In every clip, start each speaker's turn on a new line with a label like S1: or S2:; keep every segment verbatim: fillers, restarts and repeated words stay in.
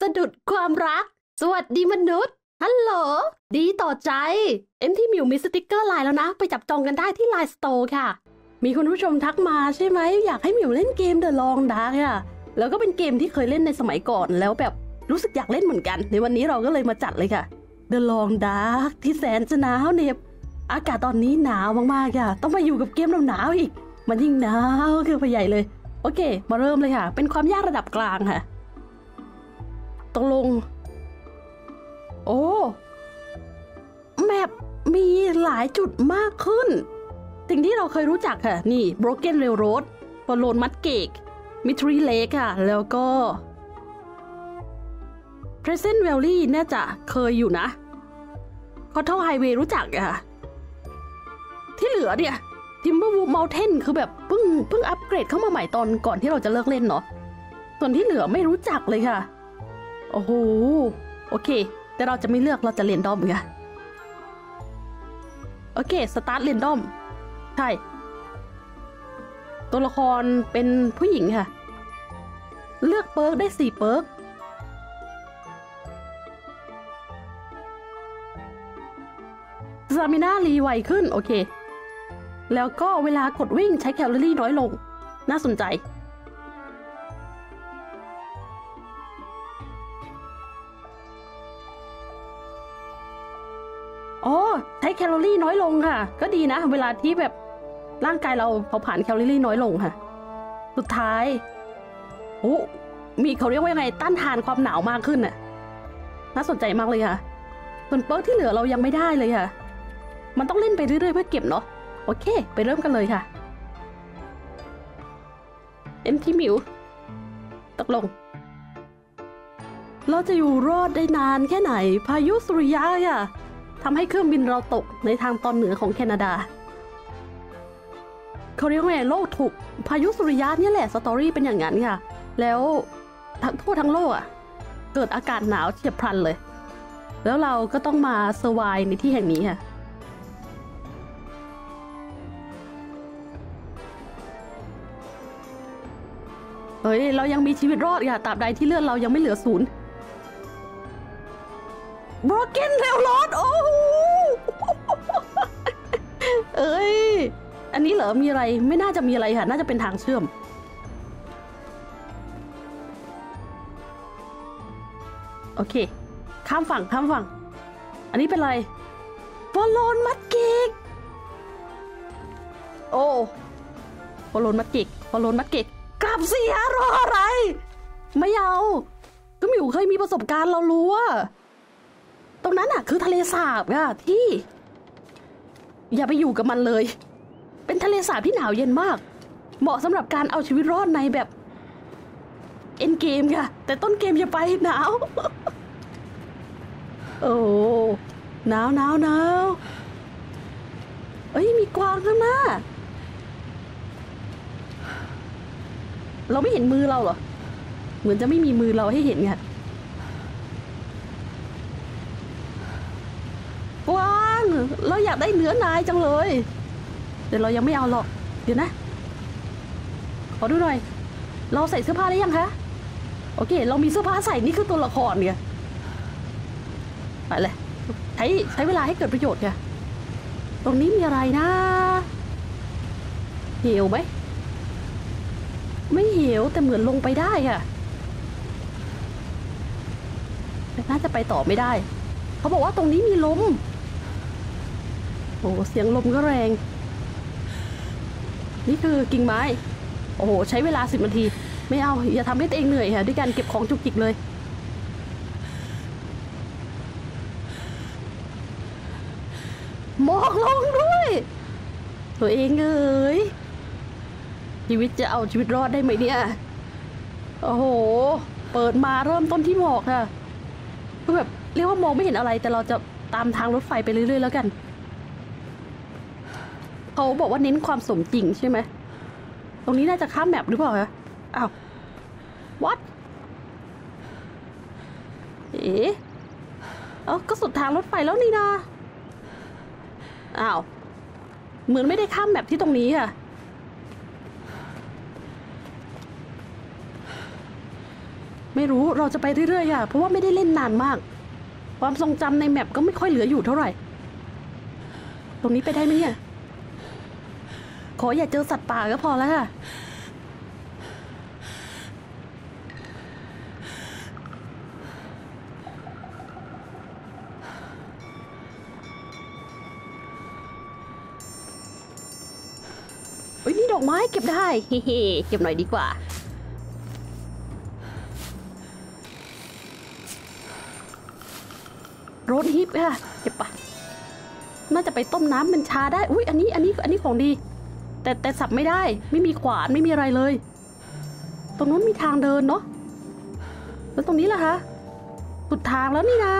S1: สะดุดความรักสวัสดีมนุษย์ฮัลโหลดีต่อใจเอ็มที่มิวมีสติกเกอร์ไลน์แล้วนะไปจับจองกันได้ที่ไลน์สโตร์ค่ะมีคุณผู้ชมทักมาใช่ไหมอยากให้มิวเล่นเกม The Long Dark ค่ะแล้วก็เป็นเกมที่เคยเล่นในสมัยก่อนแล้วแบบรู้สึกอยากเล่นเหมือนกันในวันนี้เราก็เลยมาจัดเลยค่ะ The Long Dark ที่แสนจะหนาวเหน็บอากาศตอนนี้หนาวมากๆค่ะต้องมาอยู่กับเกมหนาวอีกมันยิ่งหนาวคือไปใหญ่เลยโอเคมาเริ่มเลยค่ะเป็นความยากระดับกลางค่ะตกลงโอ้แมปมีหลายจุดมากขึ้นสิ่งที่เราเคยรู้จักค่ะนี่ Broken Railroad ฟอลโลนมัดเกกมิทรีเลกค่ะแล้วก็ Pleasant Valley น่าจะเคยอยู่นะ Cottle Highway รู้จักค่ะที่เหลือเนี่ย Timberwolf Mountain คือแบบเพิ่งเพิ่งอัปเกรดเข้ามาใหม่ตอนก่อนที่เราจะเลิกเล่นเนาะส่วนที่เหลือไม่รู้จักเลยค่ะโอ้โหโอเคแต่เราจะไม่เลือกเราจะเรนดอมค่ะโอเคสตาร์ทเรนดอมใช่ตัวละครเป็นผู้หญิงค่ะเลือกเปิร์กได้สี่เปิร์กสตามิน่ารีไวขึ้นโอเคแล้วก็เวลากดวิ่งใช้แคลอรี่น้อยลงน่าสนใจอ๋อใช้แคลอรี่น้อยลงค่ะก็ดีนะเวลาที่แบบร่างกายเราเผาผลาญแคลอรี่น้อยลงค่ะสุดท้ายโอ้มีเขาเรียกว่ายังไงต้านทานความหนาวมากขึ้นน่ะน่าสนใจมากเลยค่ะส่วนเปิร์กที่เหลือเรายังไม่ได้เลยค่ะมันต้องเล่นไปเรื่อยๆเพื่อเก็บเนาะโอเคไปเริ่มกันเลยค่ะเอ็มที่มิวตกลงเราจะอยู่รอดได้นานแค่ไหนพายุสุริยะค่ะทำให้เครื่องบินเราตกในทางตอนเหนือของแคนาดาเขาเรียกว่าโลกถูกพายุสุริยะนี่แหละสตอรี่เป็นอย่างนั้นค่ะแล้วทั่วทั้งโลกอ่ะเกิดอากาศหนาวเฉียบพลันเลยแล้วเราก็ต้องมาเซอร์ไวในที่แห่งนี้ค่ะเฮ้ยเรายังมีชีวิตรอดค่ะตราบใดที่เลือดเรายังไม่เหลือศูนย์ Broken Railroad โอ้เอ้ยอันนี้เหรอมีอะไรไม่น่าจะมีอะไรค่ะน่าจะเป็นทางเชื่อมโอเคข้ามฝั่งข้ามฝั่งอันนี้เป็นอะไรฟอลโลนมัดเกกโอ้ฟอลโลนมัดเกกฟอลโลนมัดเกกกลับสิฮะรออะไรไม่เอาก็มิวเคยมีประสบการณ์เรารู้ว่าตรงนั้นอ่ะคือทะเลสาบค่ะที่อย่าไปอยู่กับมันเลยเป็นทะเลสาบที่หนาวเย็นมากเหมาะสำหรับการเอาชีวิตรอดในแบบเอ็นเกมค่ะแต่ต้นเกมจะไปหนาวโอ้หนาวหนาวหนาวเอ้ยมีกวางข้างหน้าเราไม่เห็นมือเราเหรอเหมือนจะไม่มีมือเราให้เห็นค่ะกวางเราอยากได้เนื้อนายจังเลยแต่เรายังไม่เอาหรอกเดี๋ยวนะขอดูหน่อยเราใส่เสื้อผ้าได้ยังคะโอเคเรามีเสื้อผ้าใส่นี่คือตัวละครเนี่ยไปเลยใช้ใช้เวลาให้เกิดประโยชน์ค่ะตรงนี้มีอะไรนะเหวไหมไม่เหวแต่เหมือนลงไปได้ค่ะแต่น่าจะไปต่อไม่ได้เขาบอกว่าตรงนี้มีลมโอ้เสียงลมก็แรงนี่คือกิ่งไม้โอ้โหใช้เวลาสิบนาทีไม่เอาอย่าทำให้ตัวเองเหนื่อยค่ะด้วยการเก็บของจุกจิกเลยหมอกลงด้วยตัวเองเอ้ยชีวิตจะเอาชีวิตรอดได้ไหมเนี่ยโอ้โหเปิดมาเริ่มต้นที่หมอกค่ะคือแบบเรียกว่ามองไม่เห็นอะไรแต่เราจะตามทางรถไฟไปเรื่อยๆแล้วกันเขาบอกว่าเน้นความสมจริงใช่ไหมตรงนี้น่าจะข้ามแมปหรือเปล่าคะอ้าว what เอ๋เอ้าก็สุดทางรถไฟแล้วนี่นะอ้าวเหมือนไม่ได้ข้ามแมปที่ตรงนี้ค่ะ ไม่ไม่รู้เราจะไปเรื่อยๆค่ะเพราะว่าไม่ได้เล่นนานมากความทรงจำในแมปก็ไม่ค่อยเหลืออยู่เท่าไหร่ตรงนี้ไปได้ไหมเนี่ยขออย่าเจอสัตว์ป่าก็พอแล้วค่ะเฮ้ยนี่ดอกไม้เก็บได้เฮ้ๆเก็บหน่อยดีกว่าโรสฮิปค่ะเก็บปะน่าจะไปต้มน้ำมันชาได้อุ้ยอันนี้อันนี้อันนี้ของดีแต่แต่สับไม่ได้ไม่มีขวานไม่มีอะไรเลยตรงนู้นมีทางเดินเนาะแล้วตรงนี้ล่ะคะสุดทางแล้วนี่นะ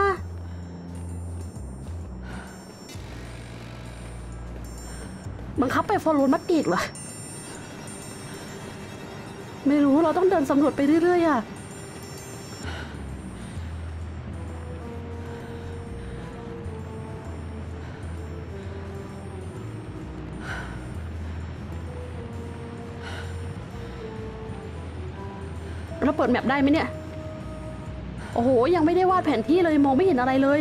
S1: บังคับไปฟอลโลมัดเกตเหรอไม่รู้เราต้องเดินสำรวจไปเรื่อยๆอะเราเปิดแมปได้ไหมเนี่ยโอ้โหยังไม่ได้วาดแผนที่เลยมองไม่เห็นอะไรเลย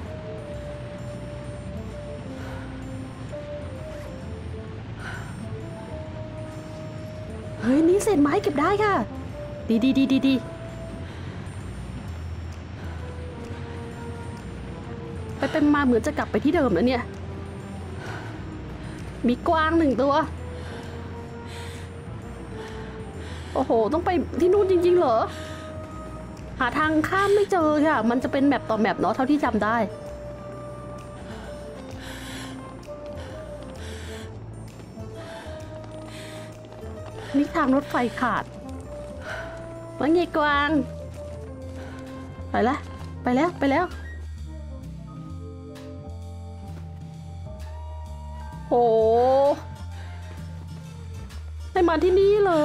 S1: เฮ้ยนี่เศษไม้เก็บได้ค่ะดีดีดีดีดีไปเป็นมาเหมือนจะกลับไปที่เดิมแล้วเนี่ยมีกวางหนึ่งตัวโอ้โหต้องไปที่นู่นจริงๆเหรอหาทางข้ามไม่เจอค่ะมันจะเป็นแมปต่อแมปเนาะเท่าที่จำได้นี่ทางรถไฟขาดว่าไงกวางไปละไปแล้วไปแล้วโอ้ได้มาที่นี่เหรอ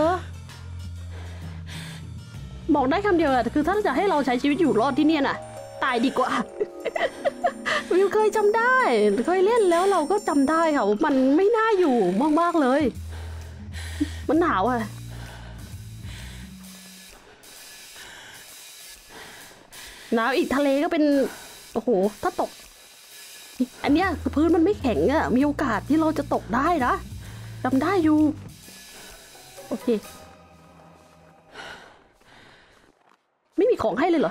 S1: บอกได้คำเดียวอะคือถ้าจะให้เราใช้ชีวิตอยู่รอดที่เนี่ยน่ะตายดีกว่า วิวเคยจำได้เคยเล่นแล้วเราก็จำได้ค่ะมันไม่น่าอยู่มากๆเลยมันหนาวอะหนาวอีกทะเลก็เป็นโอ้โหถ้าตกอันเนี้ยคือพื้นมันไม่แข็งอะมีโอกาสที่เราจะตกได้นะจำได้อยู่โอเคไม่มีของให้เลยเหรอ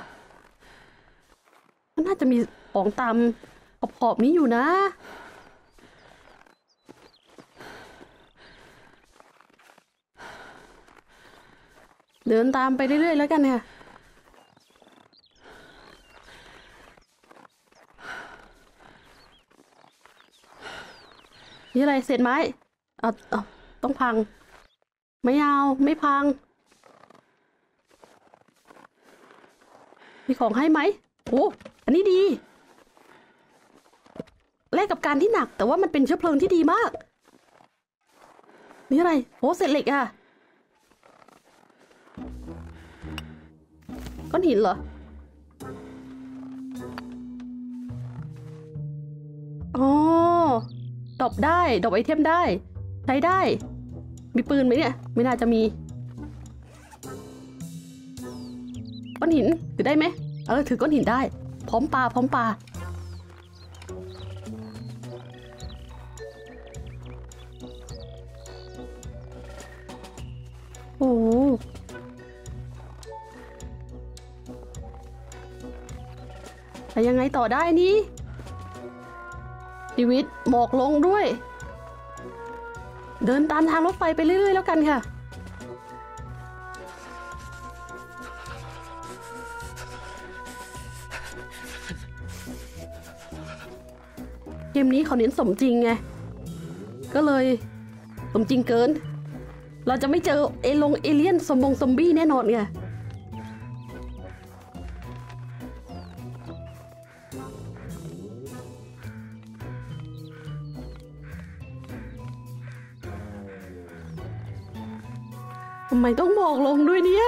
S1: มันน่าจะมีของตามขอบๆนี้อยู่นะเดินตามไปเรื่อยๆแล้วกันค่ะนี่อะไรเศษไม้เอาเอาต้องพังไม่เอาไม่พังมีของให้ไหมโอ้อันนี้ดีแลกกับการที่หนักแต่ว่ามันเป็นเชื้อเพลิงที่ดีมากนี่อะไรโอ้เศษเหล็กอะก้อนหินเหรออ๋อดรอปได้ดรอปไอเทมได้ใช้ได้มีปืนไหมเนี่ยไม่น่าจะมีก้อนหินถือได้ไหมเออถือก้อนหินได้พร้อมปลาพร้อมปลาโอ้แต่ยังไงต่อได้นี่ชีวิตหมอกลงด้วยเดินตามทางรถไฟไปเรื่อยๆแล้วกันค่ะเกมนี้เขาเน้นสมจริงไงก็เลยสมจริงเกินเราจะไม่เจอเอลงเอเลี่ยนซอมบงซอมบี้แน่นอนไงทำไมต้องบอกลงด้วยเนี่ย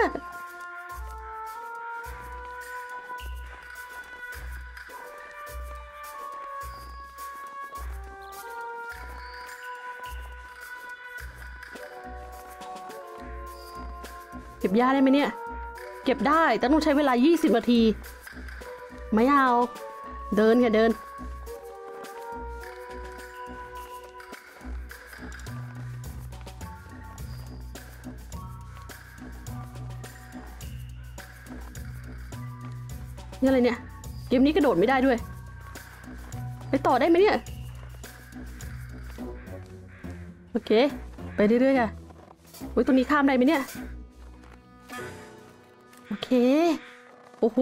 S1: เก็บหญ้าได้ไหมเนี่ยเก็บได้แต่ต้องใช้เวลายี่สิบนาทีไม่เอาเดินค่ะเดินนี่อะไรเนี่ยเกมนี้กระโดดไม่ได้ด้วยไปต่อได้ไหมเนี่ยโอเคไปเรื่อยๆค่ะอุ้ยตรงนี้ข้ามได้ไหมเนี่ยโอเคโอ้โห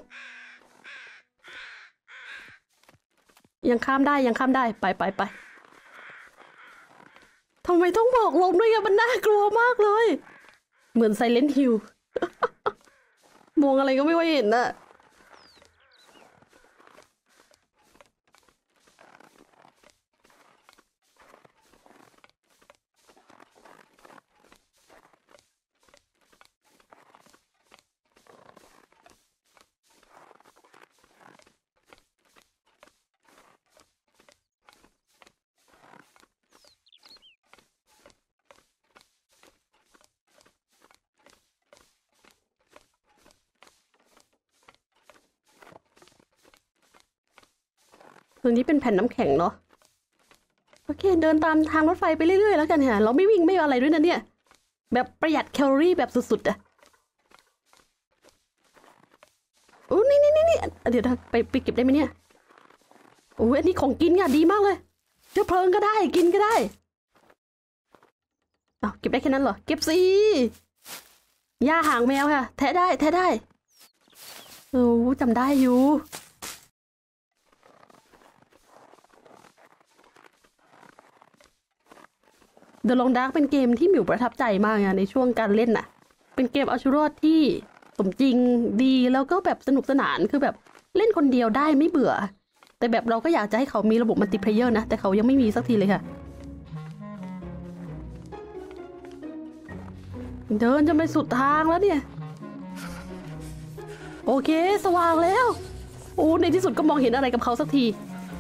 S1: ยังข้ามได้ยังข้ามได้ไปไปไปทำไมต้องบอกลงด้วยอะมันน่ากลัวมากเลยเหมือน Silent Hill มองอะไรก็ไม่ค่อยเห็นอะตรงนี้เป็นแผ่นน้ำแข็งเนาะโอเคเดินตามทางรถไฟไปเรื่อยๆแล้วกันค่ะเราไม่วิ่งไม่อะไรด้วยนะเนี่ยแบบประหยัดแคลอรี่แบบสุดๆอะโอ้นี่นี่นี่นี่เดี๋ยวไปไปเก็บได้ไหมเนี่ยโอ้ยอันนี้ของกินอ่ะดีมากเลยเชื้อเพลิงก็ได้กินก็ได้เอาเก็บได้แค่นั้นเหรอเก็บสิหญ้าหางแมวค่ะแทะได้แทะได้โอ้จำได้อยู่The Long Dark เป็นเกมที่หมิวประทับใจมากนะในช่วงการเล่นน่ะเป็นเกมเอาชีวิตรอดที่สมจริงดีแล้วก็แบบสนุกสนานคือแบบเล่นคนเดียวได้ไม่เบื่อแต่แบบเราก็อยากจะให้เขามีระบบมัลติเพลเยอร์นะแต่เขายังไม่มีสักทีเลยค่ะเดินจะไปสุดทางแล้วเนี่ยโอเคสว่างแล้วโอ้ในที่สุดก็มองเห็นอะไรกับเขาสักที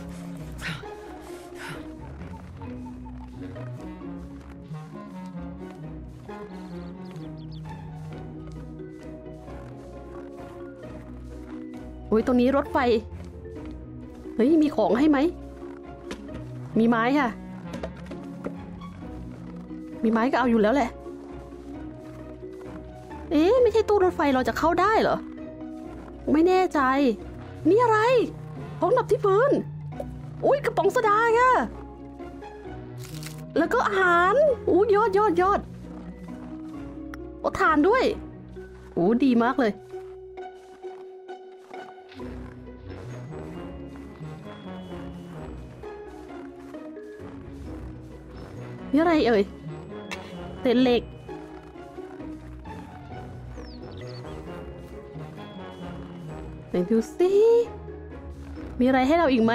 S1: โอ้ยตรงนี้รถไฟเฮ้ยมีของให้ไหมมีไม้ค่ะมีไม้ก็เอาอยู่แล้วแหละเอ๊ะไม่ใช่ตู้รถไฟเราจะเข้าได้เหรอไม่แน่ใจนี่อะไรของหนับที่พื้นอุ้ยกระป๋องโซดาค่ะแล้วก็อาหารอู้ยอดยอดยอดโอ้ทานด้วยโอ้ดีมากเลยนี่อะไรเอ่ยเศษเหล็กไหนดูสิมีอะไรให้เราอีกไหม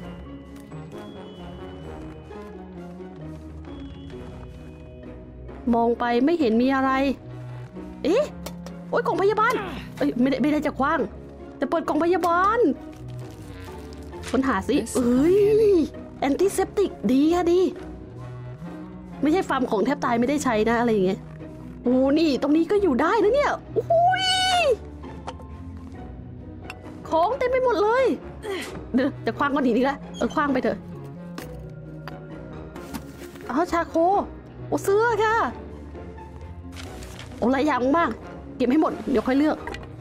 S1: มองไปไม่เห็นมีอะไรเอ๊ะโอ๊ยกล่องพยาบาลเอ้ยไม่ได้ไม่ได้จะคว้างแต่เปิดกล่องพยาบาลค้นหาสิเอ้ยแอนติเซปติกดีค่ะดีไม่ใช่ฟาร์มของแทบตายไม่ได้ใช้นะอะไรอย่างเงี้ยโอ้นี่ตรงนี้ก็อยู่ได้นะเนี่ยโอ้ยของเต็มไปหมดเลยเดี๋ยวจะคว้างก้อนหินอีกแล้วเออคว้างไปเถอะอ้าวชาโคโอ้เสื้อค่ะโอ้หลายอย่างมากเก็บให้หมดเดี๋ยวค่อยเลือก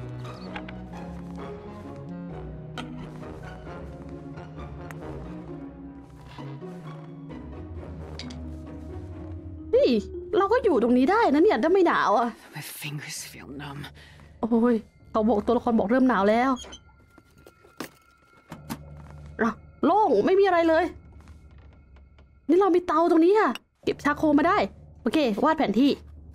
S1: นี่เราก็อยู่ตรงนี้ได้นะเนี่ยถ้าไม่หนาวอ่ะ
S2: My fingers feel numb.
S1: โอ้ยเขาบอกตัวละครบอกเริ่มหนาวแล้วอ่ะโล่งไม่มีอะไรเลยนี่เรามีเตาตรงนี้ค่ะเก็บชาโคมาได้โอเควาดแผนที่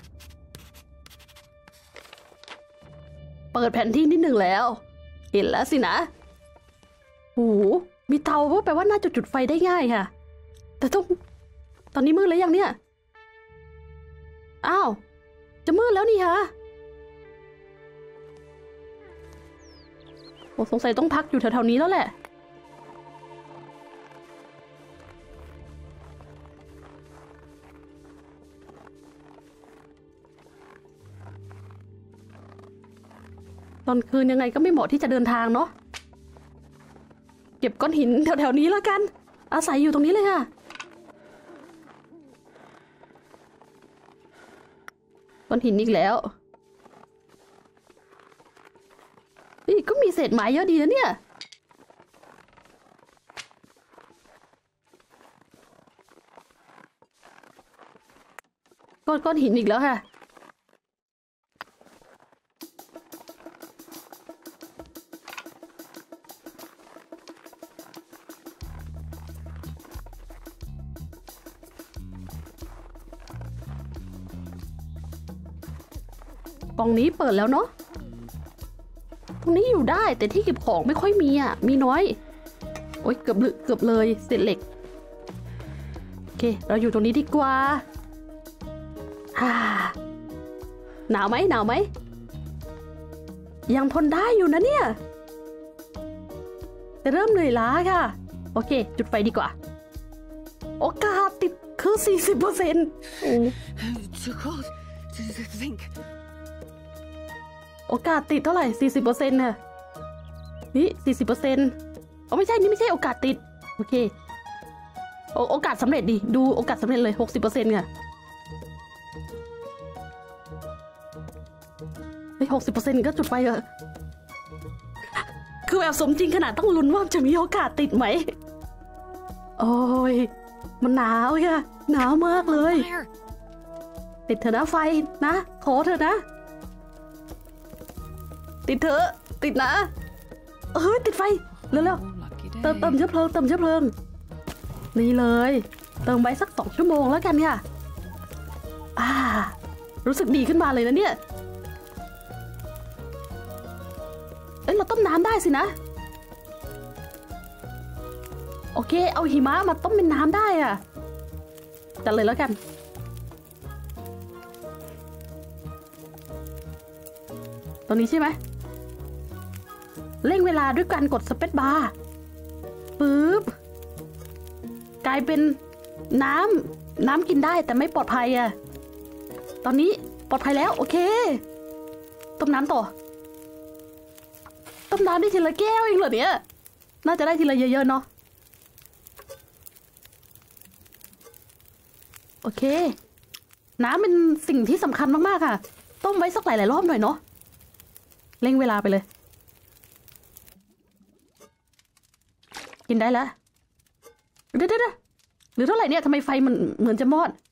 S1: เปิดแผนที่นิดหนึ่งแล้วเห็นแล้วสินะโอ้โหมีเตาแปลว่าน่าจะจุดไฟได้ง่ายค่ะแต่ต้องตอนนี้มืดแล้วยังเนี่ยอ้าวจะมืดแล้วนี่ฮะโอ้สงสัยต้องพักอยู่แถวๆนี้แล้วแหละอนคืนยังไงก็ไม่เหมาะที่จะเดินทางเนาะเก็บก้อนหินแถวๆนี้แล้วกันอาศัยอยู่ตรงนี้เลยค่ะก้อนหินอีกแล้วนี่ก็มีเศษไม้เยอะดีนะเนี่ยก้อนก้อนหินอีกแล้วค่ะกล่องนี้เปิดแล้วเนาะตรงนี้อยู่ได้แต่ที่เก็บของไม่ค่อยมีอ่ะมีน้อยโอ๊ยเกือบเกือบเลยเศษเหล็กโอเคเราอยู่ตรงนี้ดีกว่าฮ่าหนาวไหมหนาวไหมยังทนได้อยู่นะเนี่ยแต่เริ่มเหนื่อยล้าค่ะโอเคจุดไฟดีกว่าโอกาสติดคือ สี่สิบเปอร์เซ็นต์ โอ้
S2: Too cold to think.
S1: โอกาสติดเท่าไหร่ สี่สิบเปอร์เซ็นต์ น่ะนี่ สี่สิบเปอร์เซ็นต์ อ๋อไม่ใช่นี่ไม่ใช่โอกาสติดโอเคโอโอกาสสำเร็จดิดูโอกาสสำเร็จเลย หกสิบเปอร์เซ็นต์ ค่ะเฮ้ย หกสิบเปอร์เซ็นต์ ก็จุดไฟเถอะคือแบบสมจริงขนาดต้องลุ้นว่าจะมีโอกาสติดไหมโอ้ยมันหนาวค่ะหนาวมากเลย
S2: Fire.
S1: ติดเถอะนะไฟนะขอเถอะนะติดเถอะติดนะเฮ้ยติดไฟเร็ว
S2: Oh, lucky
S1: ๆ
S2: day.
S1: เติมเติมเชื้อเพลิงเติมเชื้อเพลิงนี่เลยเติมไว้สักสองชั่วโมงแล้วกันค่ะอ่ารู้สึกดีขึ้นมาเลยนะเนี่ยเอ้ยเราต้มน้ำได้สินะโอเคเอาหิมะมาต้มเป็นน้ำได้อ่ะจัดเลยแล้วกันตรงนี้ใช่ไหมเร่งเวลาด้วยการกดสเปซบาร์ปึ๊บกลายเป็นน้ำน้ำกินได้แต่ไม่ปลอดภัยอ่ะตอนนี้ปลอดภัยแล้วโอเคต้มน้ำต่อต้มน้ำได้ทีละแก้วเองเหรอเนี่ยน่าจะได้ทีละเยอะๆเนาะโอเคน้ำเป็นสิ่งที่สำคัญมากๆค่ะต้มไว้สักหลายๆรอบหน่อยเนาะเร่งเวลาไปเลยกินได้แล้วเดี๋ยวเดี๋ยวหรือเท่าไหร่เนี่ยทำไมไฟมันเหมือนจะมอด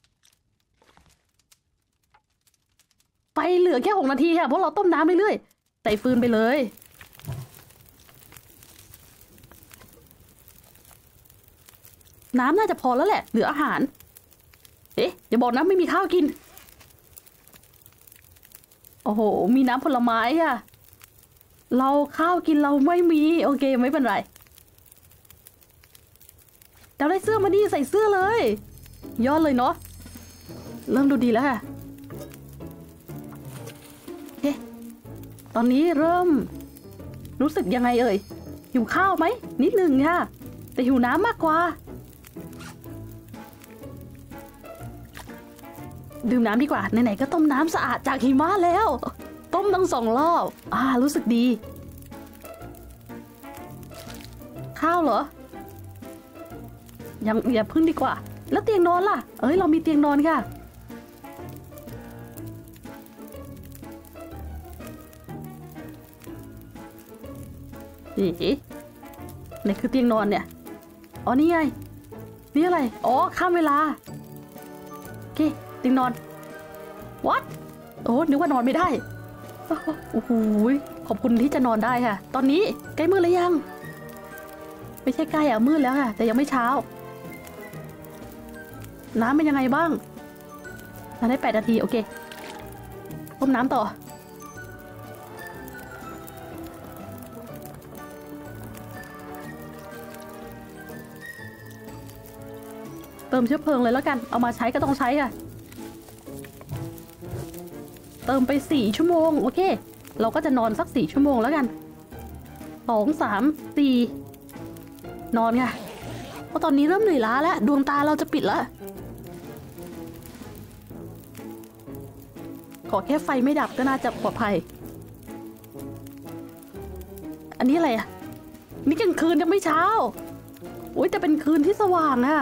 S1: ไฟเหลือแค่หกนาทีค่ะเพราะเราต้มน้ำเรื่อยๆใส่ฟืนไปเลยน้ำน่าจะพอแล้วแหละเหลืออาหารเอ๊ะอย่าบอกนะไม่มีข้าวกินโอ้โหมีน้ำผลไม้ค่ะเราข้าวกินเราไม่มีโอเคไม่เป็นไรเราได้เสื้อมาดีใส่เสื้อเลยยอดเลยเนาะเริ่มดูดีแล้วค่ะเฮ้ตอนนี้เริ่มรู้สึกยังไงเอ่ยหิวข้าวไหมนิดนึงค่ะแต่หิวน้ำมากกว่าดื่มน้ำดีกว่าไหนๆก็ต้มน้ำสะอาดจากหิมะแล้วต้มตั้งสองรอบอ่ารู้สึกดีข้าวเหรอยังอย่าพึ่งดีกว่าแล้วเตียงนอนล่ะเอ้ยเรามีเตียงนอนค่ะนี่นี่คือเตียงนอนเนี่ยอ๋อนี่ไงนี่อะไรอ๋อข้ามเวลาโอเคเตียงนอน what โอ้นึกว่านอนไม่ได้โอ้โหขอบคุณที่จะนอนได้ค่ะตอนนี้ใกล้มืดแล้วยังไม่ใช่ใกล้อะมืดแล้วค่ะแต่ยังไม่เช้าน้ำเป็นยังไงบ้างทานได้แปดนาทีโอเคต้มน้ำต่อเติมเชื้อเพลิงเลยแล้วกันเอามาใช้ก็ต้องใช้ค่ะเติมไปสี่ชั่วโมงโอเคเราก็จะนอนสักสี่ชั่วโมงแล้วกันสองสามสี่นอนค่ะเพราะตอนนี้เริ่มเหนื่อยล้าแล้วดวงตาเราจะปิดแล้วขอแค่ไฟไม่ดับก็น่าจะปลอดภัยอันนี้อะไรอ่ะนี่กลางคืนยังไม่เช้าโอ้ยแต่เป็นคืนที่สว่างอะ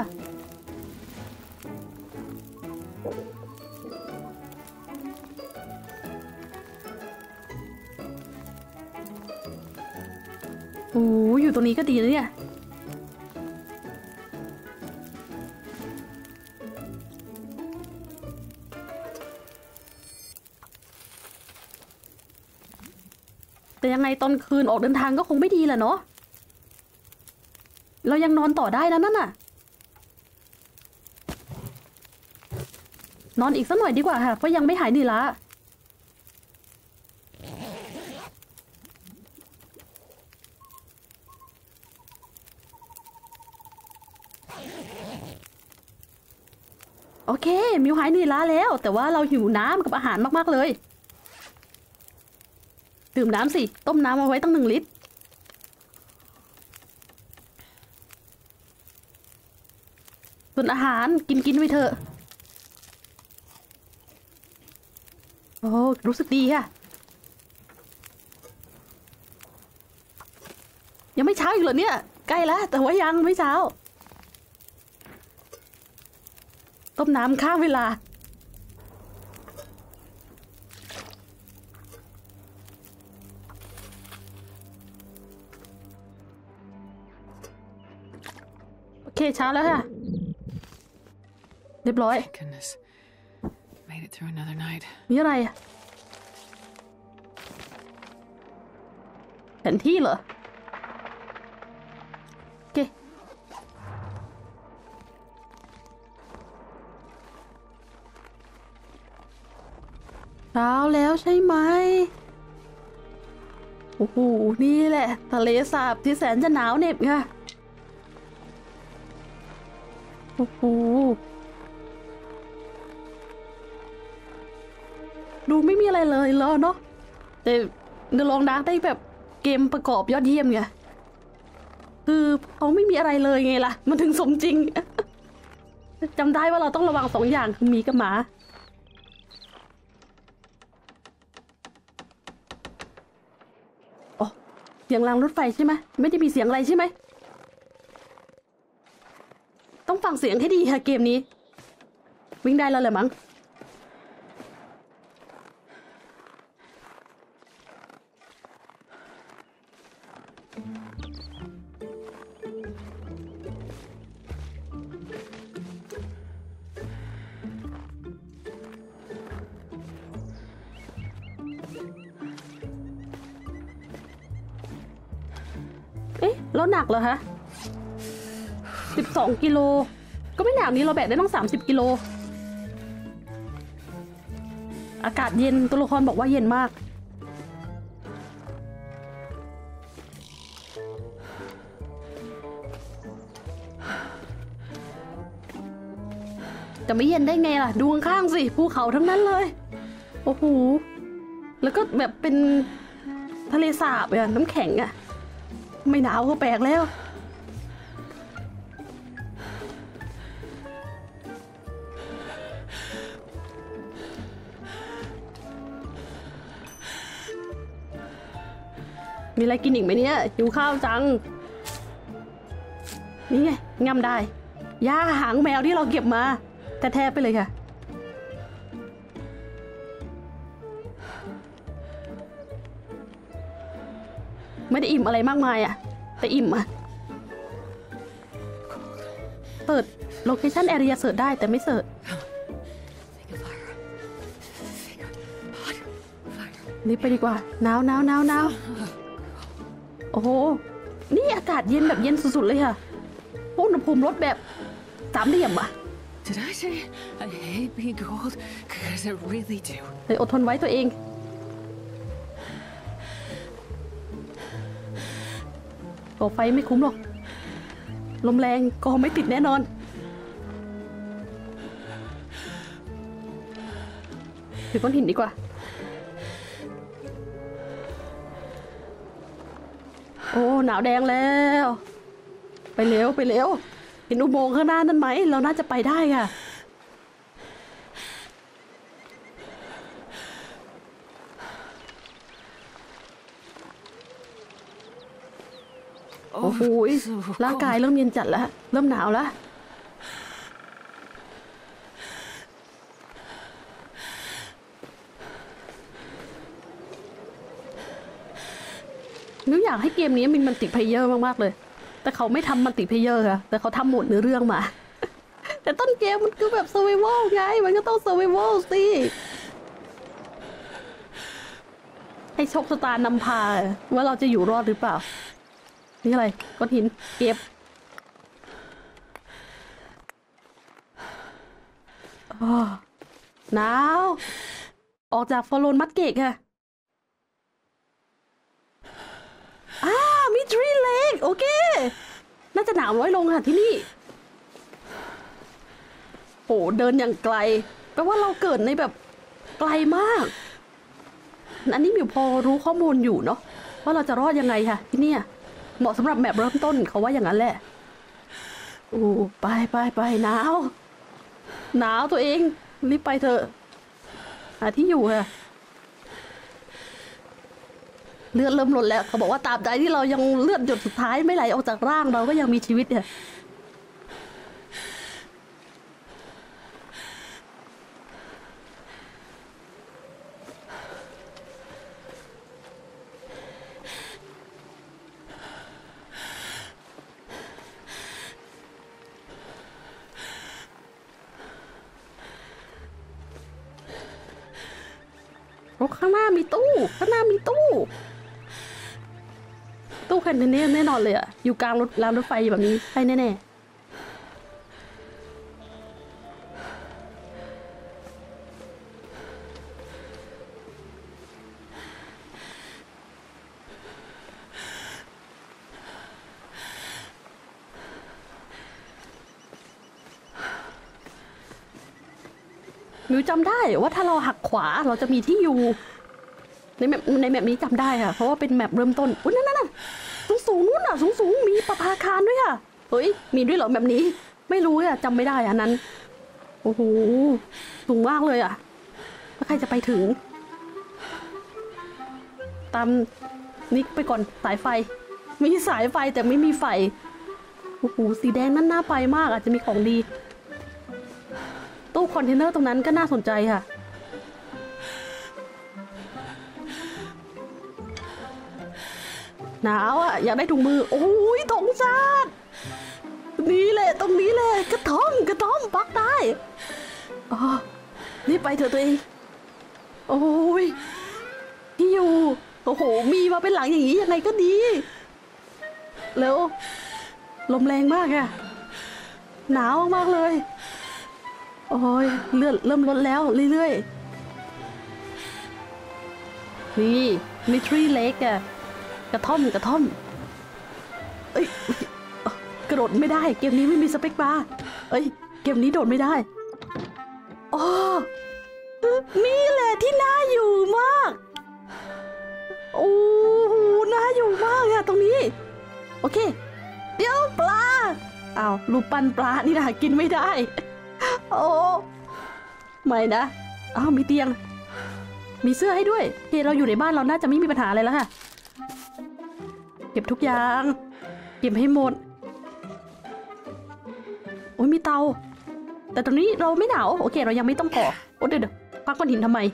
S1: โอ้อยู่ตรงนี้ก็ดีนะเนี่ยแต่ยังไงตอนคืนออกเดินทางก็คงไม่ดีแหละเนาะเรายังนอนต่อได้นะนั่นน่ะนอนอีกสักหน่อยดีกว่าค่ะเพราะยังไม่หายเหนื่อยล้าโอเคมิวหายเหนื่อยล้าแล้วแต่ว่าเราหิวน้ำกับอาหารมากๆเลยดื่มน้ำสิต้มน้ำเอาไว้ตั้งหนึ่งลิตรส่วนอาหารกินกินไปเถอะโอ้รู้สึกดีค่ะยังไม่เช้าอีกเหรอเนี่ยใกล้แล้วแต่ว่ายังไม่เช้าต้มน้ำข้ามเวลาโอเคเช้าแล้วค่ะเรียบร้อย
S2: Goodness. Made it through another night.
S1: มีอะไรอ่ะแผนที่เหรอโอเคเช้าแล้วใช่ไหมโอ้โหนี่แหละทะเลสาบที่แสนจะหนาวเหน็บค่ะโอ้โหดูไม่มีอะไรเลยแล้วเนาะแต่เดลองดาร์กได้แบบเกมประกอบยอดเยี่ยมไงคือเขาไม่มีอะไรเลยไงล่ะมันถึงสมจริง จำได้ว่าเราต้องระวังสองอย่างคือหมีกับหมาอ๋อเสียงรางรถไฟใช่ไหมไม่ได้มีเสียงอะไรใช่ไหมต้องฟังเสียงให้ดีค่ะเกมนี้วิ่งได้แล้วเหรอมั้งเอ๊ะแล้วหนักเหรอคะสิบสองกิโลก็ไม่หนักนี้เราแบกได้ต้องสามสิบกิโลอากาศเย็นตัวละครบอกว่าเย็นมากจะไม่เย็นได้ไงล่ะดูข้างๆสิภูเขาทั้งนั้นเลยโอ้โหแล้วก็แบบเป็นทะเลสาบอะน้ำแข็งอะไม่หนาวก็แปลกแล้วมีอะไรกินอีกไหมเนี่ยหิวข้าวจังนี่ไงงำได้ย่าหางแมวที่เราเก็บมาแท้ๆไปเลยค่ะไม่ได้อิ่มอะไรมากมายอ่ะแต่อิ่มอ่ะเปิดโลเคชั่นแอเรียเสิร์ชได้แต่ไม่เสิร์ชรีบไปดีกว่าหนาวหนาวหนาวหนาวโอ้โหนี่อากาศเย็นแบบเย็นสุดๆเลยค่ะอุณหภูมิลดแบบสามเหลี่ยมอ่ะ
S2: Did I say I hate being cold? Because I really do.
S1: เลยอดทนไว้ตัวเองก่อไฟไม่คุ้มหรอกลมแรงก็ไม่ติดแน่นอนถือก้อนหินดีกว่าโอ้หนาวแดงแล้วไปเร็วไปเร็วเห็นอุโมงค์ข้างหน้านั่นไหมเราน่าจะไปได้ค่ะโอ้โหร่างกายเริ่มเย็นจัดแล้วเริ่มหนาวแล้วนึกอยากให้เกมนี้มีมัลติเพลเยอร์มากๆเลยแต่เขาไม่ทำมัลติเพลเยอร์ค่ะแต่เขาทำโหมดเนื้อเรื่องมาแต่ต้นเกมมันคือแบบ survival ไงมันก็ต้อง survival สิให้โชคชะตานำพาว่าเราจะอยู่รอดหรือเปล่านี่อะไรก้อนหินเก็บหนาวออกจากฟอร์โลนมัดเกะค่ะอ้ามีทรีเลกโอเคน่าจะหนาวน้อยลงค่ะที่นี่โหเดินอย่างไกลแปลว่าเราเกิดในแบบไกลมากอันนี้มิวพอรู้ข้อมูลอยู่เนาะว่าเราจะรอดยังไงค่ะที่นี่เหมาะสำหรับแมปเริ่มต้นเขาว่าอย่างนั้นแหละโอ้ไปไปไปหนาวหนาวตัวเองรีบไปเถอะหาที่อยู่ค่ะเลือดเริ่มลดแล้วเขาบอกว่าตราบใดที่เรายังเลือดหยดสุดท้ายไม่ไหลออกจากร่างเราก็ยังมีชีวิตเนี่ยโอ้ข้างหน้ามีตู้ข้างหน้ามีตู้ตู้คันนี้แน่นอนเลยอะอยู่กลางรถรางรถไฟแบบนี้ใช่แน่ๆมิวจำได้ว่าถ้าเราหักขวาเราจะมีที่อยู่ในแมปในแมปนี้จำได้ค่ะเพราะว่าเป็นแมปเริ่มต้นอุ้ยนั่นนั่นสูงสูงนู่นน่ะสูงสูงมีประภาคารด้วยค่ะเฮ้ยมีด้วยเหรอแบบนี้ไม่รู้อะจำไม่ได้อันนั้นโอ้โหสูงมากเลยอะแล้วใครจะไปถึงตามนิกไปก่อนสายไฟมีสายไฟแต่ไม่มีไฟโอ้โหสีแดงนั่นน่าไปมากอาจจะมีของดีตู้คอนเทนเนอร์ตรงนั้นก็น่าสนใจค่ะหนาวอ่ะอยากได้ถุงมือโอ้ยธงชาตินี่แหละตรงนี้เลยกระท่อมกระท่อมปักได้อ๋อนี่ไปเถอะตัวเองโอ้ยที่อยู่โอ้โหมีมาเป็นหลังอย่างนี้ยังไงก็ดีเร็วลมแรงมากอะหนาวมากเลยโอ้ยเลือดเริ่มลดแล้วเรื่อยๆนี่มิทรีเล็กอะกระท่อมกระท่อมเอ้ยกระโดดไม่ได้เกมนี้ไม่มีสเปคบาร์เอ้ยเกมนี้โดดไม่ได้อ๋อนี่แหละที่น่าอยู่มากโอ้โหน่าอยู่มากอะตรงนี้โอเคเดี๋ยวปลาอ้าวรูปปั้นปลานี่นะกินไม่ได้โอ้ไม่นะอ้าวมีเตียงมีเสื้อให้ด้วยเฮ้เราอยู่ในบ้านเราน่าจะไม่มีปัญหาอะไรแล้วค่ะเก็บทุกอย่างเก็บให้หมดโอ้ยมีเตาแต่ตรงนี้เราไม่หนาวโอเคเรายังไม่ต้องก่อโอ้เดี๋ยวเดี๋ยวพักก้อนหินทำไม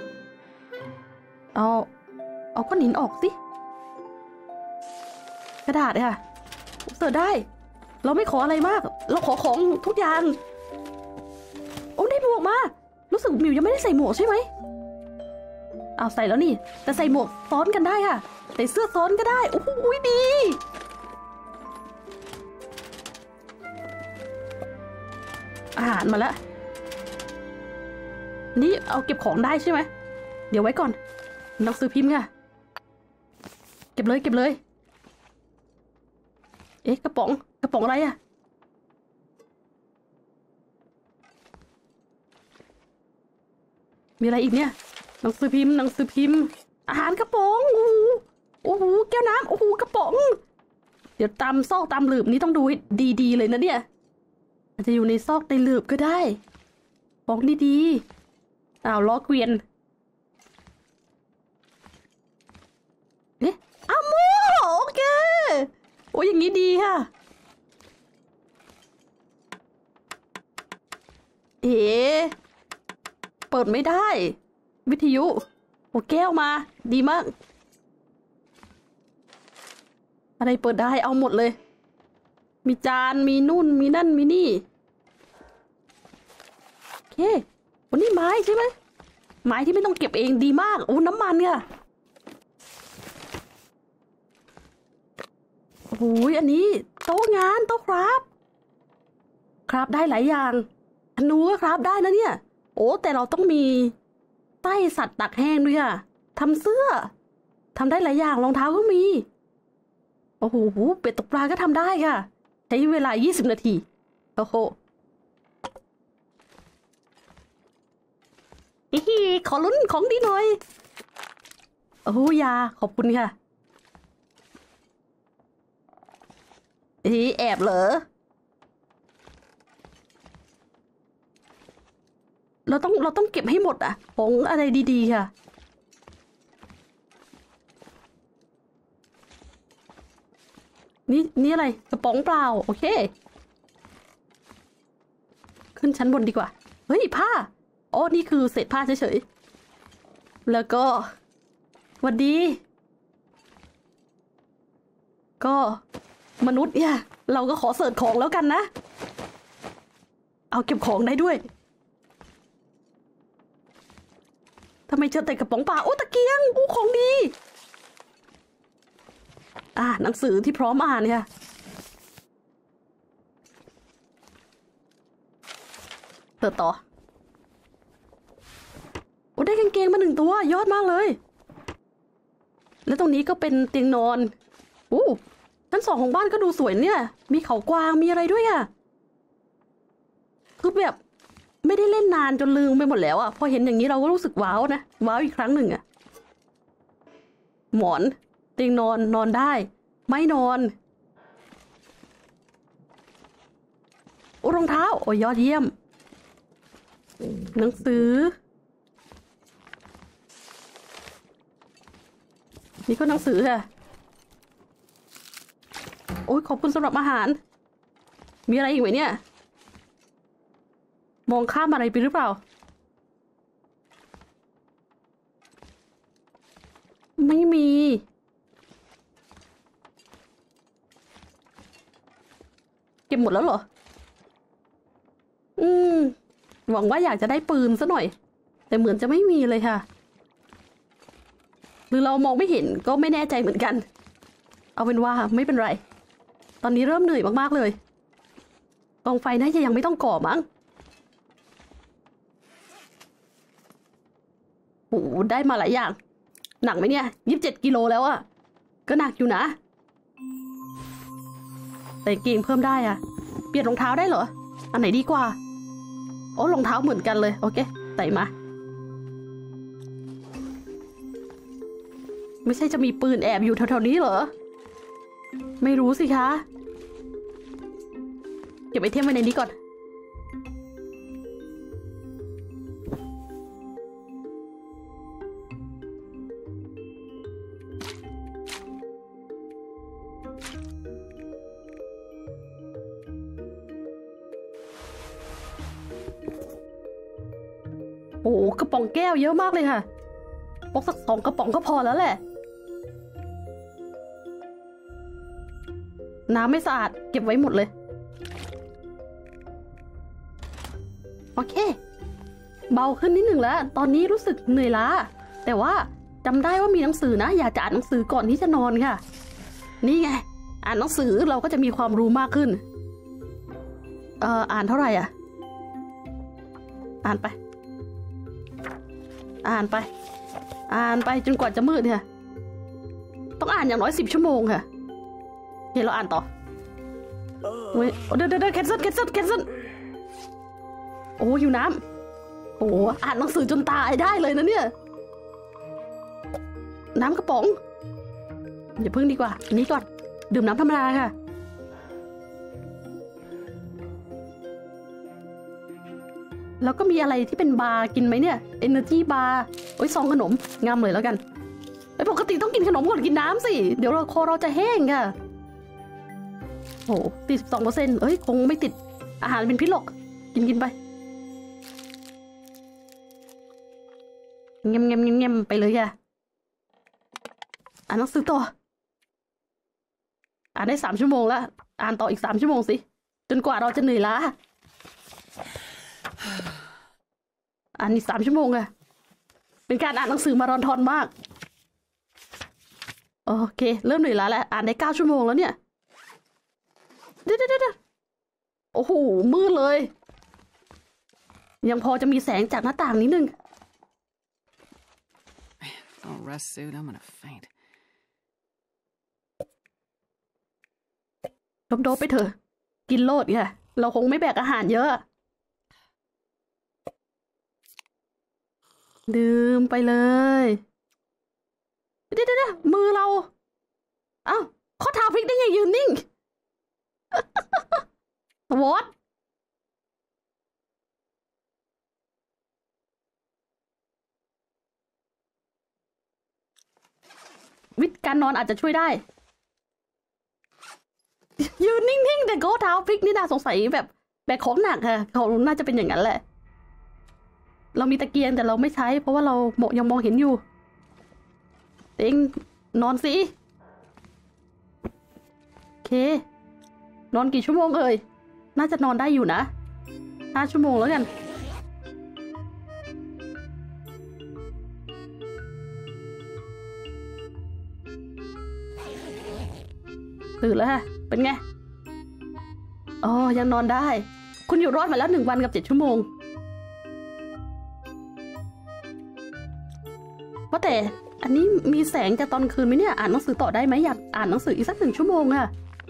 S1: เอาเอาก้อนหินออกสิกระดาษค่ะเสิร์ฟได้เราไม่ขออะไรมากเราขอของทุกอย่างโอ้ได้หมวกมารู้สึกมิวยังไม่ได้ใส่หมวกใช่ไหมเอาใส่แล้วนี่แต่ใส่หมวกซ้อนกันได้ค่ะใส่เสื้อซ้อนก็ได้โอ้โหดีอาหารมาแล้วนี่เอาเก็บของได้ใช่ไหมเดี๋ยวไว้ก่อนหนังสือพิมพ์ค่ะเก็บเลยเก็บเลยเอ๊ะกระป๋องกระป๋องอะไรอะมีอะไรอีกเนี่ยหนังสือพิมพ์หนังสือพิมพ์อาหารกระป๋องโอ้โหแก้วน้ำโอ้โหกระป๋องเดี๋ยวตามซอกตามหลืบนี้ต้องดูให้ดีๆเลยนะเนี่ยอาจจะอยู่ในซอกในหลืบก็ได้ของดีๆอ้าวล้อเกวียนเอ๊ะอ้าวโมโอเคโอ้ยอย่างนี้ดีค่ะเอ๋เปิดไม่ได้วิทยุโอ้แก้วมาดีมากอะไรเปิดได้เอาหมดเลยมีจานมีนู่นมีนั่นมีนี่โอเควันนี้ไม้ใช่ไหมไม้ที่ไม่ต้องเก็บเองดีมากโอ้น้ำมันค่ะโอ้ยอันนี้โต๊ะงานโต๊ะครับครับได้หลายอย่างธนูก็ครับได้นะเนี่ยโอ้แต่เราต้องมีไส้สัตว์ตากแห้งด้วยค่ะทำเสื้อทำได้หลายอย่างรองเท้าก็มีโอ้โหเป็ดตกปลาก็ทำได้ค่ะใช้เวลายี่สิบนาทีโอ้โหอีขอลุ้นของดีหน่อยโอ้ยาขอบคุณค่ะอีแอบเหรอเราต้องเราต้องเก็บให้หมดอ่ะของอะไรดีๆค่ะนี่นี่อะไรกระป๋องเปล่าโอเคขึ้นชั้นบนดีกว่าเฮ้ยผ้าอ๋อนี่คือเศษผ้าเฉยๆแล้วก็หวัดดีก็มนุษย์เนี่ยเราก็ขอเสิร์ชของแล้วกันนะเอาเก็บของได้ด้วยทำไมเจอแต่กระป๋องเปล่าโอ้ตะเกียงอู้ของดีอ่าหนังสือที่พร้อมอ่านเนี่ยเปิดต่อโอ้ได้กางเกงมาหนึ่งตัวยอดมากเลยแล้วตรงนี้ก็เป็นเตียงนอนอู้ชั้นสองของบ้านก็ดูสวยเนี่ยมีเขากวางมีอะไรด้วยอะคือแบบไม่ได้เล่นนานจนลืมไปหมดแล้วอะพอเห็นอย่างนี้เราก็รู้สึกว้าวนะว้าวอีกครั้งหนึ่งอะหมอนเตียงนอนนอนได้ไม่นอนโอ้รองเท้าโอ้ยอดเยี่ยมหนังสือนี่ก็หนังสือค่ะโอ้ยขอบคุณสำหรับอาหารมีอะไรอีกไหมเนี่ยมองข้ามอะไรไปหรือเปล่าไม่มีเก็บหมดแล้วเหรออืมหวังว่าอยากจะได้ปืนซะหน่อยแต่เหมือนจะไม่มีเลยค่ะหรือเรามองไม่เห็นก็ไม่แน่ใจเหมือนกันเอาเป็นว่าไม่เป็นไรตอนนี้เริ่มเหนื่อยมากๆเลยกองไฟน่าจะยังไม่ต้องก่อมั้งโอ้ได้มาหลายอย่างหนักไหมเนี่ยยี่สิบเจ็ดกิโลแล้วอะก็หนักอยู่นะแต่เกงเพิ่มได้อะเปลี่ยนรองเท้าได้เหรออันไหนดีกว่าโอ้รองเท้าเหมือนกันเลยโอเคใส่มาไม่ใช่จะมีปืนแอบอยู่แถวๆนี้เหรอไม่รู้สิคะเก็บไอเทมไว้ในนี้ก่อนโอ้กระป๋องแก้วเยอะมากเลยค่ะพกสักสองกระป๋องก็พอแล้วแหละน้ำไม่สะอาดเก็บไว้หมดเลยโอเคเบาขึ้นนิดหนึ่งแล้วตอนนี้รู้สึกเหนื่อยล้าแต่ว่าจำได้ว่ามีหนังสือนะอยากจะอ่านหนังสือก่อนที่จะนอนค่ะนี่ไงอ่านหนังสือเราก็จะมีความรู้มากขึ้นเอ่ออ่านเท่าไหร่อ่ะอ่านไปอ่านไปอ่านไปจนกว่าจะมืดค่ะต้องอ่านอย่างน้อยสิบชั่วโมงค่ะเดี๋ยวเราอ่านต่อเฮ้ยเดี๋ยวเดี๋ยวแคนเซิลแคนเซิลแคนเซิลโอ้หิวน้ำโอ้อ่านหนังสือจนตายได้เลยนะเนี่ยน้ำกระป๋องอย่าพึ่งดีกว่าอันนี้ก่อนดื่มน้ำธรรมดาค่ะแล้วก็มีอะไรที่เป็นบาร์กินไหมเนี่ย Energy Bar โอ้ยซองขนมงามเลยแล้วกันไอ้ปกติต้องกินขนมก่อนกินน้ำสิเดี๋ยวเราคอเราจะแห้งค่ะโหสี่สิบสองเปอร์เซ็นต์เอ้ยคงไม่ติดอาหารเป็นพิษหรอกกินกินไปเงียบเงียบเงียบเงียบไปเลยค่ะอ่านหนังสือต่ออ่านได้สามชั่วโมงแล้วอ่านต่ออีกสามชั่วโมงสิจนกว่าเราจะเหนื่อยล้าอ่านอีกสามชั่วโมงอะเป็นการอ่านหนังสือมาราธอนมากโอเคเริ่มเหนื่อยล้าแล้วอ่านได้เก้าชั่วโมงแล้วเนี่ยเดี๋ยวเดี๋ยวเดี๋ยวโอ้โหมืดเลยยังพอจะมีแสงจากหน้าต่างนิดนึง
S2: Don't rest soon. I'm gonna faint.
S1: ลมโดบไปเถอะกินโลดค่ะเราคงไม่แบกอาหารเยอะดื่มไปเลยเดี๋ยวเดี๋ยวมือเราเอ้าข้อเท้าพลิกได้ไงยืนนิ่ง What วิธีการนอนอาจจะช่วยได้ยืนนิ่งๆแต่ก็เท้าพลิกนี่น่าสงสัยแบบแบกของหนักค่ะเขาน่าจะเป็นอย่างนั้นแหละเรามีตะเกียงแต่เราไม่ใช้เพราะว่าเรายังมองเห็นอยู่เต็งนอนสิโอเคนอนกี่ชั่วโมงเอ่ยน่าจะนอนได้อยู่นะห้าชั่วโมงแล้วกันตื่นแล้วฮะเป็นไงอ๋อยังนอนได้คุณอยู่รอดมาแล้วหนึ่งวันกับเจ็ดชั่วโมงว่าแต่อันนี้มีแสงจากตอนคืนไหมเนี่ยอ่านหนังสือต่อได้ไหมอยากอ่านหนังสืออีกสักหนึ่งชั่วโมงอะ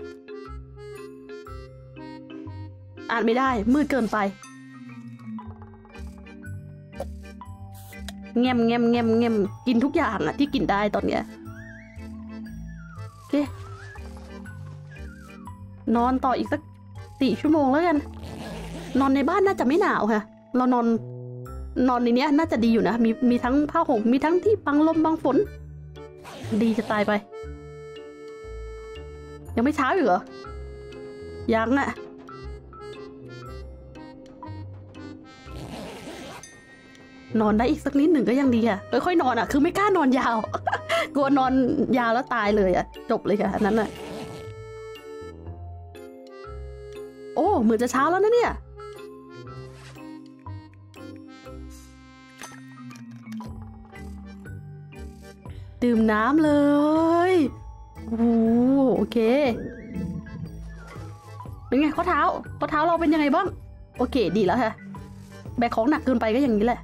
S1: อ่านไม่ได้มืดเกินไปแงมแงมแงมแงมกินทุกอย่างอะที่กินได้ตอนเนี้ยโอเคนอนต่ออีกสักสี่ชั่วโมงแล้วกันนอนในบ้านน่าจะไม่หนาวค่ะเรานอนนอนในนี้น่าจะดีอยู่นะมีมีทั้งผ้าห่มมีทั้งที่บังลมบังฝนดีจะตายไปยังไม่เช้าอยู่เหรอยังอะนอนได้อีกสักนิดหนึ่งก็ยังดีอะค่อยๆนอนอะคือไม่กล้านอนยาว กลัวนอนยาวแล้วตายเลยอะจบเลยค่ะอันนั้นอะโอ้เหมือนจะเช้าแล้วนะเนี่ยดื่มน้ำเลยโอ้โอเคเป็นไงข้อเท้าข้อเท้าเราเป็นยังไงบ้างโอเคดีแล้วค่ะแบกของหนักเกินไปก็อย่างนี้แหละ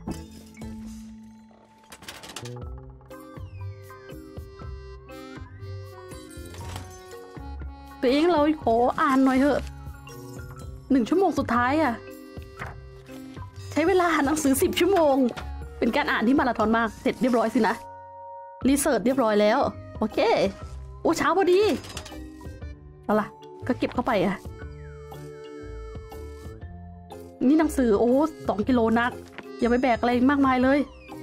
S1: ตัวเองเราขออ่านหน่อยเถอะหนึ่งชั่วโมงสุดท้ายอะใช้เวลาอ่านหนังสือสิบชั่วโมงเป็นการอ่านที่มาราธอนมากเสร็จเรียบร้อยสินะรีเสิร์ชเรียบร้อยแล้วโอเคโอ้เช้าพอดีเอาล่ะก็เก็บเข้าไปอะนี่หนังสือโอ้สองกิโลนักอย่าไปแบกอะไรมากมายเลย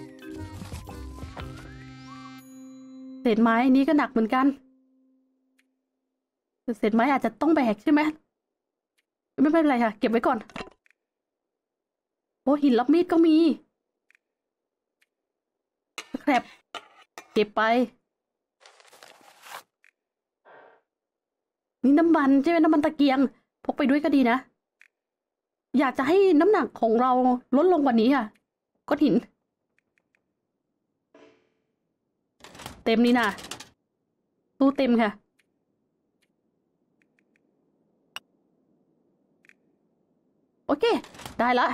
S1: เศษไม้นี้ก็หนักเหมือนกันเศษไม้อาจจะต้องแบกใช่ไหมไม่เป็นไรค่ะเก็บไว้ก่อนโอ้หินรับมีดก็มีแครบเก็บไปนี่น้ำมันใช่ไหมน้ำมันตะเกียงพกไปด้วยก็ดีนะอยากจะให้น้ำหนักของเราลดลงกว่านี้ค่ะก้อนหินเต็มนี่นะตู้เต็มค่ะโอเคได้ละ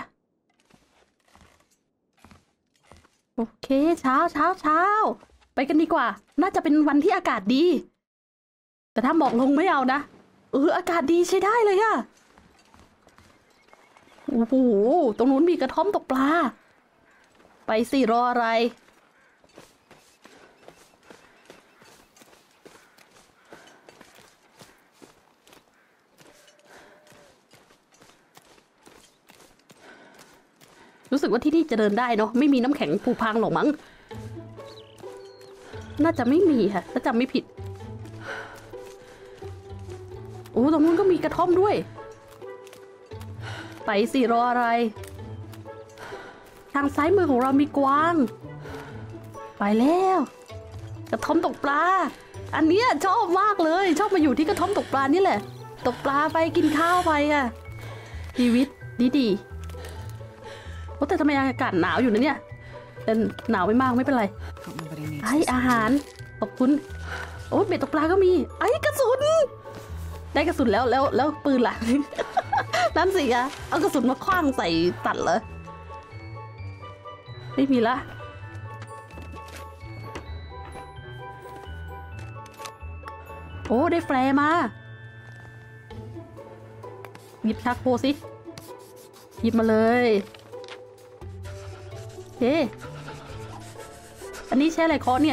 S1: โอเคเช้าเช้าเช้าไปกันดีกว่าน่าจะเป็นวันที่อากาศดีแต่ถ้าหมอกลงไม่เอานะเอออากาศดีใช้ได้เลยอะโอ้โหตรงนู้นมีกระท่อมตกปลาไปสิรออะไรรู้สึกว่าที่นี่จะเดินได้เนาะไม่มีน้ำแข็งผุพังหรอกมั้งน่าจะไม่มีค่ะถ้าจำไม่ผิดโอ้ตรงนู้นก็มีกระท่อมด้วยไปสิรออะไรทางซ้ายมือของเรามีกวางไปแล้วกระท่อมตกปลาอันเนี้ยชอบมากเลยชอบมาอยู่ที่กระท่อมตกปลานี่แหละตกปลาไปกินข้าวไปค่ะชีวิตดีๆโอ้แต่ทำไมอากาศหนาวอยู่นะเนี่ยแต่หนาวไม่มากไม่เป็นไร
S2: Hope nobody needs
S1: ไอ้
S2: this.
S1: อาหารขอบคุณโอ้เบ็ดตกปลาก็มีไอ้กระสุนได้กระสุนแล้วแล้วแล้วปืนล่ะ นั่นสิอะเอากระสุนมาคว้างใส่ตัดเหรอไม่มีละโอ้ได้แฟร์มาหยิบชักโคสิหยิบมาเลยเฮ้อันนี้ใช่อะไรเคาะเนี่ย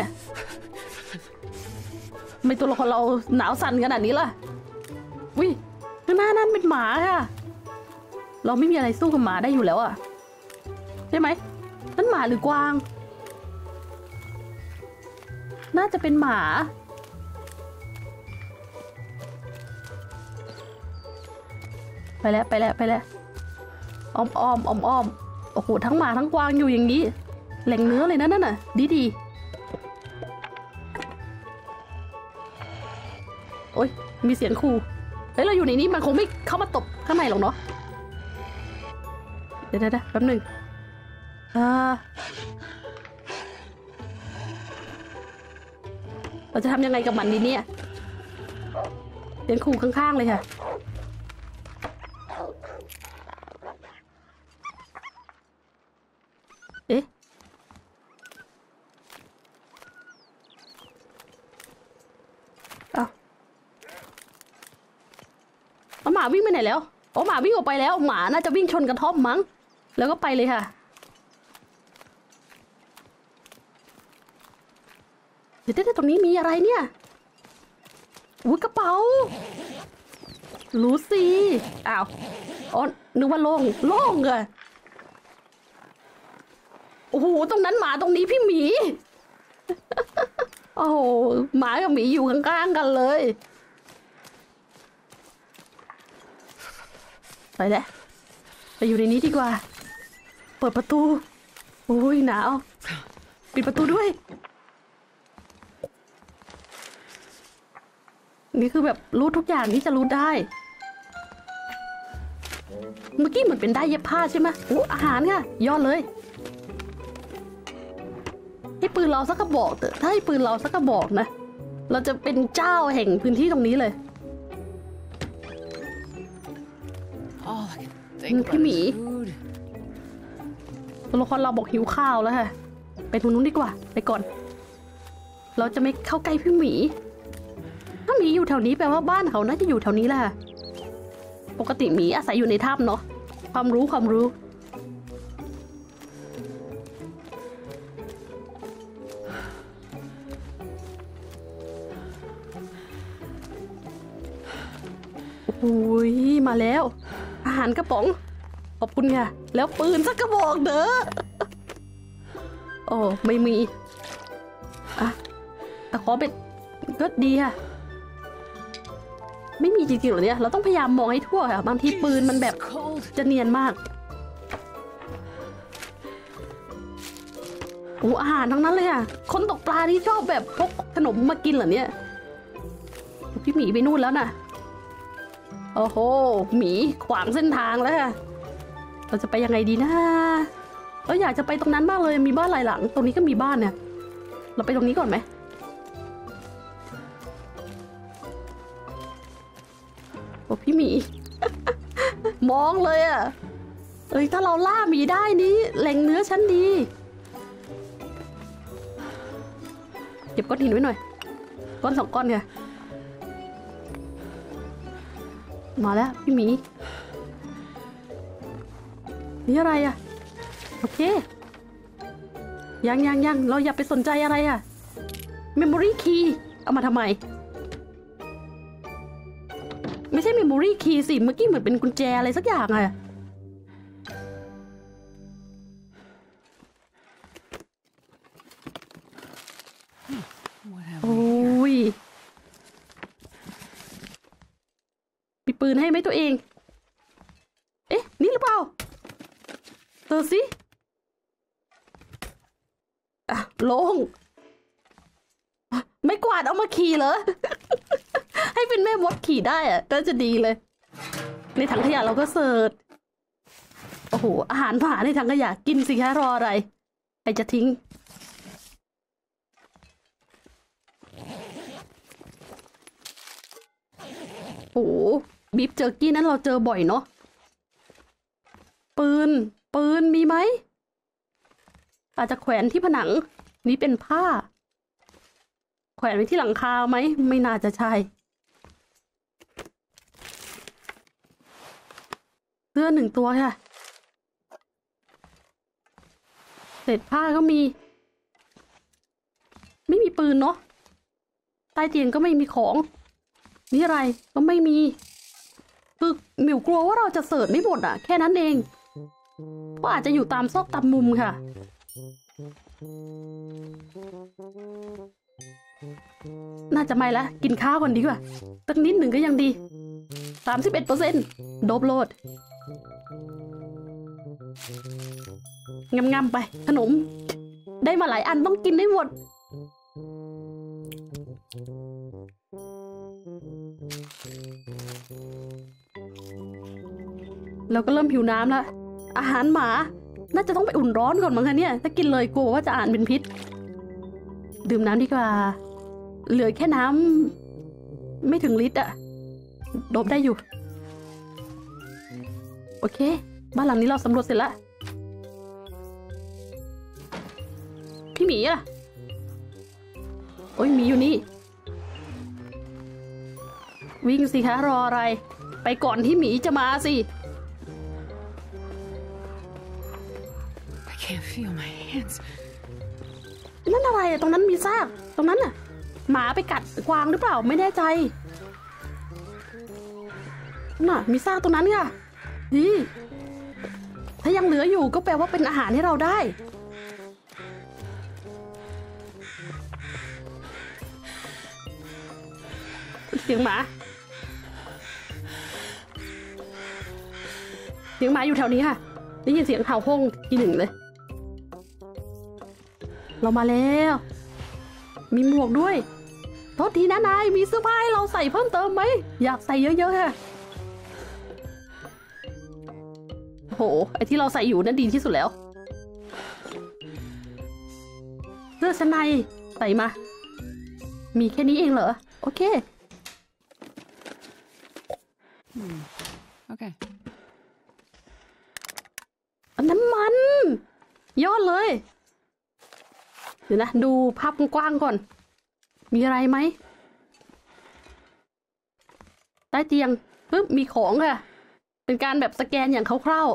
S1: ทำไมตัวละครเราหนาวสั่นขนาดนี้ล่ะวิข้างหน้านั่นเป็นหมาค่ะเราไม่มีอะไรสู้กับหมาได้อยู่แล้วอะใช่ไหมนั่นหมาหรือกวางน่าจะเป็นหมาไปแล้วไปแล้วไปแล้วอ้อมอ้อมอ้อมอ้อมโอ้โหทั้งหมาทั้งกวางอยู่อย่างนี้แหล่งเนื้อเลยนะนั่นน่ะดีดีโอ้ยมีเสียงขู่เฮ้ยเราอยู่ในนี้มันคงไม่เข้ามาตบข้างในหรอกเนาะเดี๋ยวเดี๋ยวแป๊บหนึ่งอ่าเราจะทำยังไงกับมันดีเนี่ยเสียงขู่ข้างๆเลยค่ะเอ๊ะเอาเอาหมาวิ่งไปไหนแล้วอ๋อหมาวิ่งออกไปแล้วหมาน่าจะวิ่งชนกระท่อมมั้งแล้วก็ไปเลยค่ะเดี๋ยวๆตรงนี้มีอะไรเนี่ยอุ้ยกระเป๋ารู้สิอ้าวอ๋อนึกว่าโล่งโล่งเลยโอ้โหตรงนั้นหมาตรงนี้พี่หมี โอ้โหหมากับหมีอยู่ข้างๆกันเลยไปแล้วไปอยู่ในนี้ดีกว่าเปิดประตูโอ้ยหนาวปิดประตูด้วยนี่คือแบบรู้ทุกอย่างที่จะรู้ได้เมื่อกี้เหมือนเป็นได้เย็บผ้าใช่ไหมโอ้อาหารค่ะยอดเลยให้ปืนเราสักกระบอกเถอะถ้าให้ปืนเราสักกระบอกนะเราจะเป็นเจ้าแห่งพื้นที่ตรงนี้เลย
S2: All I can think about
S1: Kimmy.
S2: is food.
S1: ตัวละครเราบอกหิวข้าวแล้วค่ะไปตรงนู้นดีกว่าไปก่อนเราจะไม่เข้าใกล้พี่หมีถ้าหมีอยู่แถวนี้แปลว่าบ้านเขาน่าจะอยู่แถวนี้แหละปกติหมีอาศัยอยู่ในถ้ำเนาะความรู้ความรู้โอ้ยมาแล้วอาหารกระป๋องขอบคุณค่ะแล้วปืนสักกระบอกเด้อโอ้ไม่มีอะแต่ขอเป็นก็ดีค่ะไม่มีจริงๆหรอเนี่ยเราต้องพยายามมองให้ทั่วค่ะบางทีปืนมันแบบ
S2: Cold.
S1: จะเนียนมากโอ้อาหารทั้งนั้นเลยอ่ะคนตกปลาที่ชอบแบบพกขนมมากินเหรอเนี่ยพี่หมีไปนู่นแล้วน่ะโอ้โหหมีขวางเส้นทางแล้วค่ะเราจะไปยังไงดีนะเราอยากจะไปตรงนั้นมากเลยมีบ้านหลายหลังตรงนี้ก็มีบ้านเนี่ยเราไปตรงนี้ก่อนไหมโอ้พี่หมี มองเลยอ่ะเอ้ยถ้าเราล่าหมีได้นี้แหล่งเนื้อชั้นดีเก็บก้อนหินไว้หน่อยก้อนสองก้อนค่ะมาแล้วพี่หมีนี่อะไรอ่ะโอเคยังยังยังเราอย่าไปสนใจอะไรอ่ะ Memory Key เอามาทำไมไม่ใช่ Memory Key สิเมื่อกี้เหมือนเป็นกุญแจอะไรสักอย่างอ่ะโอ้ยปืนให้ไหมตัวเองเอ๊ะนี่หรือเปล่าเจอสิอ่ะลงไม่กวาดเอามาขี่เหรอ ให้เป็นแม่มดขี่ได้อะน่าจะดีเลยในถังขยะเราก็เสิร์ชโอ้โหอาหารผ่าในถังขยะกินสิคะรออะไรใครจะทิ้งโอ้โหบีฟเจอร์กี้นั้นเราเจอบ่อยเนาะปืนปืนมีไหมอาจจะแขวนที่ผนังนี้เป็นผ้าแขวนไว้ที่หลังคาไหมไม่น่าจะใช่เสื้อหนึ่งตัวค่ะเศษผ้าก็มีไม่มีปืนเนาะใต้เตียงก็ไม่มีของนี่อะไรก็ไม่มีคือหมิวกลัวว่าเราจะเสิร์ชไม่หมดอ่ะแค่นั้นเองเพราะอาจจะอยู่ตามซอกตามมุมค่ะน่าจะไม่ละกินข้าวก่อนดีกว่าสักนิดหนึ่งก็ยังดี สามสิบเอ็ดเปอร์เซ็นต์ โดบโลดงำๆไปขนมได้มาหลายอันต้องกินได้หมดเราก็เริ่มหิวน้ำแล้วอาหารหมาน่าจะต้องไปอุ่นร้อนก่อนมั้งคะเนี่ยถ้ากินเลยกลัวว่าจะอ่านเป็นพิษดื่มน้ำดีกว่าเหลือแค่น้ำไม่ถึงลิตรอะโดบได้อยู่โอเคบ้านหลังนี้เราสำรวจเสร็จแล้วพี่หมีอะโอ้ยหมีอยู่นี่วิ่งสิคะรออะไรไปก่อนที่หมีจะมาสิ
S2: I can't feel my hands.
S1: นั่นอะไรอะตรงนั้นมีซากตรงนั้นน่ะหมาไปกัดกวางหรือเปล่าไม่แน่ใจน่ะมีซากตรงนั้นค่ะนี่ถ้ายังเหลืออยู่ก็แปลว่าเป็นอาหารให้เราได้เสียงหมาเสียงหมาอยู่แถวนี้ค่ะได้ยินเสียงเห่าห้องทีหนึ่งเลยเรามาแล้วมีหมวกด้วยโทษทีนะนายมีเสื้อผ้าให้เราใส่เพิ่มเติมไหมอยากใส่เยอะๆค่ะโหไอที่เราใส่อยู่นั่นดีที่สุดแล้วเสื้อชั้นในใส่มามีแค่นี้เองเหรอโอเค
S2: Hmm. Okay.
S1: น้ำมันยอดเลยเดี๋ยวนะดูภาพกว้างๆก่อนมีอะไรไหมใต้เตียงปึ๊บมีของค่ะเป็นการแบบสแกนอย่างคร่าว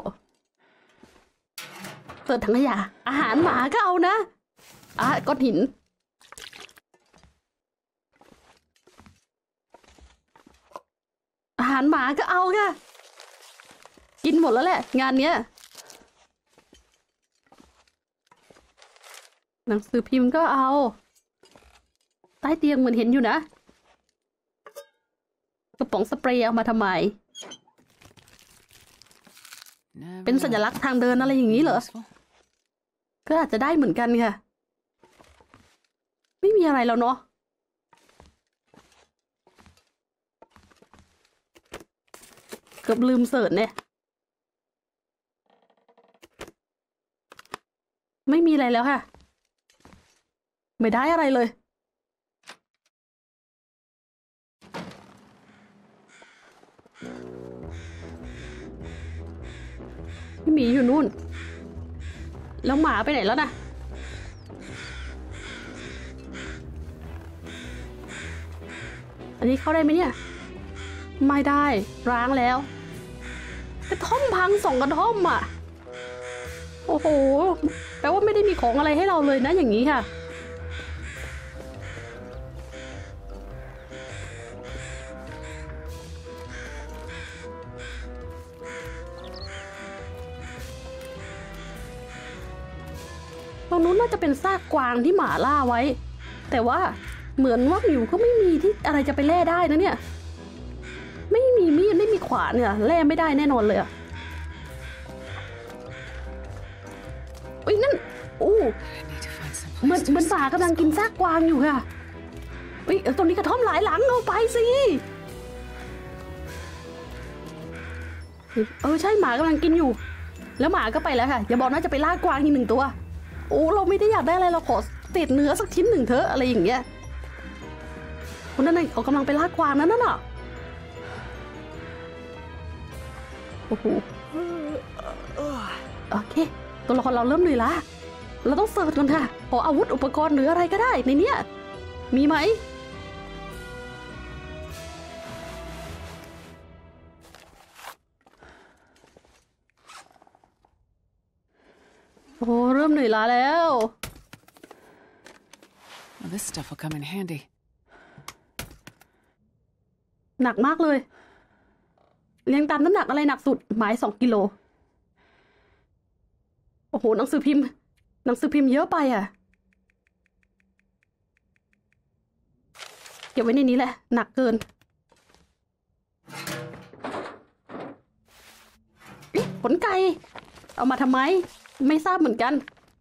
S1: ๆเปิดถังขยะอาหารหมาก็เอานะอ่ะก้อนหินอาหารหมาก็เอาค่ะกินหมดแล้วแหละงานเนี้ยหนังสือพิมพ์ก็เอาใต้เตียงเหมือนเห็นอยู่นะกระป๋องสเปรย์เอามาทำไม
S2: Never
S1: เป็นสัญลักษณ์ทางเดินอะไรอย่างนี้เหรอ
S2: useful.
S1: ก็อาจจะได้เหมือนกันค่ะไม่มีอะไรแล้วเนาะเกือบลืมเสิร์ชเนี่ยไม่มีอะไรแล้วค่ะไม่ได้อะไรเลยพี่หมีอยู่นู่นแล้วหมาไปไหนแล้วนะอันนี้เข้าได้ไหมเนี่ยไม่ได้ร้างแล้วกระท่อมพังสองกระท่อมอ่ะโอ้โหแปลว่าไม่ได้มีของอะไรให้เราเลยนะอย่างนี้ค่ะตรงนู้นน่าจะเป็นซากกวางที่หมาล่าไว้แต่ว่าเหมือนว่าหมิวก็ไม่มีที่อะไรจะไปแล่ได้นะเนี่ยไม่มีมีดไม่มีขวาเนี่ยแล่ไม่ได้แน่นอนเลยอะอุ้ยนั่นอู้เหมือนเหมือนป่ากำลังกินซากกวางอยู่ค่ะอุ้ยตรงนี้กระท่อมหลายหลังเอาไปสิเออใช่หมากำลังกินอยู่แล้วหมาก็ไปแล้วค่ะอย่าบอกนะจะไปล่ากวางอีกหนึ่งตัวโอ้เราไม่ได้อยากได้อะไรเราขอเศษเนื้อสักชิ้นหนึ่งเถอะอะไรอย่างเงี้ยคนนั้นเขากำลังไปล่ากวางนั้นน่ะโอ้โหโอเคตัวละครเราเริ่มเหนื่อยละเราต้องเสิร์ชก่อนค่ะขออาวุธอุปกรณ์หรืออะไรก็ได้ในเนี้ยมีไหมโอ้เริ่มเหนื่อยล้าแล้ว
S2: Well, this stuff will come in handy.
S1: หนักมากเลยเรียงตามน้ำหนักอะไรหนักสุดหมายสองกิโลโอ้โหหนังสือพิมพ์หนังสือพิมพ์เยอะไปอ่ะเก็บไว้ในนี้แหละหนักเกินขนไก่เอามาทำไมไม่ทราบเหมือนกัน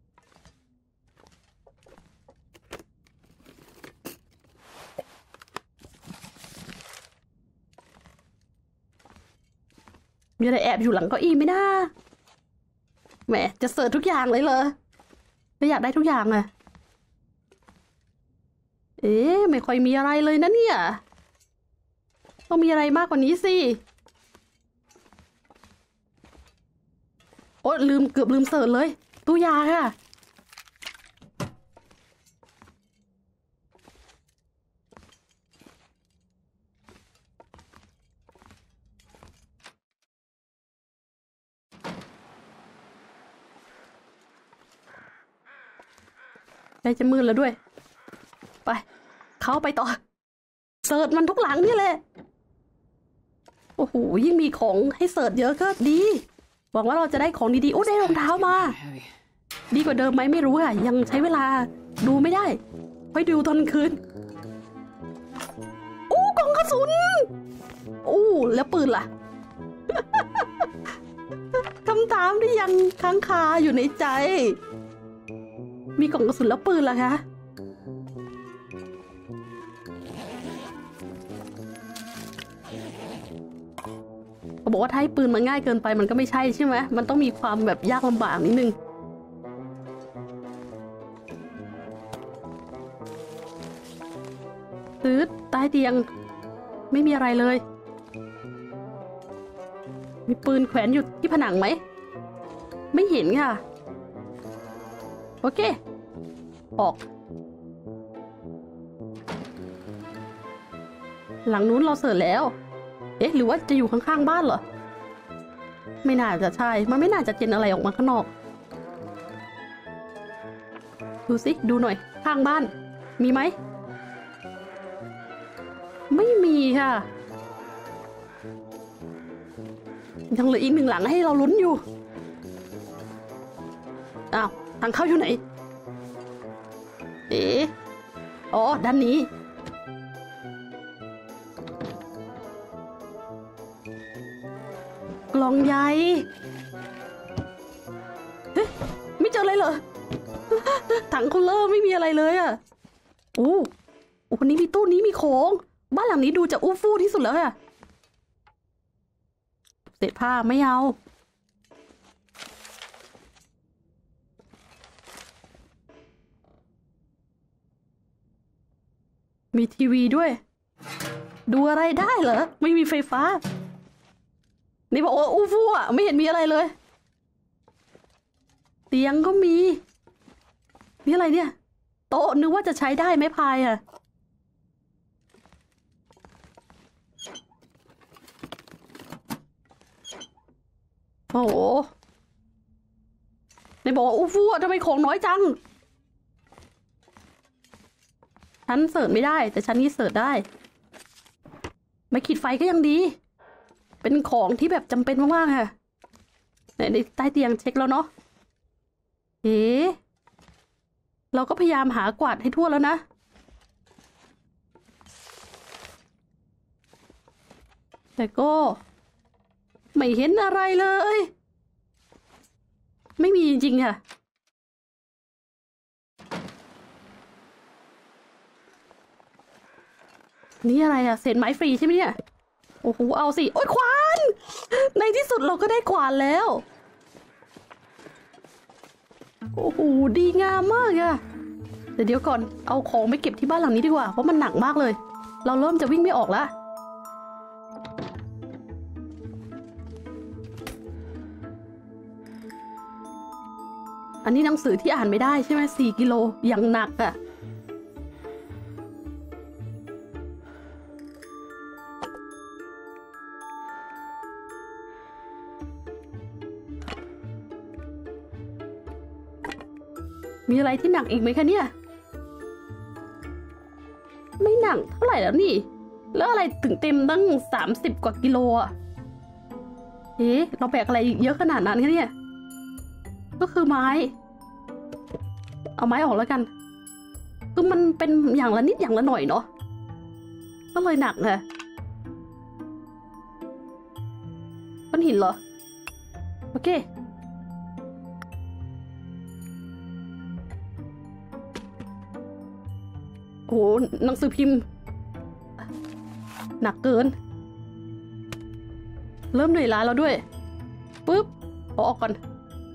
S1: มีอะไรแอบอยู่หลังเก้าอี้ไหมนะแหมจะเสิร์ชทุกอย่างเลยเหรอไม่อยากได้ทุกอย่างอะเอ๊ะไม่ค่อยมีอะไรเลยนะเนี่ยต้องมีอะไรมากกว่านี้สิโอ๊ยลืมเกือบลืมเสิร์ชเลยตู้ยาค่ะใกล้จะมืดแล้วด้วยไปเข้าไปต่อเสิร์ชมันทุกหลังนี่แหละโอ้โหยิ่งมีของให้เสิร์ชเยอะก็ดีหวังว่าเราจะได้ของดีๆโอ้ได้รองเท้ามาดีกว่าเดิมไหมไม่รู้ค่ะยังใช้เวลาดูไม่ได้ค่อยดูตอนคืนอู้กล่องกระสุนอู้แล้วปืนล่ะ คำถามที่ยังค้างคาอยู่ในใจมีกล่องกระสุนแล้วปืนล่ะคะเขาบอกว่าถ้าให้ปืนมันง่ายเกินไปมันก็ไม่ใช่ใช่ไหมมันต้องมีความแบบยากลำบากนิดนึงซื้อใต้เตียงไม่มีอะไรเลยมีปืนแขวนอยู่ที่ผนังไหมไม่เห็นค่ะโอเคออกหลังนู้นเราเสิร์ชแล้วเอ๊ะหรือว่าจะอยู่ข้างๆบ้านเหรอไม่น่าจะใช่มันไม่น่าจะเจนอะไรออกมาข้างนอกดูสิดูหน่อยข้างบ้านมีไหมไม่มีค่ะยังเหลืออีกหนึ่งหลังให้เราลุ้นอยู่อ้าวทางเข้าอยู่ไหนเอ๋อ๋อด้านนี้กล่องใหญ่เฮ้ยไม่เจออะไรเหรอถังคูลเลอร์ไม่มีอะไรเลยอ่ะอู้อู้คนนี้มีตู้นี้มีของบ้านหลังนี้ดูจะอู้ฟู่ที่สุดแล้วค่ะเศษผ้าไม่เอามีทีวีด้วยดูอะไรได้เหรอไม่มีไฟฟ้านี่บอกว่าอู้ฟู่อ่ะไม่เห็นมีอะไรเลยเตียงก็มีนี่อะไรเนี่ยโต๊ะนึกว่าจะใช้ได้ไหมพายอ่ะโอ้โหนี่บอกว่าอู้ฟู่อ่ะทำไมของน้อยจังฉันเสิร์ชไม่ได้แต่ฉันนี่เสิร์ชได้ไม่ขีดไฟก็ยังดีเป็นของที่แบบจำเป็นมากๆค่ะในใต้เตียงเช็คแล้วเนาะเอ๊ะเราก็พยายามหากวาดให้ทั่วแล้วนะแต่ก็ไม่เห็นอะไรเลย ไม่มีจริงๆค่ะนี่อะไรอะเศษไม้ฟรีใช่ไหมเนี่ยโอ้โหเอาสิโอ๊ยขวานในที่สุดเราก็ได้ขวานแล้วโอ้โหดีงามมากอะเดี๋ยวเดี๋ยวก่อนเอาของไปเก็บที่บ้านหลังนี้ดีกว่าเพราะมันหนักมากเลยเราเริ่มจะวิ่งไม่ออกแล้วอันนี้หนังสือที่อ่านไม่ได้ใช่ไหมสี่กิโลอย่างหนักอะมีอะไรที่หนักอีกไหมคะเนี่ยไม่หนักเท่าไหร่แล้วนี่แล้วอะไรถึงเต็มตั้งสามสิบกว่ากิโลอะเอ๊ะเราแบกอะไรเยอะขนาดนั้นคะเนี่ยก็คือไม้เอาไม้ออกแล้วกันคือมันเป็นอย่างละนิดอย่างละหน่อยเนาะก็เลยหนักค่ะก้อนหินเหรอโอเคโอ้หนังสือพิมพ์หนักเกินเริ่มเหนื่อยล้าแล้วด้วยปุ๊บเอาออกก่อน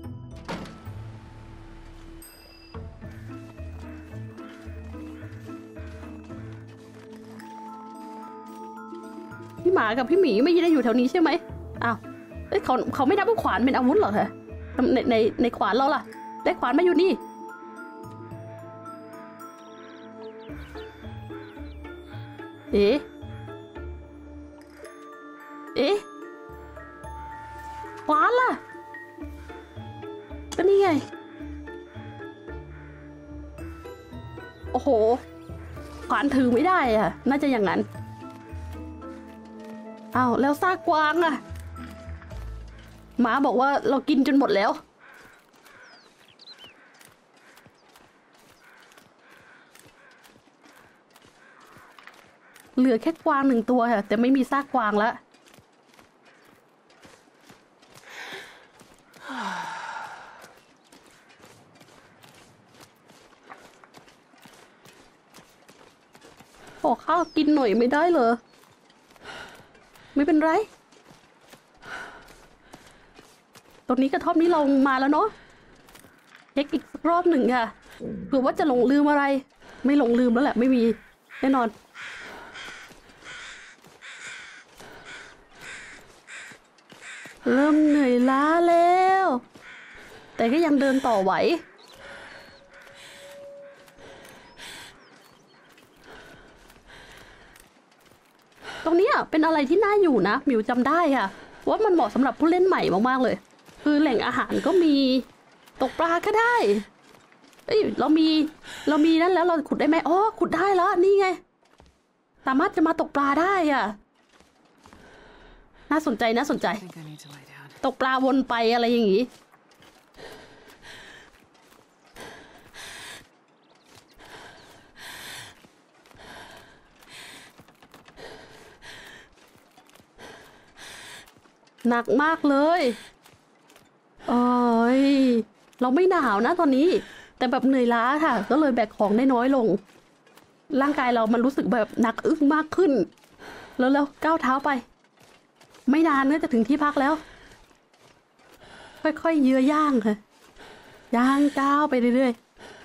S1: พี่หมากับพี่หมีไม่ได้อยู่แถวนี้ใช่ไหมอ้าวเอ้ยเขาเขาไม่นับว่าขวานเป็นอาวุธเหรอคะในในในขวานเราล่ะได้ขวานมาอยู่นี่เอ๊ะเอ๊ะขวานล่ะก็นี่ไงโอ้โหขวานถือไม่ได้อะน่าจะอย่างนั้นอ้าวแล้วซากกวางอะหมาบอกว่าเรากินจนหมดแล้วเหลือแค่กวางหนึ่งตัวค่ะแต่ไม่มีซากกวางแล้วขอข้าวกินหน่อยไม่ได้เหรอไม่เป็นไรตรงนี้กระท่อมนี้เรามาแล้วเนาะเช็คอีกรอบหนึ่งค่ะเผื่อว่าจะหลงลืมอะไรไม่หลงลืมแล้วแหละไม่มีแน่นอนเริ่มเหนื่อยล้าแล้วแต่ก็ยังเดินต่อไหวตรงนี้เป็นอะไรที่น่าอยู่นะมิวจำได้ค่ะว่ามันเหมาะสำหรับผู้เล่นใหม่มากๆเลยคือแหล่งอาหารก็มีตกปลาก็ได้เอ้ยเรามีเรามีนั่นแล้วเราขุดได้ไหมอ๋อขุดได้แล้วนี่ไงสามารถจะมาตกปลาได้อ่ะน่าสนใจน่าสนใจตกปลาวนไปอะไรอย่างงี้หนักมากเลยเอ้ยเราไม่หนาวนะตอนนี้แต่แบบเหนื่อยล้าค่ะก็เลยแบกของได้น้อยลงร่างกายเรามันรู้สึกแบบหนักอึ้งมากขึ้นแล้วแล้วก้าวเท้าไปไม่นานก็จะถึงที่พักแล้วค่อยๆเยื้อย่างค่ะย่างก้าวไปเรื่อยๆ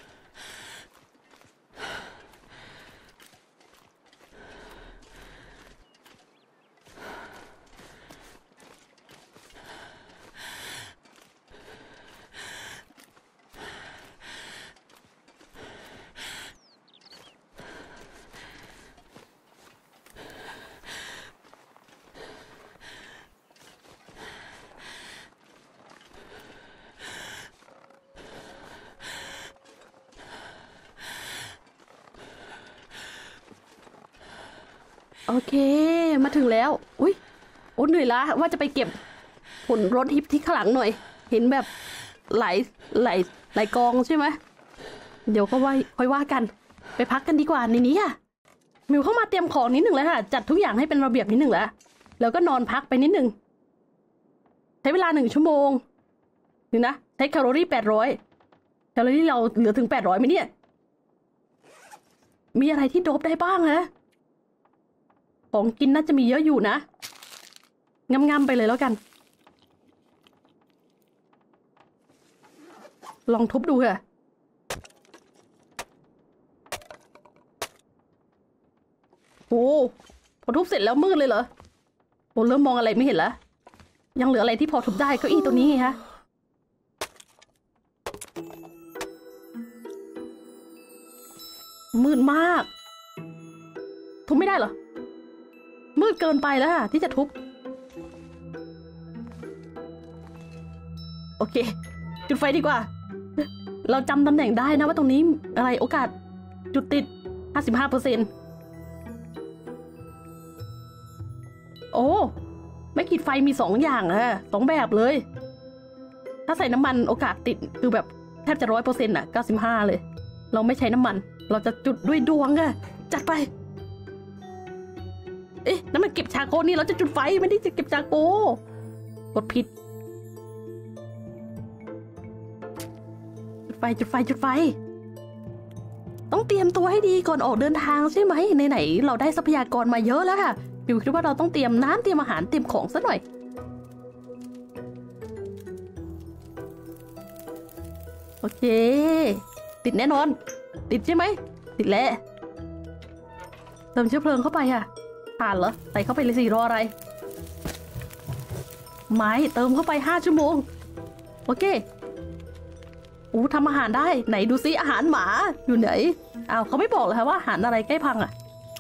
S1: โอเคมาถึงแล้วอุ้ยโอ้เหนื่อยละว่าจะไปเก็บผลรถฮิปที่ข้างหลังหน่อยเห็นแบบไหลไหลไหลกองใช่ไหมเดี๋ยวก็ว่าค่อยว่ากันไปพักกันดีกว่าในนี้ค่ะมิวเข้ามาเตรียมของนิดหนึ่งแล้วค่ะจัดทุกอย่างให้เป็นระเบียบนิดหนึ่งแล้วแล้วก็นอนพักไปนิดหนึ่งใช้เวลาหนึ่งชั่วโมงนี่นะใช้แคลอรี่แปดร้อยแคลอรี่เราเหลือถึงแปดร้อยไหมเนี่ยมีอะไรที่โดบได้บ้างฮะของกินน่าจะมีเยอะอยู่นะงำๆไปเลยแล้วกันลองทุบดูค่ะโอ้พอทุบเสร็จแล้วมืดเลยเหรอโอ้เริ่มมองอะไรไม่เห็นแล้วยังเหลืออะไรที่พอทุบได้เก้าอี้ตัวนี้ไงฮะมืดมากทุบไม่ได้เหรอมืดเกินไปแล้วค่ะที่จะทุบโอเคจุดไฟดีกว่าเราจำตำแหน่งได้นะว่าตรงนี้อะไรโอกาสจุดติด ห้าสิบห้าเปอร์เซ็นต์ โอ้ไม่ขีดไฟมีสองอย่างอะสองแบบเลยถ้าใส่น้ำมันโอกาสติดคือแบบแทบจะร้อยเปอร์เซ็นต์อะเก้าสิบห้าเลยเราไม่ใช้น้ำมันเราจะจุดด้วยดวงอะจัดไปเอ๊ะนั่นมันเก็บชาโกนี่เราจะจุดไฟไม่ได้จะเก็บชาโกกดผิดจุดไฟจุดไฟจุดไฟต้องเตรียมตัวให้ดีก่อนออกเดินทางใช่ไหมไหนๆเราได้ทรัพยากรมาเยอะแล้วค่ะบิวคิดว่าเราต้องเตรียมน้ำเตรียมอาหารเตรียมของซะหน่อยโอเคติดแน่นอนติดใช่ไหมติดแล้วเติมเชื้อเพลิงเข้าไปค่ะผ่านเหรอใส่เข้าไปเลยสิรออะไรไม้เติมเข้าไปห้าชั่วโมงโอเคอู้ทำอาหารได้ไหนดูซิอาหารหมาอยู่ไหนอ้าวเขาไม่บอกเลยค่ะว่าอาหารอะไรใกล้พังอ่ะ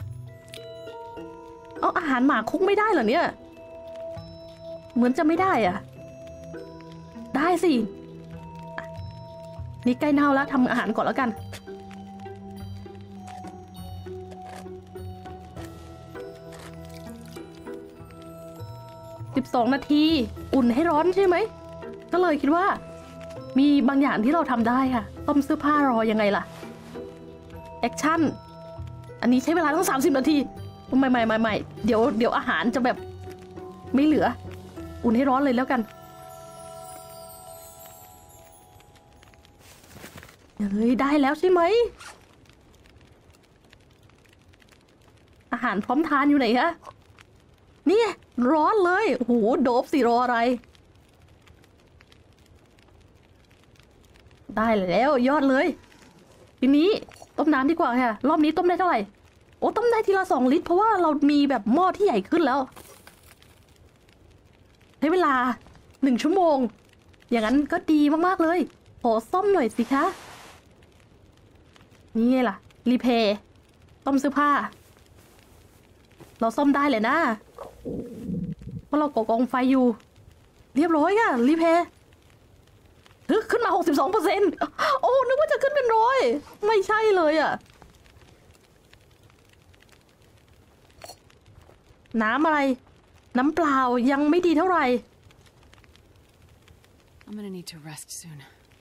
S1: เอาอาหารหมาคุกไม่ได้เหรอเนี่ยเหมือนจะไม่ได้อ่ะได้สินี่ใกล้เน่าแล้วทำอาหารก่อนแล้วกันสิบสองนาทีอุ่นให้ร้อนใช่ไหมก็เลยคิดว่ามีบางอย่างที่เราทำได้ค่ะต้มเสื้อผ้ารอยังไงล่ะแอคชั่นอันนี้ใช้เวลาตั้งสามสิบนาทีไม่ไม่ไม่ไม่เดี๋ยวเดี๋ยวอาหารจะแบบไม่เหลืออุ่นให้ร้อนเลยแล้วกันเฮ้ยได้แล้วใช่ไหมอาหารพร้อมทานอยู่ไหนคะนี่ร้อนเลยโอ้โหโดบสิรออะไรได้แล้วยอดเลยทีนี้ต้มน้ำดีกว่าค่ะรอบนี้ต้มได้เท่าไหร่โอ้ต้มได้ทีละสองลิตรเพราะว่าเรามีแบบหม้อที่ใหญ่ขึ้นแล้วใช้เวลาหนึ่งชั่วโมงอย่างนั้นก็ดีมากๆเลยขอซ่อมหน่อยสิคะนี่ไงล่ะรีเพย์ต้มเสื้อผ้าเราซ่อมได้เลยนะเพราะเราก่อกองไฟอยู่เรียบร้อยค่ะรีเพย์ฮึขึ้นมา หกสิบสองเปอร์เซ็นต์ โอ้นึกว่าจะขึ้นเป็นร้อยไม่ใช่เลยอ่ะน้ำอะไรน้ำเปล่ายังไม่ดีเท่าไหร่
S2: I'm gonna need to rest soon.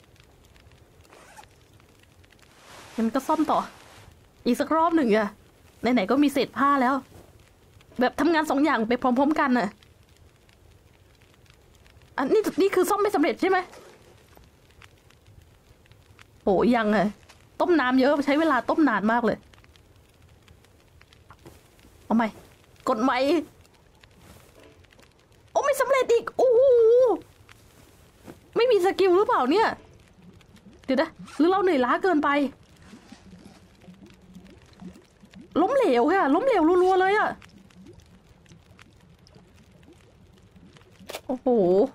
S1: งั้นก็ซ่อมต่ออีกสักรอบหนึ่งอะไหนๆก็มีเศษผ้าแล้วแบบทำงานสองอย่างไปพร้อมๆกันน่ะอันนี้นี่คือซ่อมไม่สำเร็จใช่ไหมโหยังไงต้มน้ำเยอะใช้เวลาต้มนานมากเลยเอาใหม่กดใหม่โอ้ไม่สำเร็จอีกโอ้โหไม่มีสกิลหรือเปล่าเนี่ยเดี๋ยวนะหรือเราเหนื่อยล้าเกินไปล้มเหลวค่ะล้มเหลวรัวๆเลยอะโอ้โห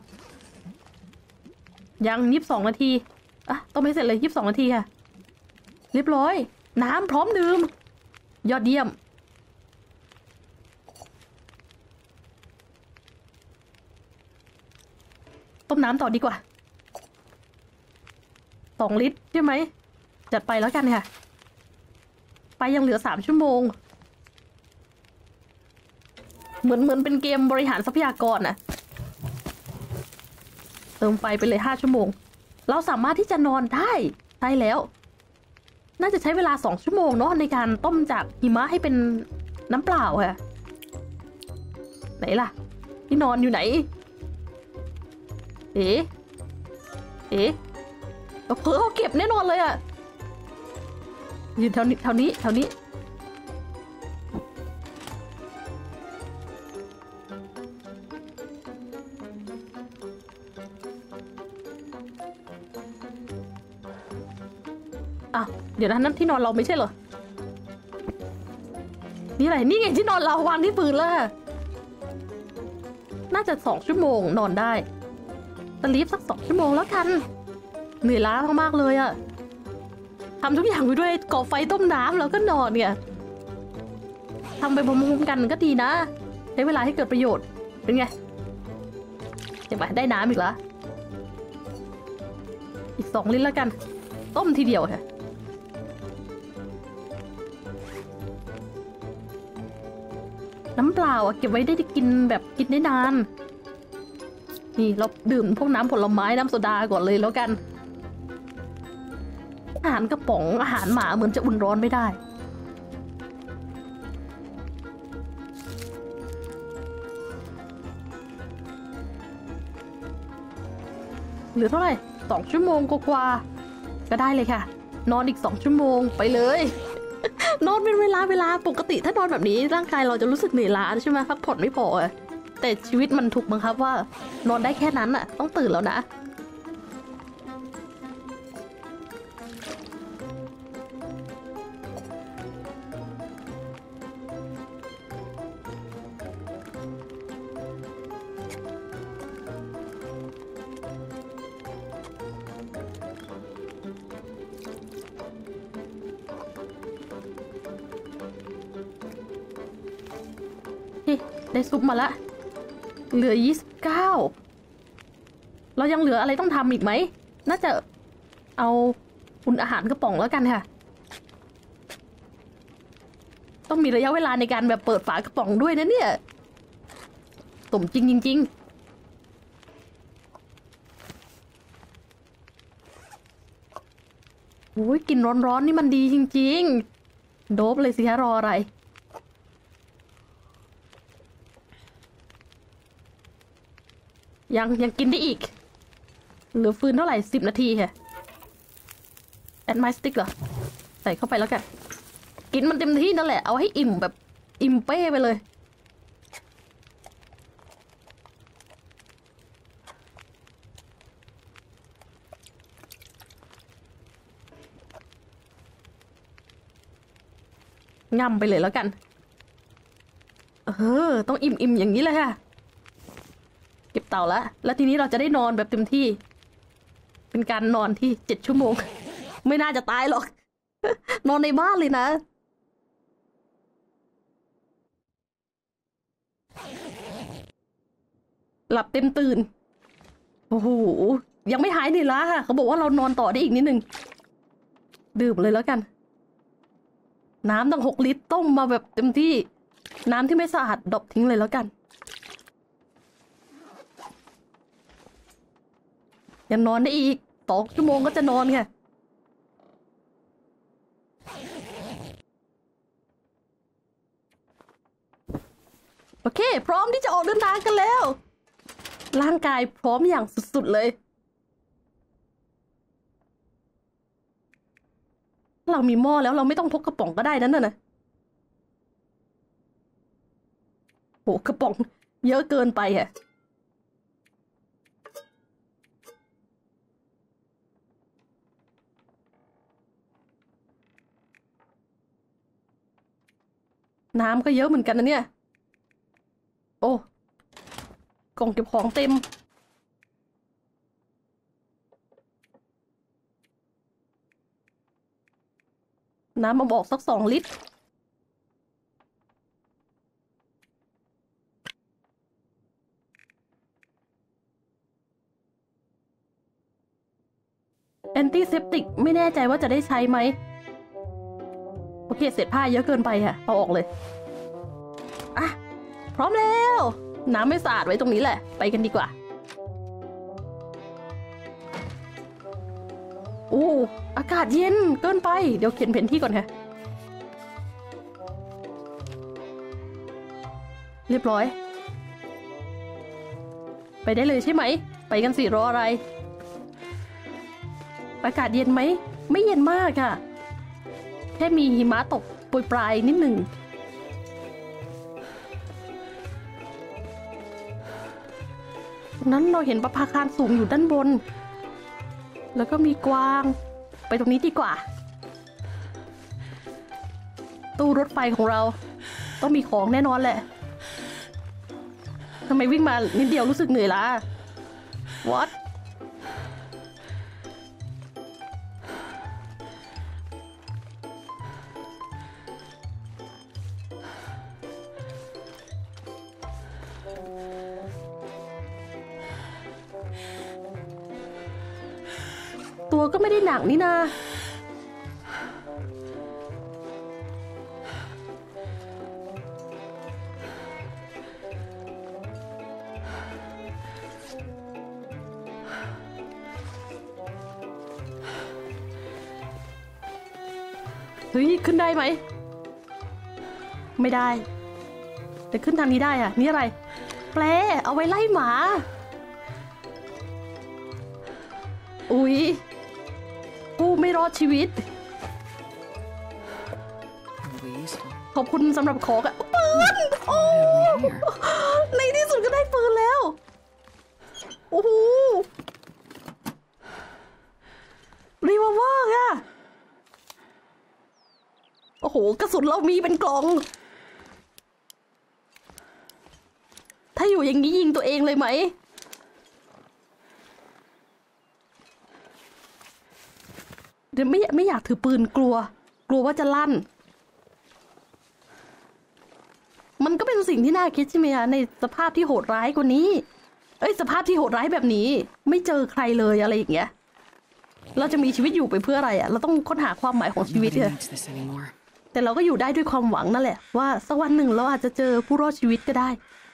S1: ยังยี่สิบสองนาทีอ่ะต้องไม่เสร็จเลยยี่สิบสองนาทีค่ะเรียบร้อยน้ำพร้อมดื่มยอดเยี่ยมต้มน้ำต่อดีกว่าสองลิตรใช่ไหมจัดไปแล้วกันค่ะไปยังเหลือสามชั่วโมงเหมือนเหมือนเป็นเกมบริหารทรัพยากรน่ะเติมไฟไปเลยห้าชั่วโมงเราสามารถที่จะนอนได้ใช่แล้วน่าจะใช้เวลาสองชั่วโมงเนาะในการต้มจากหิมะให้เป็นน้ำเปล่าค่ะไหนล่ะที่นอนอยู่ไหนเอ๊ะเอ๊ะเพิ่งเอาเก็บแน่นอนเลยอะอยู่แถวนี้แถวนี้แถวนี้อ้าวเดี๋ยวนะนั่นที่นอนเราไม่ใช่เหรอนี่อะไรนี่ไงที่นอนเราวางที่พื้นแล้วน่าจะสองชั่วโมงนอนได้สลีปสักสองชั่วโมงแล้วกันเหนื่อยล้ามากๆเลยอะทำทุกอย่างไปด้วยก่อไฟต้มน้ำแล้วก็นอนเนี่ยทำไปพร้อมๆกันก็ดีนะใช้เวลาให้เกิดประโยชน์เป็นไงเห็นไหมได้น้ำอีกแล้วอีกสองลิตรแล้วกันต้มทีเดียวค่ะน้ำเปล่าเก็บไว้ได้กินแบบกินได้นานนี่เราดื่มพวกน้ำผลไม้น้ำโซดาก่อนเลยแล้วกันอาหารกระป๋องอาหารหมาเหมือนจะอุ่นร้อนไม่ได้เหลือเท่าไหร่สองชั่วโมงกว่าก็ได้เลยค่ะนอนอีกสองชั่วโมงไปเลย นอนเป็นเวลาเวลาปกติถ้านอนแบบนี้ร่างกายเราจะรู้สึกเหนื่อยล้าใช่ไหมพักผ่อนไม่พอแต่ชีวิตมันถูกบังคับว่านอนได้แค่นั้นน่ะต้องตื่นแล้วนะได้ซุปมาละเหลือยี่สิบเก้าเรายังเหลืออะไรต้องทำอีกไหมน่าจะเอาอุ่นอาหารกระป๋องแล้วกันค่ะต้องมีระยะเวลาในการแบบเปิดฝากระป๋องด้วยนะเนี่ยสมจริงจริงๆโอ้ยกินร้อนๆนี่มันดีจริงๆโดบเลยสิคะรออะไรยังยังกินได้อีกเหลือฟืนเท่าไหร่สิบนาทีค่ะแอดไมสติ๊กเหรอใส่เข้าไปแล้วกันกินมันเต็มที่นั่นแหละเอาให้อิ่มแบบอิ่มเป้ไปเลยง่ำไปเลยแล้วกันเออต้องอิ่มอิ่มอย่างนี้เลยค่ะเก็บเต่าแล้วแล้วทีนี้เราจะได้นอนแบบเต็มที่เป็นการนอนที่เจ็ดชั่วโมงไม่น่าจะตายหรอก นอนในบ้านเลยนะหลับเต็มตื่นโอ้โหยังไม่หายเหนื่อยล้าค่ะเขาบอกว่าเรานอนต่อได้อีกนิดนึงดื่มเลยแล้วกันน้ำตั้งหกลิตรต้มมาแบบเต็มที่น้ำที่ไม่สะอาดดรอปทิ้งเลยแล้วกันยังนอนได้อีกสองชั่วโมงก็จะนอนค่ะโอเคพร้อมที่จะออกเดินทางกันแล้วร่างกายพร้อมอย่างสุดๆเลยเรามีหม้อแล้วเราไม่ต้องพกกระป๋องก็ได้นั่นน่ะโหกระป๋องเยอะเกินไปอ่ะน้ำก็เยอะเหมือนกันนะเนี่ยโอ้กล่องเก็บของเต็มน้ำมาบอกสักสองลิตรแอนตี้เซปติกไม่แน่ใจว่าจะได้ใช้ไหมโอเคเศษผ้าเยอะเกินไปค่ะเอาออกเลยอ่ะพร้อมแล้วน้ำไม่สะอาดไว้ตรงนี้แหละไปกันดีกว่าโอ้อากาศเย็นเกินไปเดี๋ยวเขียนแผนที่ก่อนค่ะเรียบร้อยไปได้เลยใช่ไหมไปกันสิรออะไรอากาศเย็นไหมไม่เย็นมากค่ะแค่มีหิมะตกโปรยปลายนิดหนึ่งนั้นเราเห็นประภาคารสูงอยู่ด้านบนแล้วก็มีกวางไปตรงนี้ดีกว่าตู้รถไฟของเราต้องมีของแน่นอนแหละทำไมวิ่งมานิดเดียวรู้สึกเหนื่อยล้า What ตัวก็ไม่ได้หนักนี่นาเฮ้ยขึ้นได้ไหมไม่ได้แต่ขึ้นทางนี้ได้อะนี่อะไรแปลเอาไว้ไล่หมาอุ๊ยผู้ไม่รอดชีวิตขอบคุณสำหรับของอะปืนโอ้ในที่สุดก็ได้ปืนแล้วโอ้โหรีวอลเวอร์อะโอ้โหกระสุนเรามีเป็นกล่องถ้าอยู่อย่างนี้ยิงตัวเองเลยไหมเดี๋ยวไม่ไม่อยากถือปืนกลัวกลัวว่าจะลั่นมันก็เป็นสิ่งที่น่าคิดใช่ไหมคะในสภาพที่โหดร้ายกว่านี้เอ้ยสภาพที่โหดร้ายแบบนี้ไม่เจอใครเลยอะไรอย่างเงี้ยเราจะมีชีวิตอยู่ไปเพื่ออะไรอ่ะเราต้องค้นหาความหมายของชีวิตเลยแต่เราก็อยู่ได้ด้วยความหวังนั่นแหละว่าสักวันหนึ่งเราอาจจะเจอผู้รอดชีวิตก็ได้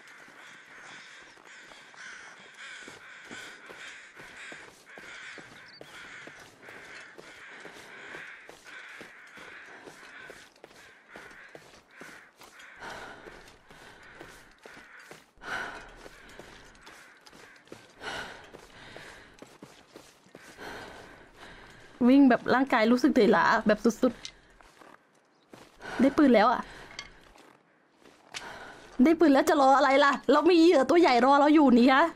S1: วิ่งแบบร่างกายรู้สึกเหนื่อยล้าแบบสุดๆได้ปืนแล้วอ่ะได้ปืนแล้วจะรออะไรล่ะเรามีเหยื่อตัวใหญ่รอเราอยู่นี่ฮะ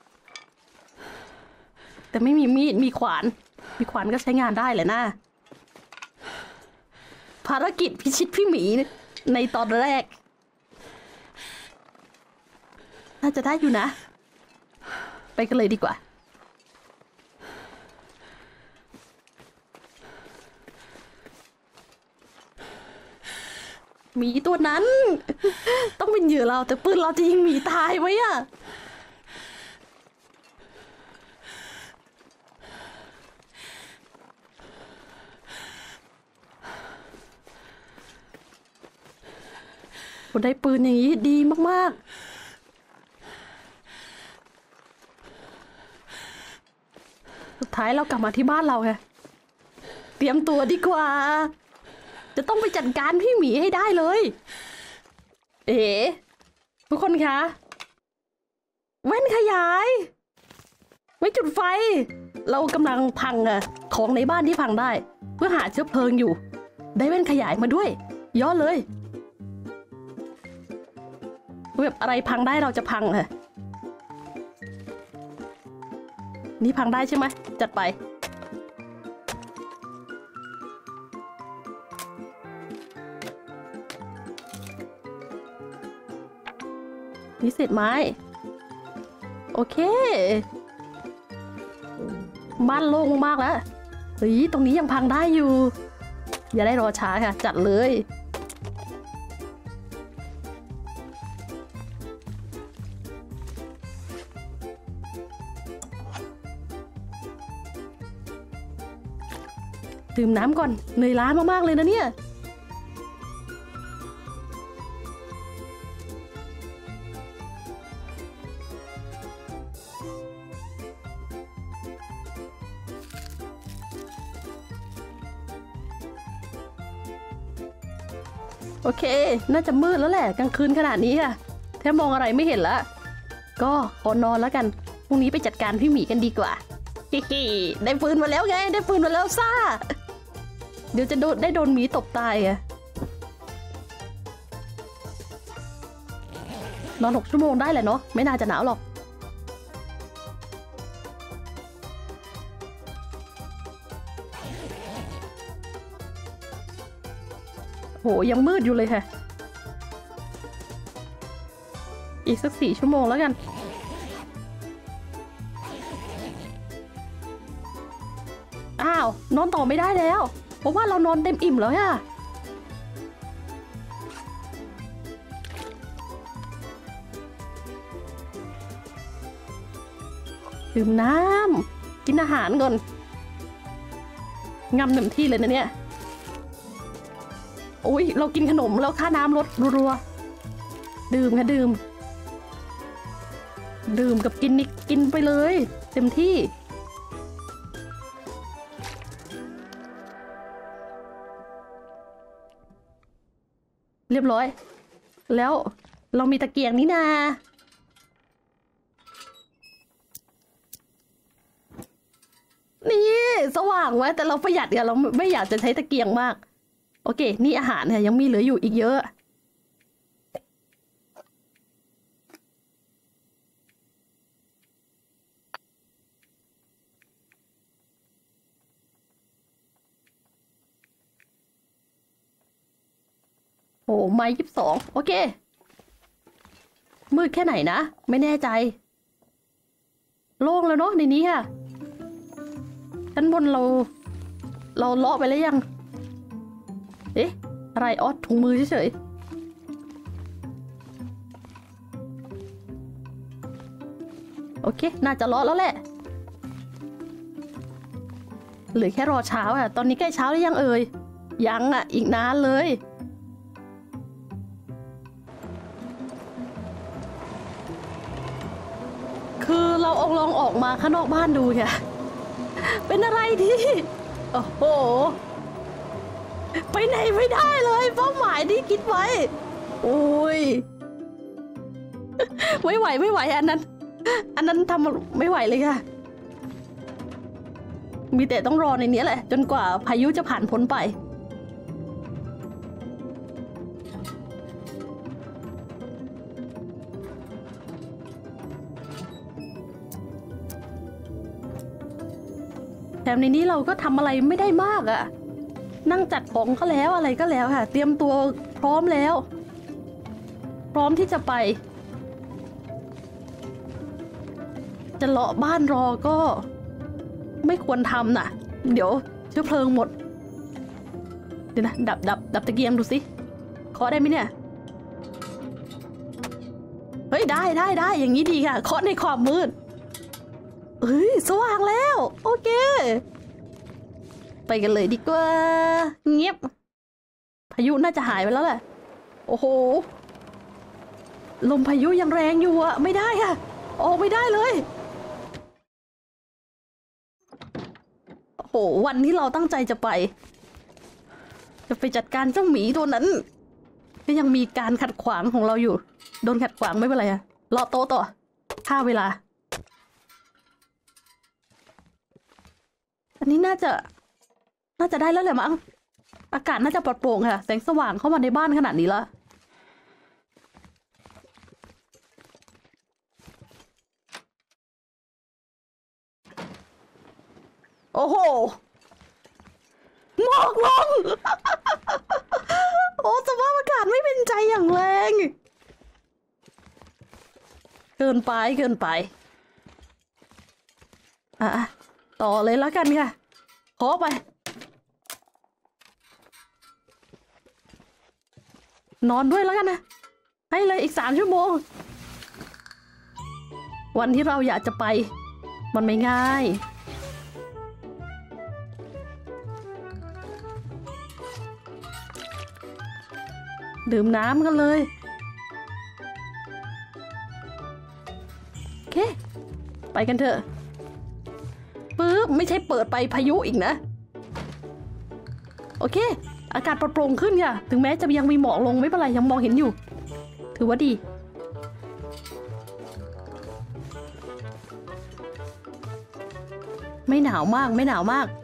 S1: แต่ไม่มีมีดมีขวานมีขวานก็ใช้งานได้แหละนะภารกิจพิชิตพี่หมีในตอนแรกน่าจะได้อยู่นะไปกันเลยดีกว่าหมีตัวนั้นต้องเป็นเหยื่อเราแต่ปืนเราจะยิงหมีตายไหมอะผมได้ปืนอย่างนี้ดีมากๆสุดท้ายเรากลับมาที่บ้านเราไงเตรียมตัวดีกว่าจะต้องไปจัดการพี่หมีให้ได้เลยเอ๋ทุกคนคะแว่นขยายไว้จุดไฟเรากำลังพังอะของในบ้านที่พังได้เพื่อหาเชื้อเพลิงอยู่ได้แว่นขยายมาด้วยยอดเลยแบบอะไรพังได้เราจะพังอะนี่พังได้ใช่ไหมจัดไปนี่เศษไม้โอเคบ้านโล่งมากแล้วเฮ้ยตรงนี้ยังพังได้อยู่อย่าได้รอช้าค่ะจัดเลยดื่มน้ำก่อนเหนื่อยล้ามากๆเลยนะเนี่ยโอเคน่าจะมืดแล้วแหละกลางคืนขนาดนี้ค่ะแทบมองอะไรไม่เห็นละก็ขอนอนแล้วกันรุ่งนี้ไปจัดการพี่หมีกันดีกว่าฮิฮิได้ปืนมาแล้วไงได้ปืนมาแล้วซ่าเดี๋ยวจะโดนได้โดนหมีตบตายอะนอนหกชั่วโมงได้แหละเนาะไม่น่าจะหนาวหรอกโหยังมืดอยู่เลยค่ะอีกสักสี่ชั่วโมงแล้วกันอ้าวนอนต่อไม่ได้แล้วเพราะว่าเรานอนเต็มอิ่มแล้วค่ะดื่มน้ำกินอาหารก่อนงำหนึ่งที่เลยนะเนี่ยโอ้ยเรากินขนมแล้วค่าน้ำลดรัวๆดื่มค่ะดื่มดื่มกับกินนี่กินไปเลยเต็มที่เรียบร้อยแล้วเรามีตะเกียงนี่นานี่สว่างไว้แต่เราประหยัดเนี่ยเราไม่อยากจะใช้ตะเกียงมากโอเคนี่อาหารเนี่ยยังมีเหลืออยู่อีกเยอะโอ้ไม้ยี่สิบสองโอเคมืดแค่ไหนนะไม่แน่ใจโล่งแล้วเนาะในนี้ค่ะชั้นบนเราเราเลาะไปแล้วยังเอ๊ะอะไรออดถุงมือเฉยๆโอเคน่าจะเลาะแล้วแหละเหลือแค่รอเช้าอ่ะตอนนี้ใกล้เช้าหรือยังเอ่ยยังอ่ะอีกนานเลยคือเราออกลองออกมาข้างนอกบ้านดูค่ะเป็นอะไรที่โอ้โหไปไหนไม่ได้เลยเป้าหมายที่คิดไว้โอ้ยไม่ไหวไม่ไหวอันนั้นอันนั้นทำไม่ไหวเลยค่ะมีแต่ต้องรอในนี้แหละจนกว่าพายุจะผ่านพ้นไปแถมในนี้เราก็ทำอะไรไม่ได้มากอะนั่งจัดของก็แล้วอะไรก็แล้วค่ะเตรียมตัวพร้อมแล้วพร้อมที่จะไปจะเลาะบ้านรอก็ไม่ควรทำน่ะเดี๋ยวเชื้อเพลิงหมดเดี๋ยวนะดับดับดับตะเกียงดูสิเคาะได้ไหมเนี่ยเฮ้ยได้ได้ได้อย่างนี้ดีค่ะเคาะในความมืดเฮ้ยสว่างแล้วโอเคไปกันเลยดีกว่าเงียบพายุน่าจะหายไปแล้วแหละโอ้โหลมพายุยังแรงอยู่อะไม่ได้ค่ะออกไม่ได้เลยโอ้โหวันที่เราตั้งใจจะไปจะไปจัดการเจ้าหมีตัวนั้นก็ยังมีการขัดขวางของเราอยู่โดนขัดขวางไม่เป็นไรอะรอโต๊ะต่อค่าเวลาอันนี้น่าจะน่าจะได้แล้วแหละมั้งอากาศน่าจะปลอดโปร่งค่ะแสงสว่างเข้ามาในบ้านขนาดนี้แล้วโอ้โหหมอกลง โอ้สภาพอากาศไม่เป็นใจอย่างแรงเกินไปเกินไปอ่ะต่อเลยแล้วกันค่ะขอไปนอนด้วยแล้วกันนะให้เลยอีกสามชั่วโมงวันที่เราอยากจะไปมันไม่ง่ายดื่มน้ำกันเลยโอเคไปกันเถอะปึ๊บไม่ใช่เปิดไปพายุอีกนะโอเคอากาศปลอดโปร่งขึ้นค่ะถึงแม้จะยังมีหมอกลงไม่เป็นไรยังมองเห็นอยู่ถือว่าดีไม่หนาวมากไม่หนาวมาก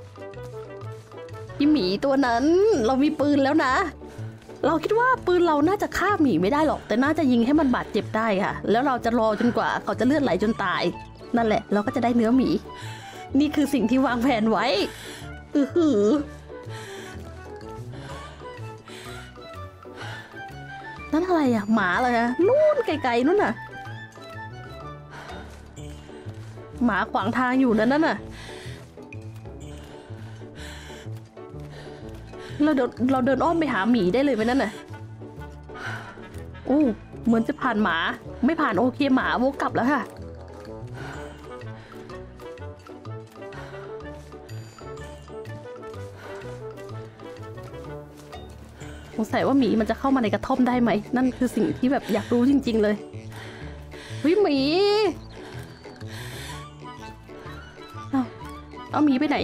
S1: พี่หมีตัวนั้นเรามีปืนแล้วนะเราคิดว่าปืนเราน่าจะฆ่าหมีไม่ได้หรอกแต่น่าจะยิงให้มันบาดเจ็บได้ค่ะแล้วเราจะรอจนกว่าเขาจะเลือดไหลจนตายนั่นแหละเราก็จะได้เนื้อหมีนี่คือสิ่งที่วางแผนไว้อือหือนั่นอะไรอ่ะหมาเลยฮะนู่นไกลๆนู่นน่ะหมาขวางทางอยู่นั่นน่ะเราเดินเราเดินอ้อมไปหาหมีได้เลยไหมนั่นน่ะโอ้เหมือนจะผ่านหมาไม่ผ่านโอเคหมาวกกลับแล้วค่ะสงสัยว่าหมีมันจะเข้ามาในกระท่อมได้ไหมนั่นคือสิ่งที่แบบอยากรู้จริงๆเลยเฮ้ยหมีเอาเอาหมีไปไหน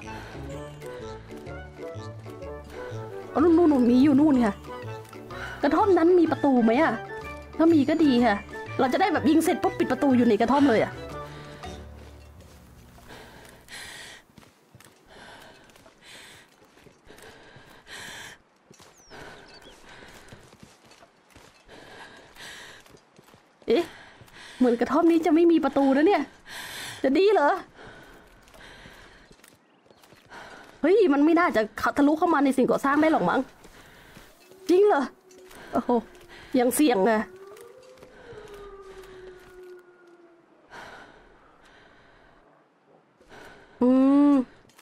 S1: เอานู่นนู่นหมีอยู่นู่นค่ะกระท่อมนั้นมีประตูไหมอะถ้ามีก็ดีค่ะเราจะได้แบบยิงเสร็จปุ๊บปิดประตูอยู่ในกระท่อมเลยอะเอ๊ะเหมือนกระท่อมนี้จะไม่มีประตูนะเนี่ยจะดีเหรอเฮ้ยมันไม่น่าจะทะลุเข้ามาในสิ่งก่อสร้างได้หรอกมั้งจริงเหรอโอ้โหยังเสี่ยงอะอืม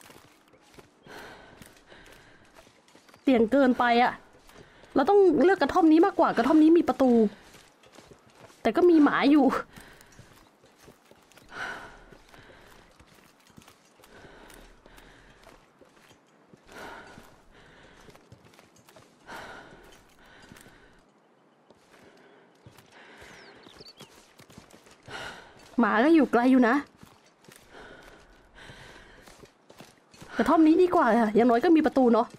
S1: เสี่ยงเกินไปอะเราต้องเลือกกระท่อมนี้มากกว่ากระท่อมนี้มีประตูแต่ก็มีหมาอยู่หมาก็อยู่ไกลอยู่นะกระท่อมนี้ดีกว่าค่ะอย่างน้อยก็มีประตูเนาะ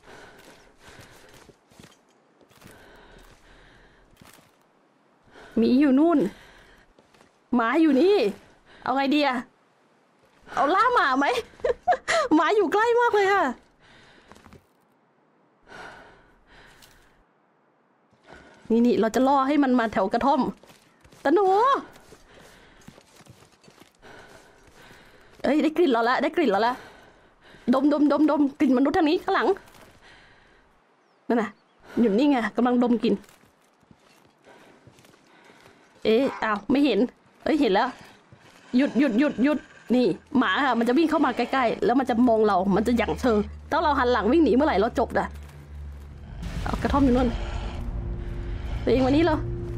S1: หมีอยู่นู่นหมาอยู่นี่เอาไงดีอะเอาล่าหมาไหม หมาอยู่ใกล้มากเลยค่ะนี่นี่เราจะล่อให้มันมาแถวกระท่อมตะหนูเอ้ยได้กลิ่นเราแล้วได้กลิ่นเราแล้วดมดมดมดมกลิ่นมนุษย์ทางนี้ข้างหลังนั่นน่ะอยู่นี่ไงกำลังดมกลิ่นเอ๊ะอ้าวไม่เห็นเอ้ยเห็นแล้วหยุดหยุดหยุดหยุดนี่หมาค่ะมันจะวิ่งเข้ามาใกล้ๆแล้วมันจะมองเรามันจะหยั่งเชิงถ้าเราหันหลังวิ่งหนีเมื่อไหร่เราจบอ่ะเอากระท่อมอยู่นู่นตัวเองวันนี้เหรอ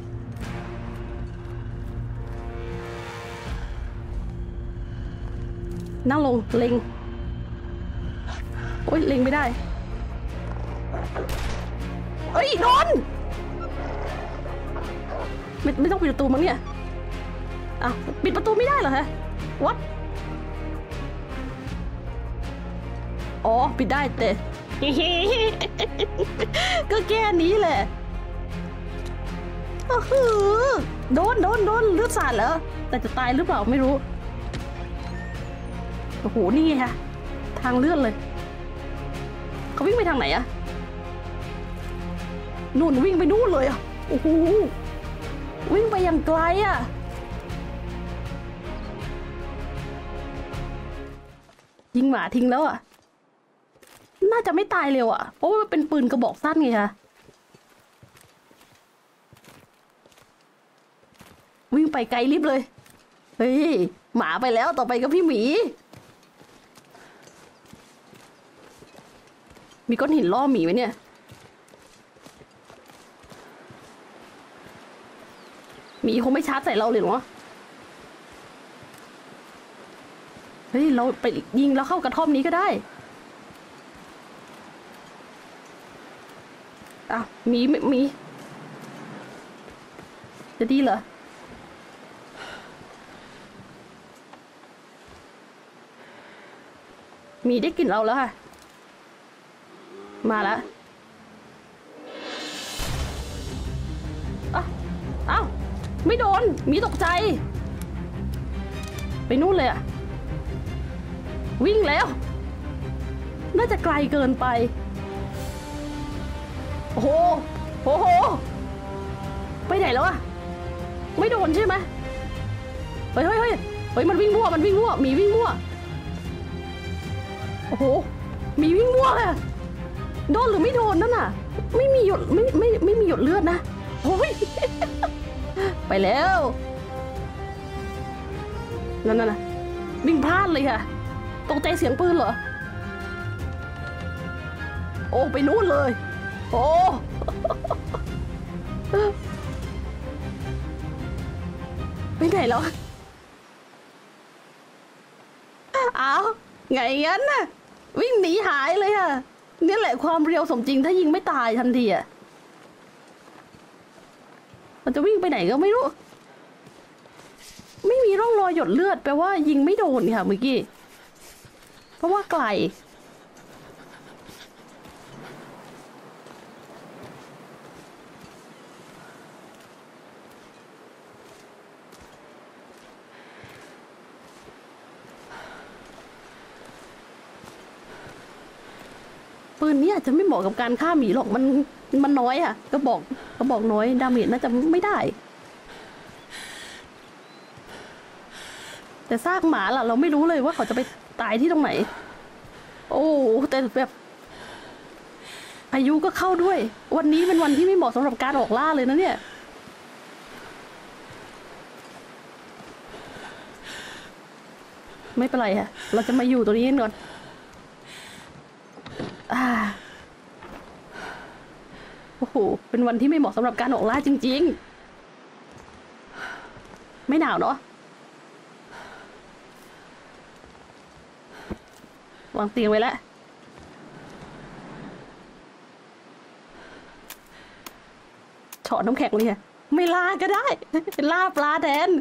S1: นั่งลงเล็งโอ๊ยเล็งไม่ได้เอ้ยโดนไม่ไม่ต้องปิดประตูมั้งเนี่ยอ้าวปิดประตูไม่ได้เหรอฮะ what อ๋อปิดได้แต่ ก็แค่นี้แหละโอ้โหโดนโดนโดนเลือดสาดเหรอแต่จะตายหรือเปล่าไม่รู้โอ้โหนี่ไงค่ะทางเลื่อนเลยเขาวิ่งไปทางไหนอะนู่นวิ่งไปนู่นเลยอะโอ้โหวิ่งไปอย่างไกลอะยิงหมาทิ้งแล้วอะน่าจะไม่ตายเร็วอะเพราะว่าเป็นปืนกระบอกสั้นไงคะวิ่งไปไกลลิบเลยเฮ้ยหมาไปแล้วต่อไปก็พี่หมีมีก้อนหินล่อหมีไหมเนี่ยหมีคงไม่ชาร์จใส่เราเลยหรอเฮ้ยเราไปยิงแล้วเข้ากระท่อมนี้ก็ได้อ้าวหมีหมีจะดีเหรอหมีได้กลิ่นเราแล้วค่ะมาแล้วอ้าวอ้าวไม่โดนมีตกใจไปนู่นเลยอะวิ่งแล้ว น่าจะไกลเกินไปโอ้โหโอ้โหไปไหนแล้วอะไม่โดนใช่ไหมเฮ้ยเฮ้ยเฮ้ยเฮ้ยมันวิ่งมั่วมันวิ่งมั่วมีวิ่งมั่วโอ้โหมีวิ่งมั่วเลยโดนหรือไม่โดนนั่นน่ะไม่มีหยดไม่ไม่ไม่มีหยดเลือดนะโอ้ย ไปแล้วนั่นน่ะวิ่งพลาดเลยค่ะตกใจเสียงปืนเหรอโอ้ไปนู่นเลยโอ้ ไปไหนแล้วอ้าวไงงั้นน่ะวิ่งหนีหายเลยค่ะนี่แหละความเร็วสมจริงถ้ายิงไม่ตายทันทีอ่ะมันจะวิ่งไปไหนก็ไม่รู้ไม่มีร่องรอยหยดเลือดแปลว่ายิงไม่โดนค่ะเมื่อกี้เพราะว่าไกลปืนนี้อาจจะไม่เหมาะกับการฆ่าหมีหรอกมันมันน้อยอ่ะก็บอกก็บอกน้อยดาเมจน่าจะไม่ได้แต่ซากหมาล่ะเราไม่รู้เลยว่าเขาจะไปตายที่ตรงไหนโอ้แต่แบบอายุก็เข้าด้วยวันนี้เป็นวันที่ไม่เหมาะสำหรับการออกล่าเลยนะเนี่ยไม่เป็นไรค่ะเราจะมาอยู่ตรงนี้กันก่อนอ่าโอ้โหเป็นวันที่ไม่เหมาะสำหรับการออกล่าจริงๆไม่หนาวเนาะวางเตียงไว้แล้วเฉาะน้ำแข็งเลยค่ะไม่ล่าก็ได้ ล่าปลาแทน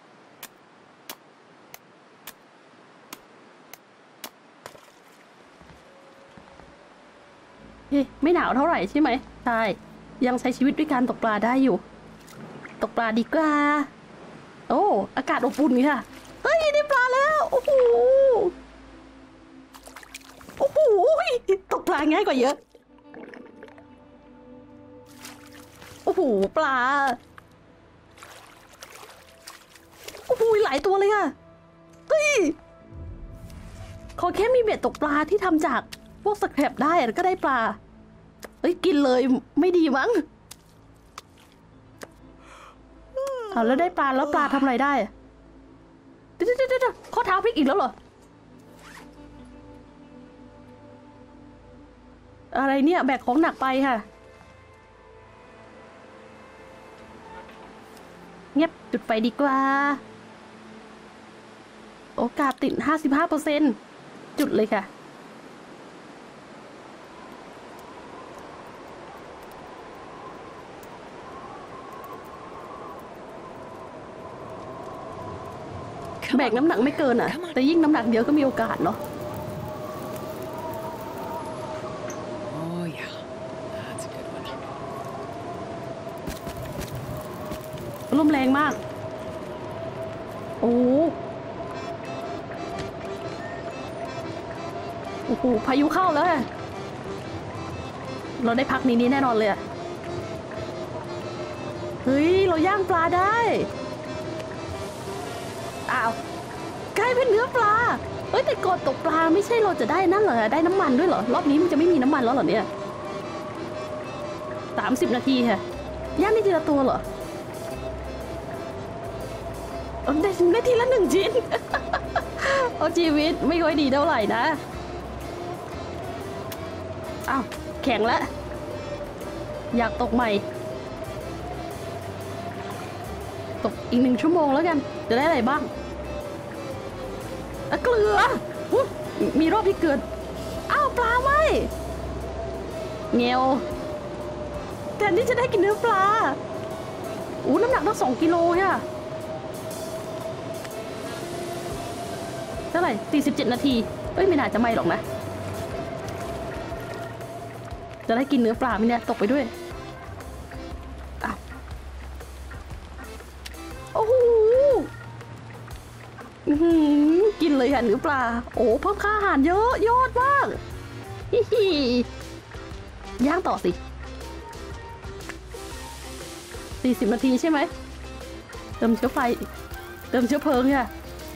S1: ไม่หนาวเท่าไหร่ใช่ไหมใช่ยังใช้ชีวิตด้วยการตกปลาได้อยู่ตกปลาดีกว่าโอ้อากาศอบอุ่นค่ะเฮ้ยได้ปลาแล้วโอ้โหโอ้โหตกปลาง่ายกว่าเยอะโอ้โหปลาโอ้โหหลายตัวเลยค่ะเฮ้ยขอแค่มีเบ็ดตกปลาที่ทำจากพวกสแครปได้แล้วก็ได้ปลาเอ้ยกินเลยไม่ดีมั้งเอาแล้วได้ปลาแล้วปลาทำอะไรได้เดี๋ยวเดี๋ยวเดี๋ยวข้อเท้าพลิกอีกแล้วเหรออะไรเนี่ยแบกของหนักไปค่ะเงียบจุดไฟดีกว่าโอกาสติด ห้าสิบห้าเปอร์เซ็นต์ จุดเลยค่ะแบกน้ำหนักไม่เกินอ่ะแต่ยิ่งน้ำหนักเยอะก็มีโอกาสเนาะ
S2: Oh yeah, that's a good one.
S1: ลมแรงมากโอ้โอ้โหพายุเข้าแล้วเราได้พักนี้นี้แน่นอนเลยอะเฮ้ยเราย่างปลาได้อ้าวกลายเป็นเนื้อปลาเอ้ยแต่ก่อนตกปลาไม่ใช่เราจะได้นั่นเหรอได้น้ำมันด้วยเหรอรอบนี้มันจะไม่มีน้ำมันแล้วเหรอเนี่ยสามสิบนาทีค่ะย่างได้ทีละตัวเหรอได้ได้ทีละหนึ่งชิ้น เอาชีวิตไม่ค่อยดีเท่าไหร่นะอ้าวแข็งแล้วอยากตกใหม่ตกอีกหนึ่งชั่วโมงแล้วกันจะได้อะไรบ้างเกลือมีรอบที่เกิดอ้าวปลาไหมเงี้ยวแทนที่จะได้กินเนื้อปลาอู้น้ำหนักตั้งสองกิโลค่ะเท่าไหร่สี่สิบเจ็ดนาทีเอ้ยไม่น่าจะไม่หรอกนะจะได้กินเนื้อปลาไหมเนี่ยตกไปด้วยอ้าวโอ้โหอื้อหือกินเลยค่ะเนื้อปลาโอ้เพิ่มค่าอาหารเยอะยอดมากฮิฮิย่างต่อสิสี่สิบนาทีใช่ไหมเติมเชื้อไฟเติมเชื้อเพลิงค่ะ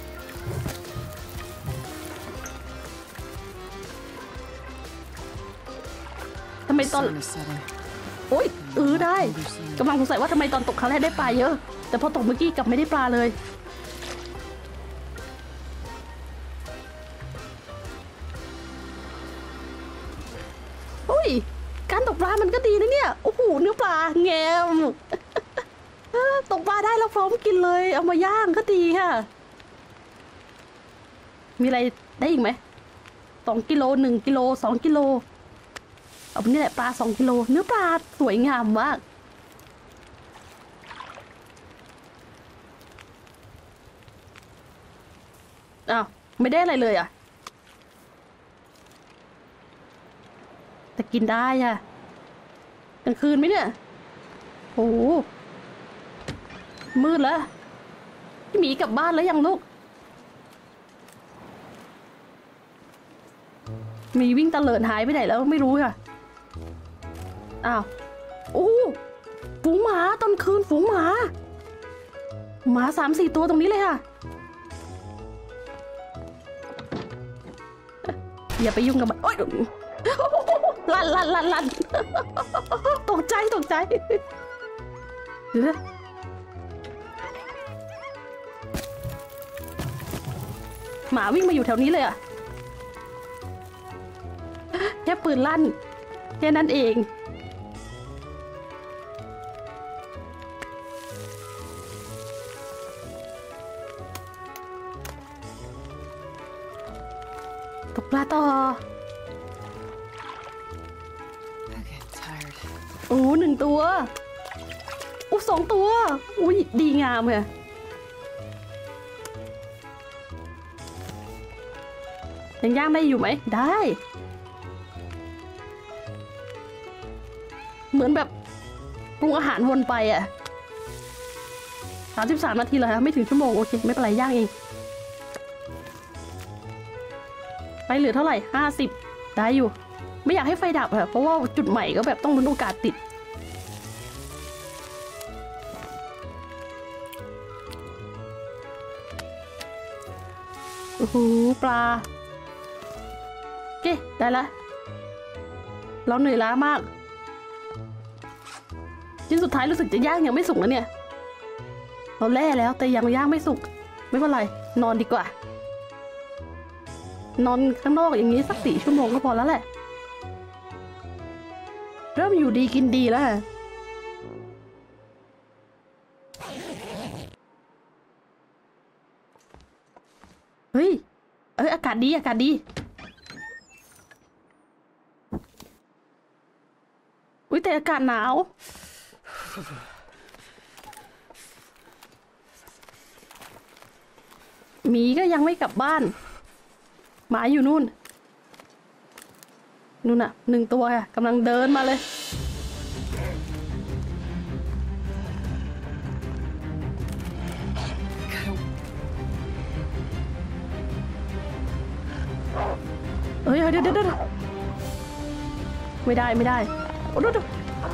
S1: ทำไมตอน
S2: Sun is setting.
S1: โอ๊ยเออได้กำลังสงสัยว่าทำไมตอนตกครั้งแรกได้ปลาเยอะแต่พอตกเมื่อกี้กลับไม่ได้ปลาเลยอุ้ยการตกปลามันก็ดีนะเนี่ยโอ้โหเนื้อปลาแงม ตกปลาได้แล้วพร้อมกินเลยเอามาย่างก็ดีค่ะมีอะไรได้อีกไหมสองกิโลหนึ่งกิโลสองกิโลเอาไปนี่แหละปลาสองกิโลเนื้อปลาสวยงามมากอ้าวไม่ได้อะไรเลยอ่ะแต่กินได้อ่ะกลางคืนไหมเนี่ยโอ้มืดแล้วพี่หมีกลับบ้านแล้วยังลูกมีวิ่งตะเลิดหายไปไหนแล้วไม่รู้ค่ะอ้าวโอ้ฝูงหมาตอนคืนฝูงหมาหมาสามสี่ตัวตรงนี้เลยค่ะอย่าไปยุ่งกับมันโอ๊ยลั่นลั่นลั่นลั่นตกใจตกใจเดี๋ยวหมาวิ่งมาอยู่แถวนี้เลยอะแค่ปืนลั่นแค่นั้นเองตกปลาต่อ
S2: Okay, tired.
S1: โอ้หนึ่งตัวโอ้สองตัวอุ้ยดีงามค่ะยังย่างได้อยู่ไหมได้เหมือนแบบปรุงอาหารวนไปอ่ะสามสิบสามนาทีแล้วไม่ถึงชั่วโมงโอเคไม่เป็นไรย่างเองไปเหลือเท่าไหร่ห้าสิบได้อยู่ไม่อยากให้ไฟดับอะเพราะว่าจุดใหม่ก็แบบต้องลุ้นโอกาสติดโอ้โหปลาโอเคได้ละเราเหนื่อยล้ามากชิ้นสุดท้ายรู้สึกจะย่างยังไม่สุกนะเนี่ยเราแล่แล้วแต่ยังย่างไม่สุกไม่เป็นไรนอนดีกว่านอนข้างนอกอย่างนี้สักสี่ชั่วโมงก็พอแล้วแหละเริ่มอยู่ดีกินดีแล้วเฮ้ยเอ้ยอากาศดีอากาศดีอุ้ยแต่อากาศหนาวหมีก็ยังไม่กลับบ้านหมาอยู่นู่นนู่นน่ะหนึ่งตัวค่ะกำลังเดินมาเลยเฮ้ยเดี๋ยวเดี๋ยวเดี๋ยวไม่ได้ไม่ได้โอ้ดูดู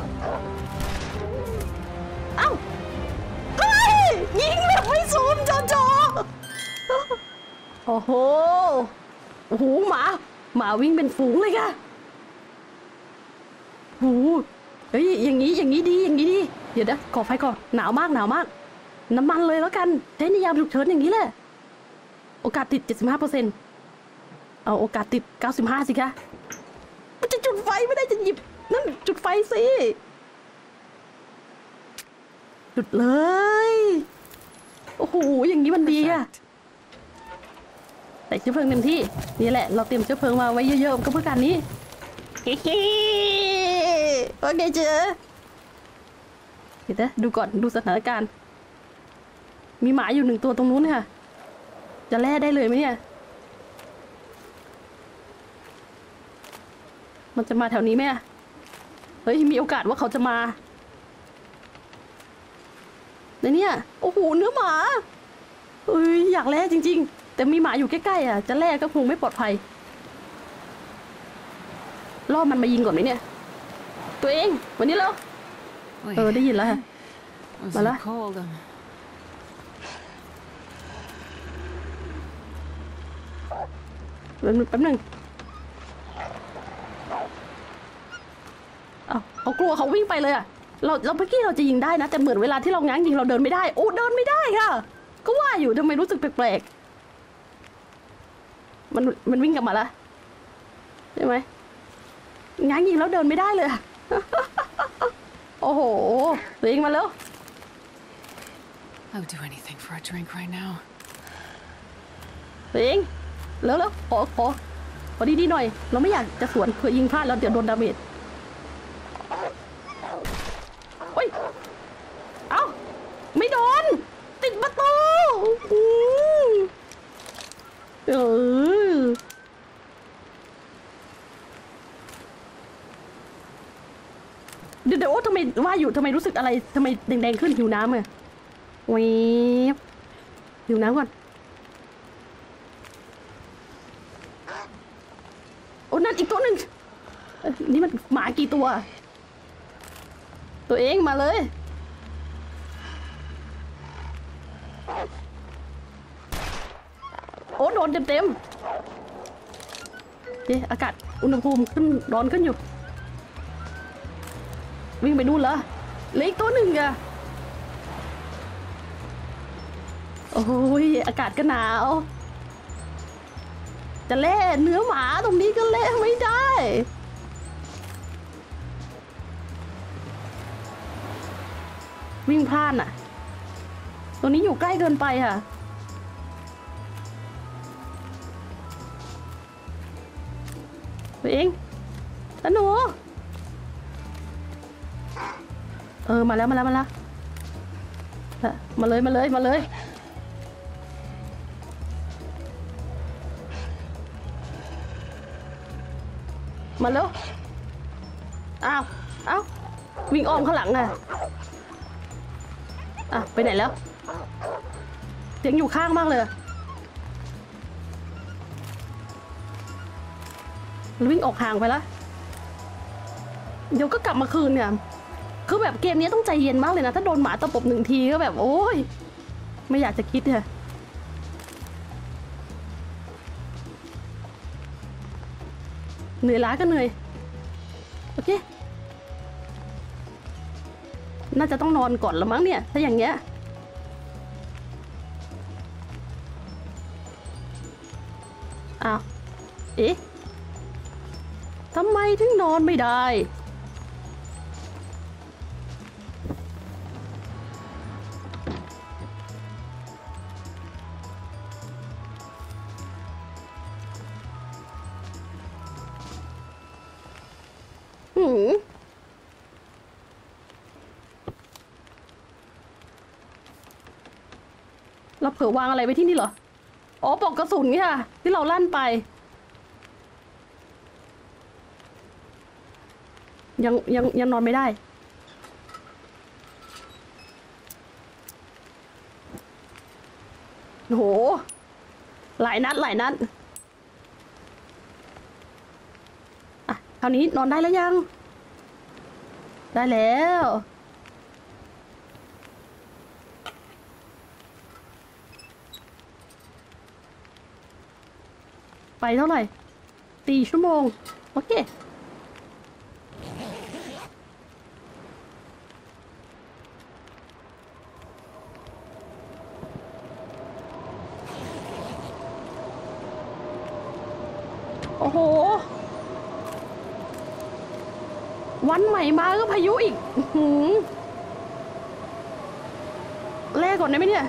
S1: เอ้าเฮ้ยยิงแบบไม่ซูมจอจอโอ้โหโอ้โหหมาหมาวิ่งเป็นฝูงเลยค่ะโอ้โหเฮ้ยอย่างนี้อย่างนี้ดีอย่างนี้ดีเดี๋ยวนะก่อไฟก่อนหนาวมากหนาวมากน้ำมันเลยแล้วกันใช้ในยามฉุกเฉินอย่างนี้แหละโอกาสติด เจ็ดสิบห้าเปอร์เซ็นต์ เอาโอกาสติด เก้าสิบห้า สิคะมันจะจุดไฟไม่ได้จะหยิบนั่นจุดไฟสิจุดเลยโอ้โหอย่างนี้มันดีอะใส่เชื้อเพลิงเต็มที่นี่แหละเราเตรียมเชื้อเพลิงมาไว้เยอะๆก็เพื่อการนี้โอเคเจอเดี๋ยวนะดูก่อนดูสถานการณ์มีหมาอยู่หนึ่งตัวตรงนู้นค่ะจะแล่ได้เลยไหมเนี่ยมันจะมาแถวนี้ไหมอะเฮ้ยมีโอกาสว่าเขาจะมาในเนี่ยโอ้โหเนื้อหมาเอ้ยอยากากแล่จริงๆแต่มีหมาอยู่ใกล้ๆอ่ะจะแล่ก็คงไม่ปลอดภัยล่อมันมายิงก่อนไหมเนี่ยตัวเองวันนี้แล้วเออได้ยินแล้วค่ะมาแล้วแป๊บนึงแป๊บนึงอ้าวเขากลัวเขาวิ่งไปเลยอ่ะเราเราเมื่อกี้เราจะยิงได้นะแต่เหมือนเวลาที่เราง้างยิงเราเดินไม่ได้โอ้เดินไม่ได้ค่ะก็ว่าอยู่ทำไมรู้สึกแปลกๆมันมันวิ่งกลับมาละใช่ไหมง้างยิงแล้วเดินไม่ได้เลย โอ้โหตัวเองมาแล้ว
S2: I would do anything for a drink right now
S1: ตัวเองแล้วแล้วขอขอขอดีๆหน่อยเราไม่อยากจะสวนเผื่อยิงพลาดแล้วเดี๋ยวโดนดาเมจโอ้ยเอ้าไม่โดนติดประตูเออเดี๋ยวเดี๋ยวทำไมว่าอยู่ทำไมรู้สึกอะไรทำไมแดงๆขึ้นหิวน้ำอ่ะเวฟหิวน้ำก่อนโอ้นั่นอีกตัวหนึ่งนี่มันหมากี่ตัวตัวเองมาเลยโอ้โดนเต็มๆเอ๊ะอากาศอุณหภูมิขึ้นร้อนขึ้นอยู่วิ่งไปนู่นเหรอเหลืออีกตัวหนึ่งอะโอ้ยอากาศก็หนาวจะแล่เนื้อหมาตรงนี้ก็แล่ไม่ได้วิ่งพลาดน่ะตัวนี้อยู่ใกล้เกินไปค่ะตัวเองแล้วหนูเออมาแล้วมาแล้วมาแล้วมาเลยมาเลยมาเลยมาแล้วอ้าวอ้าววิ่งอ้อมข้างหลังอ่ะอ่ะไปไหนแล้วเสียงอยู่ข้างมากเลยวิ่งออกห่างไปแล้วเดี๋ยวก็กลับมาคืนเนี่ยคือแบบเกมนี้ต้องใจเย็นมากเลยนะถ้าโดนหมาตะปบหนึ่งทีก็แบบโอ้ยไม่อยากจะคิดเลยเหนื่อยล้าก็เหนื่อยโอเคน่าจะต้องนอนก่อนละมั้งเนี่ยถ้าอย่างเงี้ยอ้าวเอ๊ะทำไมถึงนอนไม่ได้เราเผลอวางอะไรไว้ที่นี่เหรออ๋อปลอกกระสุนค่ะที่เราลั่นไปยังยังยังนอนไม่ได้โหหลายนัดหลายนัดอ่ะคราวนี้นอนได้แล้วยังได้แล้วไปเท่าไหร่ตีชั่วโมงโอเคโอ้โหวันใหม่มาก็พายุอีกหืมแลกก่อนได้ไหมเนี่ย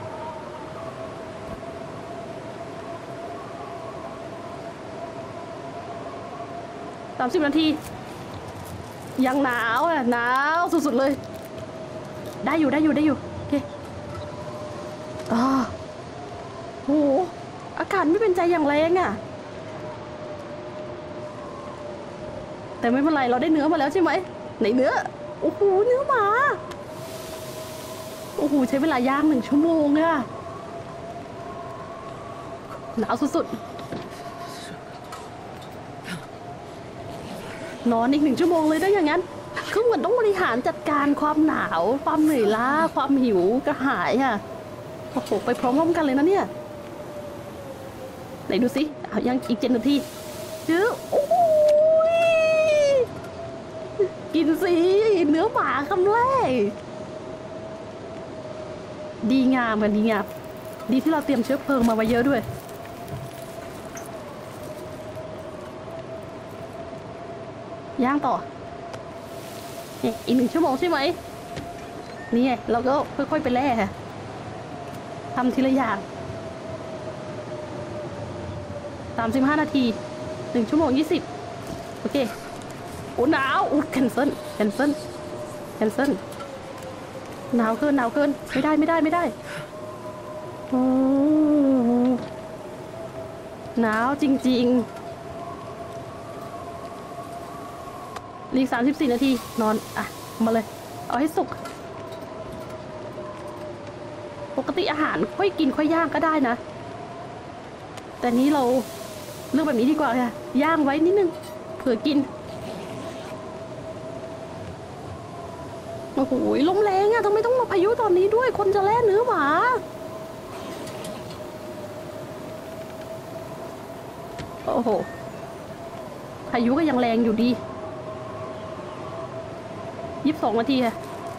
S1: สามสิบนาทียังหนาวอ่ะหนาวสุดๆเลยได้อยู่ได้อยู่ได้อยู่โอเคอ่าโหอากาศไม่เป็นใจอย่างแรงอ่ะแต่ไม่เป็นไรเราได้เนื้อมาแล้วใช่ไหมไหนเนื้อโอ้โหเนื้อหมาโอ้โหใช้เวลาย่างหนึ่งชั่วโมงอ่ะๆหนาวสุดๆนอนอีกหนึ่งชั่วโมงเลยได้อย่างนั้นคือเหมือนต้องบริหารจัดการความหนาวความเหนื่อยล้าความหิวกระหายค่ะโอ้โหไปพร้อมๆกันเลยนะเนี่ยไหนดูสิเอายังอีกเจ็ดนาทีจื้อโอ้ยกินสิเนื้อหมาคำแรกดีงามกันดีงามดีที่เราเตรียมเชื้อเพลิงมาไว้เยอะด้วยย่างต่อเนี่ยอีกหนึ่งชั่วโมงใช่ไหมนี่ไงเราก็ค่อยๆไปแล่ค่ะทำทีละอย่างสามสิบห้านาทีหนึ่งชั่วโมงยี่สิบโอเคโอ้หนาวอู้แคนเซิลแคนเซิลแคนเซิลหนาวเกินหนาวเกินไม่ได้ไม่ได้ไม่ได้โอ้หนาวจริงๆอีกสามสิบสี่นาทีนอนอ่ะมาเลยเอาให้สุกปกติอาหารค่อยกินค่อยย่างก็ได้นะแต่นี้เราเลือกแบบนี้ดีกว่าค่ะย่างไว้นิดนึงเผื่อกินโอ้โหลมแรงอะทำไมต้องมาพายุตอนนี้ด้วยคนจะแล่เนื้อหมาโอ้โหพายุก็ยังแรงอยู่ดียี่สิบสองนาทีค่ะ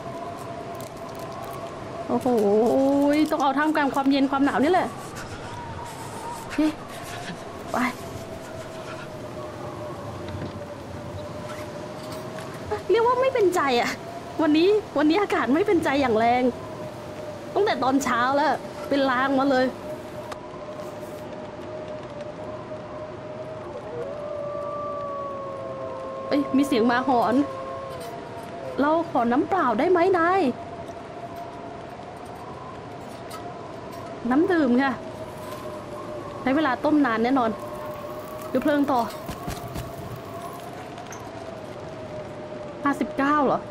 S1: โอ้โหต้องเอาท่ามกลางความเย็นความหนาวนี่แหละโอเคไปเรียกว่าไม่เป็นใจอะวันนี้วันนี้อากาศไม่เป็นใจอย่างแรงตั้งแต่ตอนเช้าแล้วเป็นลางมาเลยเอ้ยมีเสียงหมาหอนเราขอน้ำเปล่าได้ไหมนายน้ำดื่มค่ะใช้เวลาต้มนานแน่นอนดูเพลิงต่อห้าสิบเก้าเหรอ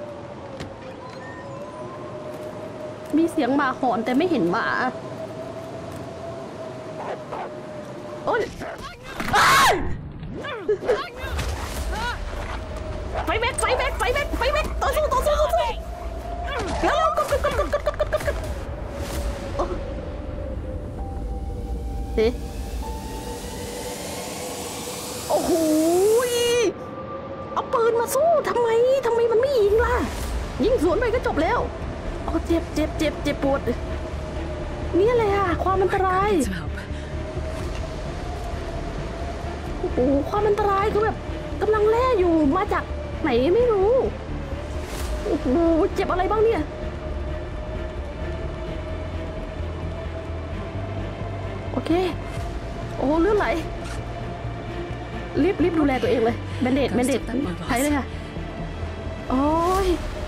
S1: มีเสียงหมาหอนแต่ไม่เห็นหมาโอ๊ยไฟแม็กไฟแม็กไฟแม็กไฟแม็กต่อสู้ต่อสู้ต่อสู้แล้วกดกดกดกดกดกดกดกดกดเฮ้โอ้โหเอาปืนมาสู้ทำไมทำไมมันไม่ยิงล่ะยิงสวนไปก็จบแล้วเอาเจ็บเจ็บเจ็บเจ็บปวดนี่อะไรอะความอันตรายโอ้โหความอันตรายคือแบบกำลังแล่อยู่มาจากไหนไม่รู้โอ้โหเจ็บอะไรบ้างเนี่ยโอเคโอ้เลือดไหลรีบรีบดูแลตัวเองเลยแบนเดดแบนเดดใช้เลยค่ะโอ้ย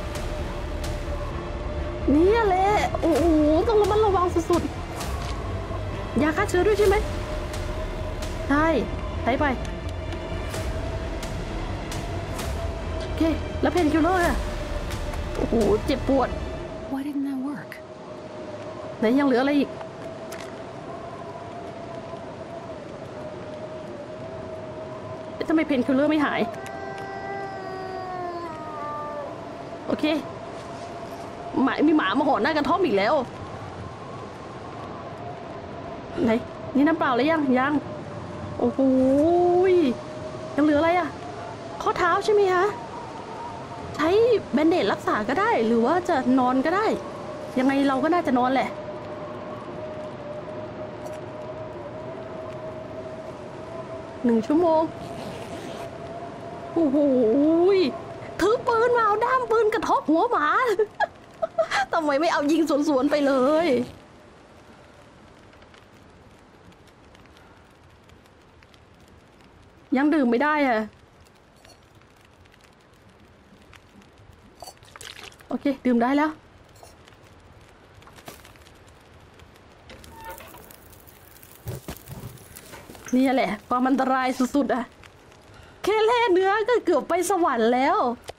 S1: นี่แหละโอ้โหต้องระมัดระวังสุดๆยาฆ่าเชื้อด้วยใช่ไหมใช่ใช้ไปโอเคแล้วเพนคิลเลอร์อะโอ้โหเจ็บปวด
S2: Why didn't that work?
S1: ไหนยังเหลืออะไรอีกทำไมเพนคิลเลอร์ไม่หายโอเคหมามีหมามาหอนหน้ากระท่อมอีกแล้วไหนนี่น้ำเปล่าเลยยังยังโอ้โหยังเหลืออะไรอ่ะข้อเท้าใช่ไหมคะใช้แบนเดดรักษาก็ได้หรือว่าจะนอนก็ได้ยังไงเราก็น่าจะนอนแหละหนึ่งชั่วโมงโอ้โหถือปืนมาเอาด้ามปืนกระทบหัวหมาทำไมไม่เอายิงสวนๆไปเลยยังดื่มไม่ได้อะโอเคดื่มได้แล้วนี่แหละความอันตรายสุดๆอะแค่แล่เนื้อก็เกือบไปสวรรค์แล้ว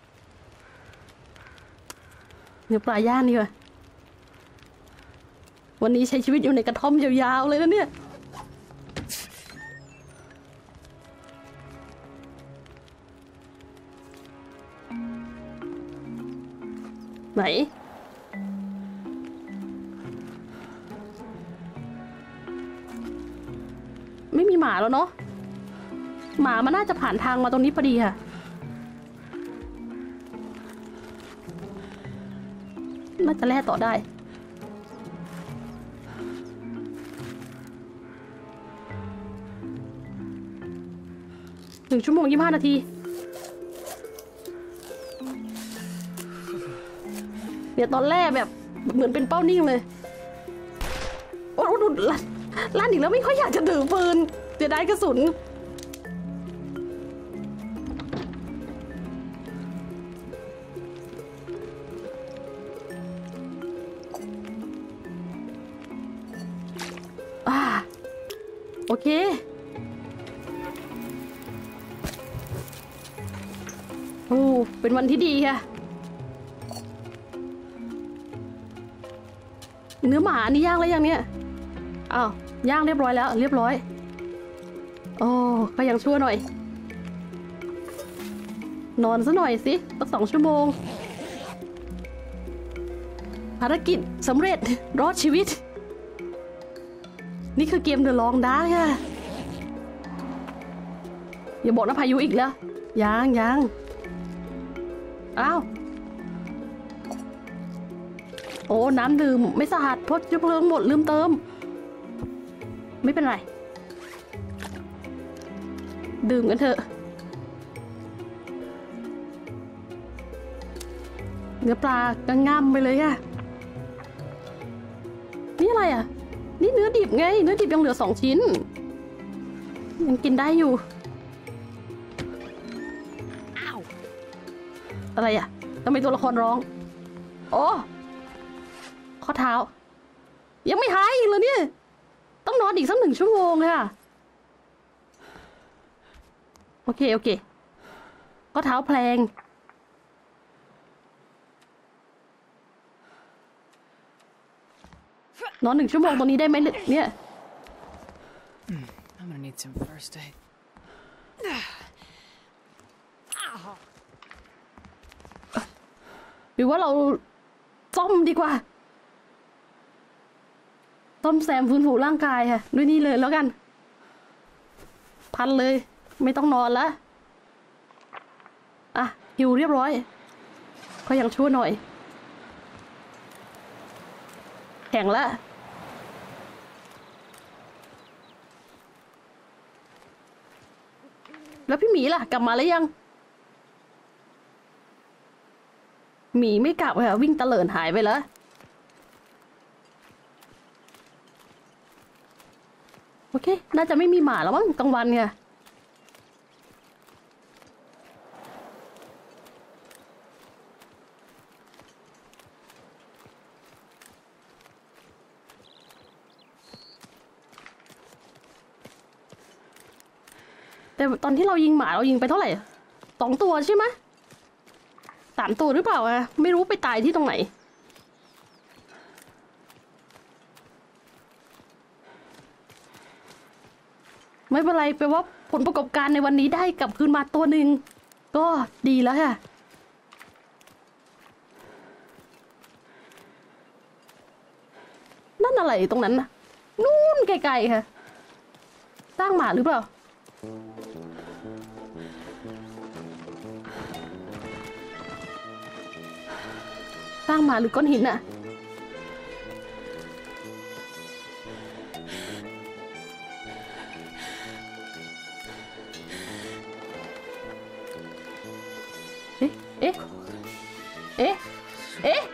S1: เนื้อปลาย่างนี่ว่ะวันนี้ใช้ชีวิตอยู่ในกระท่อมยาวๆเลยนะเนี่ยไหนไม่มีหมาแล้วเนาะหมามันน่าจะผ่านทางมาตรงนี้พอดีค่ะน่าจะแล่ต่อได้หนึ่งชั่วโมงยี่สิบห้านาทีเดี๋ยวตอนแรกแบบเหมือนเป็นเป้านิ่งเลยโอ้โหดูลั่นอีกแล้วไม่ค่อยอยากจะถือปืนเสียดายกระสุนอ่าโอเคโอ้เป็นวันที่ดีค่ะเนื้อหมานี่ย่างแล้วยังเนี่ยอ้าวย่างเรียบร้อยแล้วเรียบร้อยโอ้ก็ยังชั่วหน่อยนอนซะหน่อยสิสักสองชั่วโมงภารกิจสำเร็จรอดชีวิตนี่คือเกมเดอะลองดาร์กค่ะอย่าบอกนะพายุอีกแล้วยังยังอ้าวโอ้น้ำดื่มไม่สะอาดเพราะเชื้อเพลิงหมดลืมเติมไม่เป็นไรดื่มกันเถอะเนื้อปลาก็ง่ำไปเลยอะนี่อะไรอะนี่เนื้อดิบไงเนื้อดิบยังเหลือสองชิ้นยังกินได้อยู่อะไรอะทำไมตัวละครร้องโอ้ข้อเท้ายังไม่หายอีกเลยเนี่ยต้องนอนอีกสักหนึ่งชั่วโมงค่ะโอเคโอเคข้อเท้าแพลงนอนหนึ่งชั่วโมงตรงนี้ได้ไหมเนี่ย
S2: I'm gonna need some first aid.
S1: หรือว่าเราซ่อมดีกว่าซ่อมแซมฟื้นฟูร่างกายค่ะด้วยนี่เลยแล้วกันพันเลยไม่ต้องนอนละอ่ะหิวเรียบร้อยก็ยังชั่วหน่อยแข็งละแล้วพี่หมีล่ะกลับมาแล้วยังหมีไม่กลับค่ะวิ่งตะเลินหายไปแล้วโอเคน่าจะไม่มีหมาแล้วมั้งกลางวันเนี่ยแต่ตอนที่เรายิงหมาเรายิงไปเท่าไหร่สองตัวใช่ไหมสามตัวหรือเปล่าอะไม่รู้ไปตายที่ตรงไหนไม่เป็นไรแปลว่าผลประกอบการในวันนี้ได้กลับคืนมาตัวหนึ่งก็ดีแล้วค่ะนั่นอะไรตรงนั้นนะนู่นไกลๆค่ะสร้างหมาหรือเปล่าสร้างหมาหรือก้อนหินอะเอ๊ะเอ๊ะเอ๊ะเอ๊ะ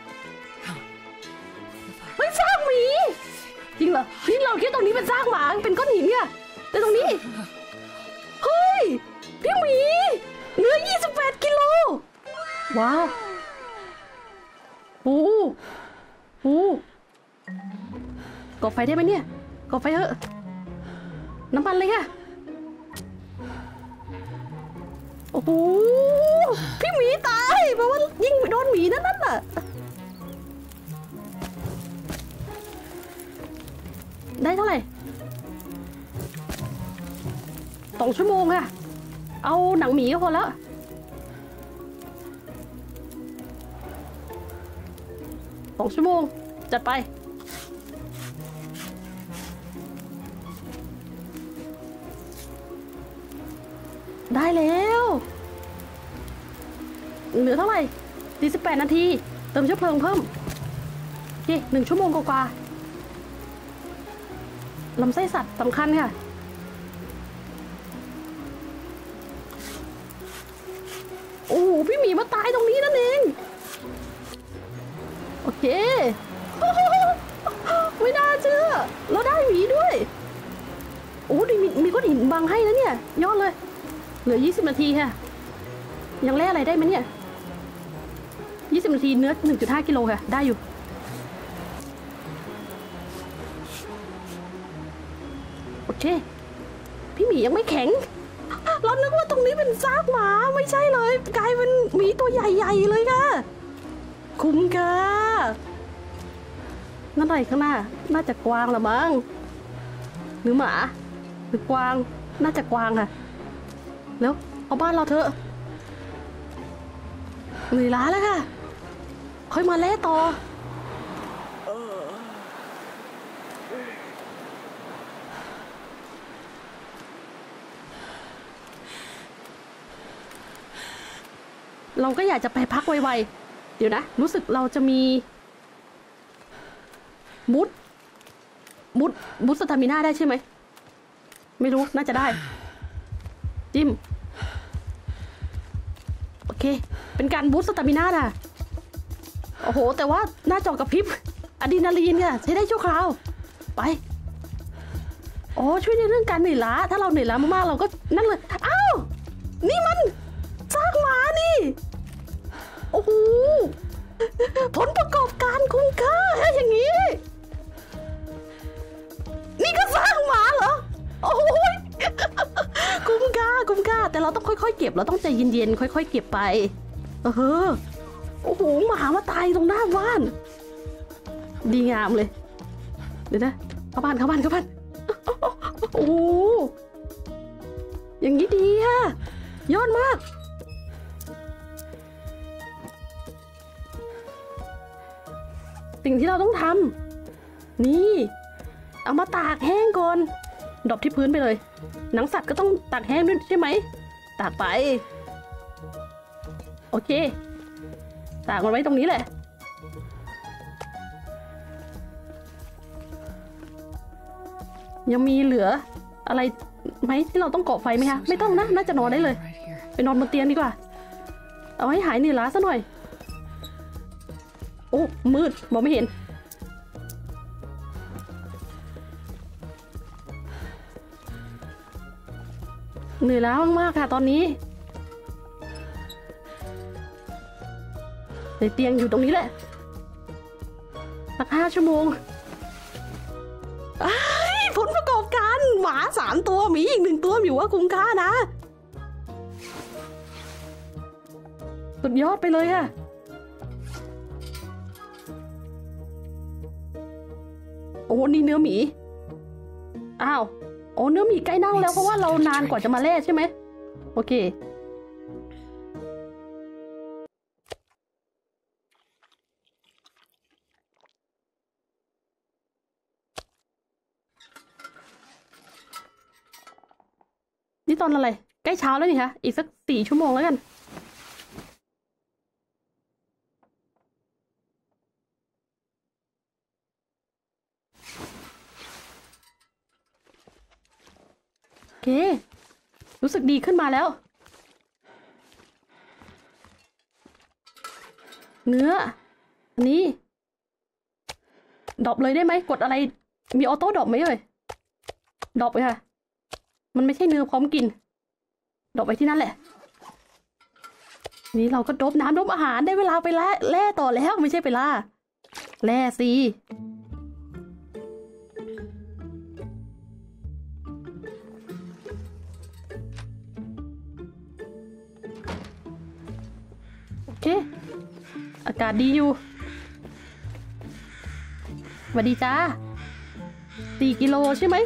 S1: ไม่สร้างหมีจริงเหรอนี่เราคิดตรงนี้เป็นสร้างหมาเป็นก้อนหินเนี่ยแต่ตรงนี้เฮ้ยพี่หมีเนื้อยี่สิบแปดกิโลว้าวโอ้โหก่อไฟได้ไหมเนี่ยก่อไฟเถอะน้ำมันเลยค่ะโอ้โหพี่หมีตายเพราะว่ายิงโดนหมีนั่นนั่นน่ะได้เท่าไหร่สองชั่วโมงค่ะเอาหนังหมีก็พอแล้วสองชั่วโมงจัดไปได้แล้วเหลือเท่าไหร่สี่สิบแปดนาทีเติมเชื้อเพลิงเพิ่มโอเคหนึ่งชั่วโมงกว่าๆลำไส้สัตว์สำคัญค่ะโอ้โหพี่หมีมาตายตรงนี้นั่นเองโอเคไม่น่าเชื่อเราได้หมีด้วยโอ้ดิมีมีก้อนหินบังให้นะเนี่ยยอดเลยเหลือยี่สิบนาทีค่ะยังแล่อะไรได้ไหมเนี่ยยี่สิบนาทีเนื้อ หนึ่งจุดห้า กิโลค่ะได้อยู่โอเคพี่หมียังไม่แข็งเรานึกว่าตรงนี้เป็นซากหมาไม่ใช่เลยกลายเป็นหมีตัวใหญ่ๆเลยค่ะคุ้มค่ะนั่นอะไรข้างหน้าน่าจะกวางละมั้งหรือหมาหรือกวางน่าจะกวางค่ะแล้วเอาบ้านเราเถอะเหนื่อยล้าแล้วค่ะค่อยมาเล่ต่อเราก็อยากจะไปพักไวๆเดี๋ยวนะรู้สึกเราจะมีบูทบูทบูทสตามิน่าได้ใช่ไหมไม่รู้น่าจะได้จิ้มโอเคเป็นการบูสต์สตามิน่าน่ะโอ้โหแต่ว่าหน้าจอกระพริบอะดรีนาลีนค่ะใช้ได้ชั่วคราวไปโอ้ช่วยในเรื่องการเหนื่อยล้าถ้าเราเหนื่อยล้ามากๆเราก็นั่นเลยอ้าวนี่มันซากหมานี่โอ้โหผลประกอบการคุ้มค่าอย่างนี้นี่ก็ซากหมาเหรอโอ้ยคุ้มค่าคุ้มค่าแต่เราต้องค่อยๆเก็บเราต้องใจเย็นๆค่อยๆเก็บไปเออโอ้โหหมามาตายตรงหน้าบ้านดีงามเลยเดี๋ยวนะเข้าบ้านเข้าบ้านเข้าบ้านโอ้อย่างนี้ดีค่ะยอดมากสิ่งที่เราต้องทำนี่เอามาตากแห้งก่อนดรอปที่พื้นไปเลยหนังสัตว์ก็ต้องตากแห้งด้วยใช่ไหมตากไปโอเคตากมันไว้ตรงนี้แหละยังมีเหลืออะไรไหมที่เราต้องก่อไฟไหมคะไม่ต้องนะน่าจะนอนได้เลยไปนอนบนเตียงดีกว่าเอาให้หายเหนื่อยล้าซะหน่อยโอ้มืดมองไม่เห็นเหนื่อยล้ามากๆค่ะตอนนี้ในเตียงอยู่ตรงนี้แหละสักห้าชั่วโมงผลประกอบการหมาสามตัวหมีอีกหนึ่งตัวอยู่ว่าคุ้มค่านะสุดยอดไปเลยค่ะโอ้นี่เนื้อหมีอ้าวโอ้เนื้อหมีใกล้เน่าแล้วเพราะว่าเรานานกว่าจะมาแล่ใช่ไหมโอเคนี่ตอนอะไรใกล้เช้าแล้วนี่คะอีกสักสี่ชั่วโมงแล้วกันโอเครู้สึกดีขึ้นมาแล้วเนื้ออันนี้ดรอปเลยได้ไหมกดอะไรมีออโต้ดรอปไหมเอ่ยดรอปเลยค่ะมันไม่ใช่เนื้อพร้อมกินดรอปไปที่นั่นแหละนี่เราก็ดบน้ำดบอาหารได้เวลาไปล่าแล่ต่อแล้วไม่ใช่ไปล่าแล่สิโอเคอากาศดีอยู่สวัสดีจ้าสี่กิโลใช่ไหม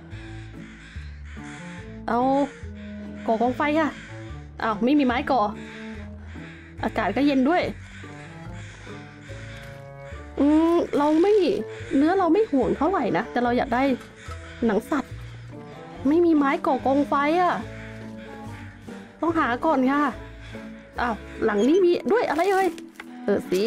S1: เอาก่อกองไฟค่ะอ้าวไม่มีไม้ก่ออากาศก็เย็นด้วยอืมเราไม่เนื้อเราไม่ห่วงเท่าไหร่นะแต่เราอยากได้หนังสัตว์ไม่มีไม้ก่อกองไฟอะต้องหาก่อนค่ะอ้าวหลังนี้มีด้วยอะไรเอ่ยเออสิ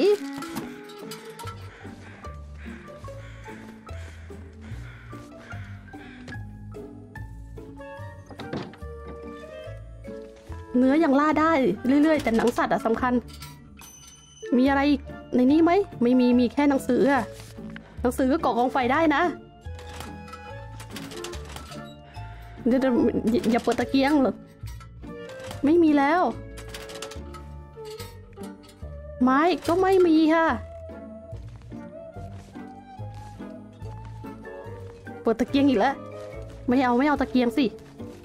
S1: เนื้อยังล่าได้เรื่อยๆแต่หนังสัตว์อะสำคัญมีอะไรในนี้ไหมไม่มีมีแค่หนังสืออะหนังสือก็ก่อกองไฟได้นะเดี๋ยวอย่าเปิดตะเกียงหรอไม่มีแล้วไม้ก็ไม่มีค่ะเปิดตะเกียงอีกแล้วไม่เอาไม่เอาตะเกียงสิ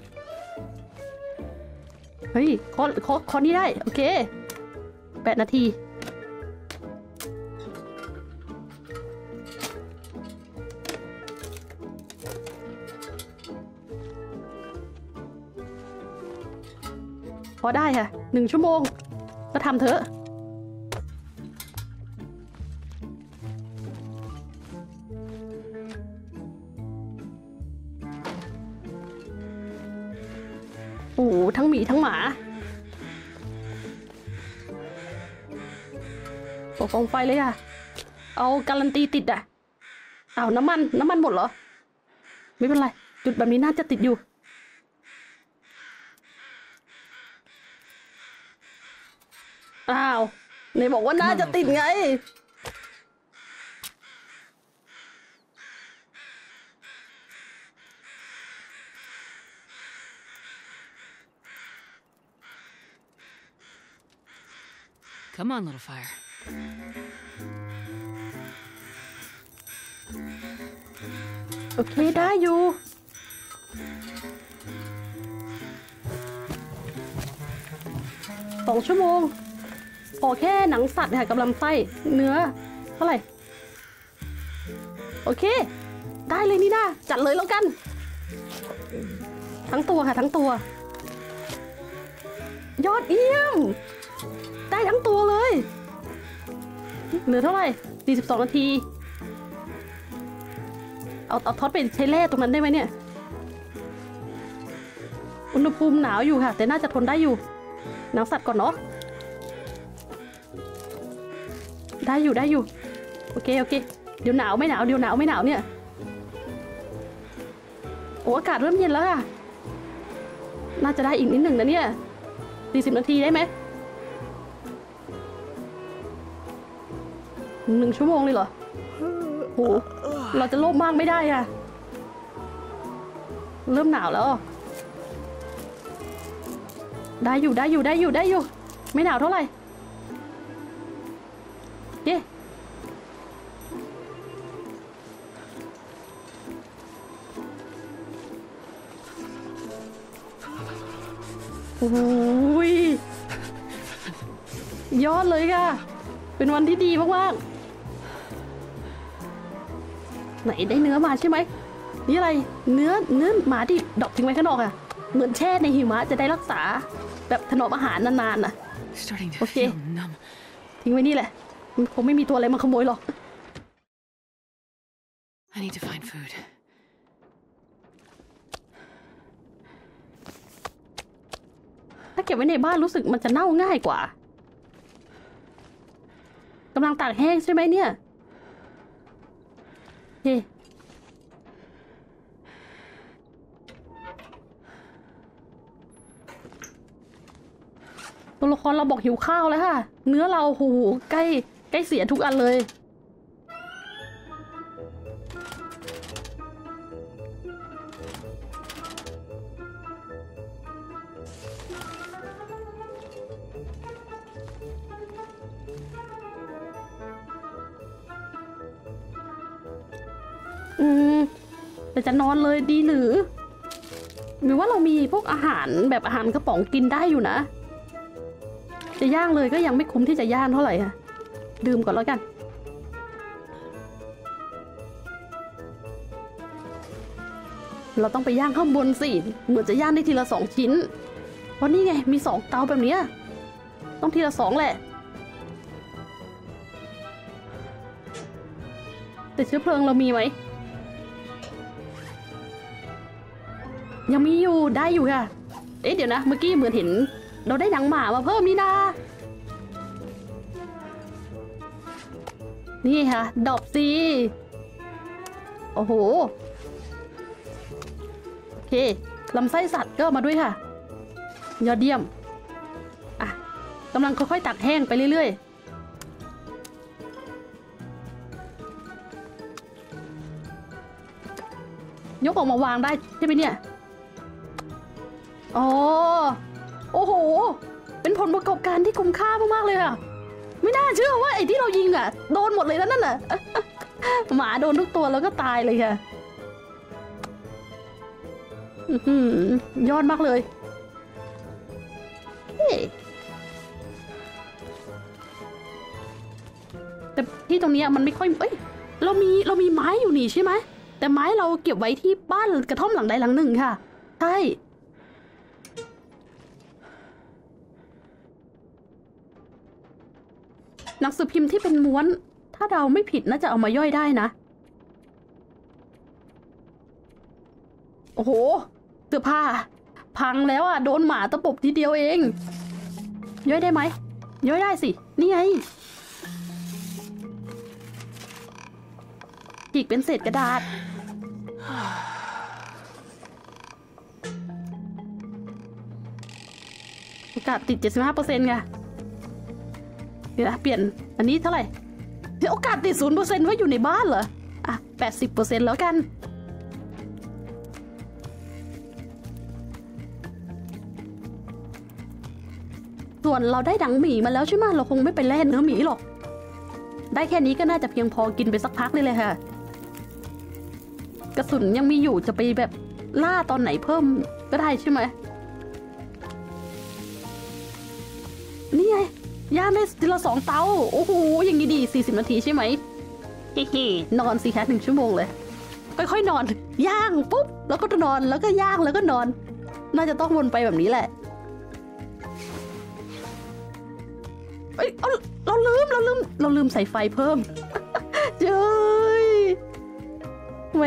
S1: เฮ้ยขอขอขอนี้ได้โอเคแปดนาทีพอได้ค่ะหนึ่งชั่วโมงก็ทำเถอะโอ้โหทั้งหมีทั้งหมาก่อกองไฟเลยค่ะเอาการันตีติดอ่ะเอาน้ำมันน้ำมันหมดเหรอไม่เป็นไรจุดแบบนี้น่าจะติดอยู่อ้าวไหนบอกว่าน่าจะติดไง
S2: Come on, little fire.
S1: โอเคได้อยู่สองชั่วโมงขอแค่หนังสัตว์ค่ะกำลังไส้เนื้อเท่าไหร่โอเคได้เลยนี่นะจัดเลยแล้วกันทั้งตัวค่ะทั้งตัวยอดเยี่ยมได้ทั้งตัวเลยเหลือเท่าไหร่สี่สิบสองนาทีเอาเอาท็อตไปใช้แร่ตรงนั้นได้ไหมเนี่ยอุณหภูมิหนาวอยู่ค่ะแต่น่าจะทนได้อยู่หนังสัตว์ก่อนเนาะได้อยู่ได้อยู่โอเคโอเคเดี๋ยวหนาวไม่หนาวเดี๋ยวหนาวไม่หนาวเนี่ยโอ้อากาศเริ่มเย็นแล้วค่ะน่าจะได้อีกนิดหนึ่งนะเนี่ยสี่สิบนาทีได้ไหมหนึ่งชั่วโมงเลยเหรอโหเราจะโลภมากไม่ได้อะเริ่มหนาวแล้วได้อยู่ได้อยู่ได้อยู่ได้อยู่ไม่หนาวเท่าไหร่เย้โอ้ยยอดเลยค่ะเป็นวันที่ดีมากๆไหนได้เนื้อมาใช่ไหมนี่อะไรเนื้อเนื้อหมาดิบดอกทิ้งไว้ข้างนอกอะเหมือนแช่ในหิมะจะได้รักษาแบบถนอมอาหารนานๆน่ะโอเคทิ้งไว้นี่แหละมันคงไม่มีตัวอะไรมาขโมยหรอก
S2: I need to find food.
S1: ถ้าเก็บไว้ในบ้านรู้สึกมันจะเน่าง่ายกว่ากำลังตากแห้งใช่ไหมเนี่ยเฮ้ตัวละครเราบอกหิวข้าวแล้วค่ะเนื้อเราโหใกล้ใกล้เสียทุกอันเลยอืมแต่จะนอนเลยดีหรือหรือว่าเรามีพวกอาหารแบบอาหารกระป๋องกินได้อยู่นะจะย่างเลยก็ยังไม่คุ้มที่จะย่างเท่าไหร่ค่ะดื่มก่อนแล้วกันเราต้องไปย่างข้างบนสิเหมือนจะย่างได้ทีละสองชิ้นเพราะนี่ไงมีสองเตาแบบนี้ต้องทีละสองแหละแต่เชื้อเพลิงเรามีไหมยังมีอยู่ได้อยู่ค่ะเอ๊ะเดี๋ยวนะเมื่อกี้เหมือนเห็นเราได้หนังหมามาเพิ่มนี่นานี่ค่ะดอบซีโอ้โหโอเคลำไส้สัตว์ก็มาด้วยค่ะยอดเยี่ยมอ่ะกำลังค่อยๆตักแห้งไปเรื่อยๆยกออกมาวางได้ใช่ไหมเนี่ยอ๋อโอ้โหเป็นผลประกอบการที่คุ้มค่ามากๆเลยค่ะไม่น่าเชื่อว่าไอ้ที่เรายิงอ่ะโดนหมดเลยแล้วนั่นน่ะ หมาโดนทุกตัวแล้วก็ตายเลยค่ะยอดมากเลยแต่ที่ตรงนี้มันไม่ค่อยเอ้ยเรามีเรามีไม้อยู่นี่ใช่ไหมแต่ไม้เราเก็บไว้ที่บ้านกระท่อมหลังใดหลังหนึ่งค่ะใช่หนังสือพิมพ์ที่เป็นม้วนถ้าเราไม่ผิดน่าจะเอามาย่อยได้นะโอ้โหเสื้อผ้าพังแล้วอ่ะโดนหมาตะปบทีเดียวเองย่อยได้ไหมย่อยได้สินี่ไงฉีกเป็นเศษกระดาษโอกาสติด เจ็ดสิบห้าเปอร์เซ็นต์ ไงเดี๋ยวนะเปลี่ยนอันนี้เท่าไหร่เดี๋ยวโอกาสติด ศูนย์เปอร์เซ็นต์ ว่าอยู่ในบ้านเหรออ่ะ แปดสิบเปอร์เซ็นต์ แล้วกันส่วนเราได้ดังหมีมาแล้วใช่ไหมเราคงไม่ไปแล่เนื้อหมีหรอกได้แค่นี้ก็น่าจะเพียงพอกินไปสักพักเลยเลยค่ะกระสุนยังมีอยู่จะไปแบบล่าตอนไหนเพิ่มก็ได้ใช่ไหมนี่ไงย่างได้ทีละสองเตาโอ้โหอย่างนี้ดีสี่สิบนาทีใช่ไหมเฮ้นอนสิคะหนึ่งชั่วโมงเลยค่อยๆนอนย่างปุ๊บแล้วก็นอนแล้วก็ย่างแล้วก็นอนน่าจะต้องวนไปแบบนี้แหละเอ้ยเราลืมเราลืมเราลืมใส่ไฟเพิ่มเจ้ยแหม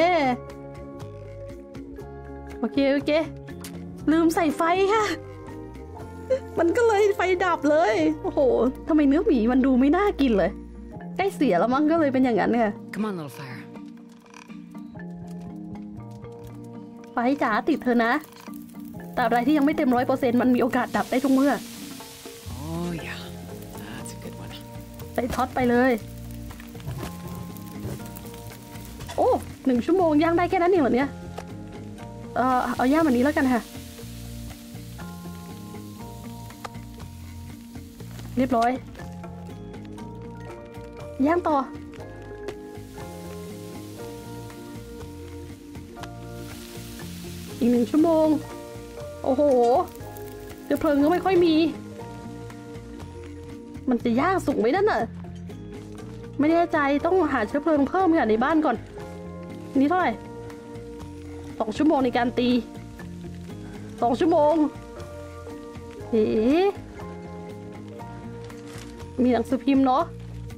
S1: โอเคโอเคลืมใส่ไฟค่ะมันก็เลยไฟดับเลยโอ้โหทำไมเนื้อหมีมันดูไม่น่ากินเลยใกล้เสียแล้วมั้งก็เลยเป็นอย่างนั้นค่ะ
S2: Come on, little fire.
S1: ไฟจ๋าติดเธอนะแต่อะไรที่ยังไม่เต็มร้อยเปอร์เซ็นต์มันมีโอกาสดับได้ทุกเมื่อ
S2: Oh yeah, that's a good one.
S1: ใส่ท็อตไปเลยโอ้หนึ่งชั่วโมงย่างได้แค่นั้นเองเหรอเนี่ยเออเอาย่างแบบนี้แล้วกันค่ะเรียบร้อยย่างต่ออีกหนึ่งชั่วโมงโอ้โหเชื้อเพลิงก็ไม่ค่อยมีมันจะย่างสุกไหมนั่นน่ะไม่แน่ใจต้องหาเชื้อเพลิงเพิ่มค่ะในบ้านก่อนนี่เท่าไหร่สองชั่วโมงในการตีสองชั่วโมงเฮ้มีหนังสือพิมพ์เนาะ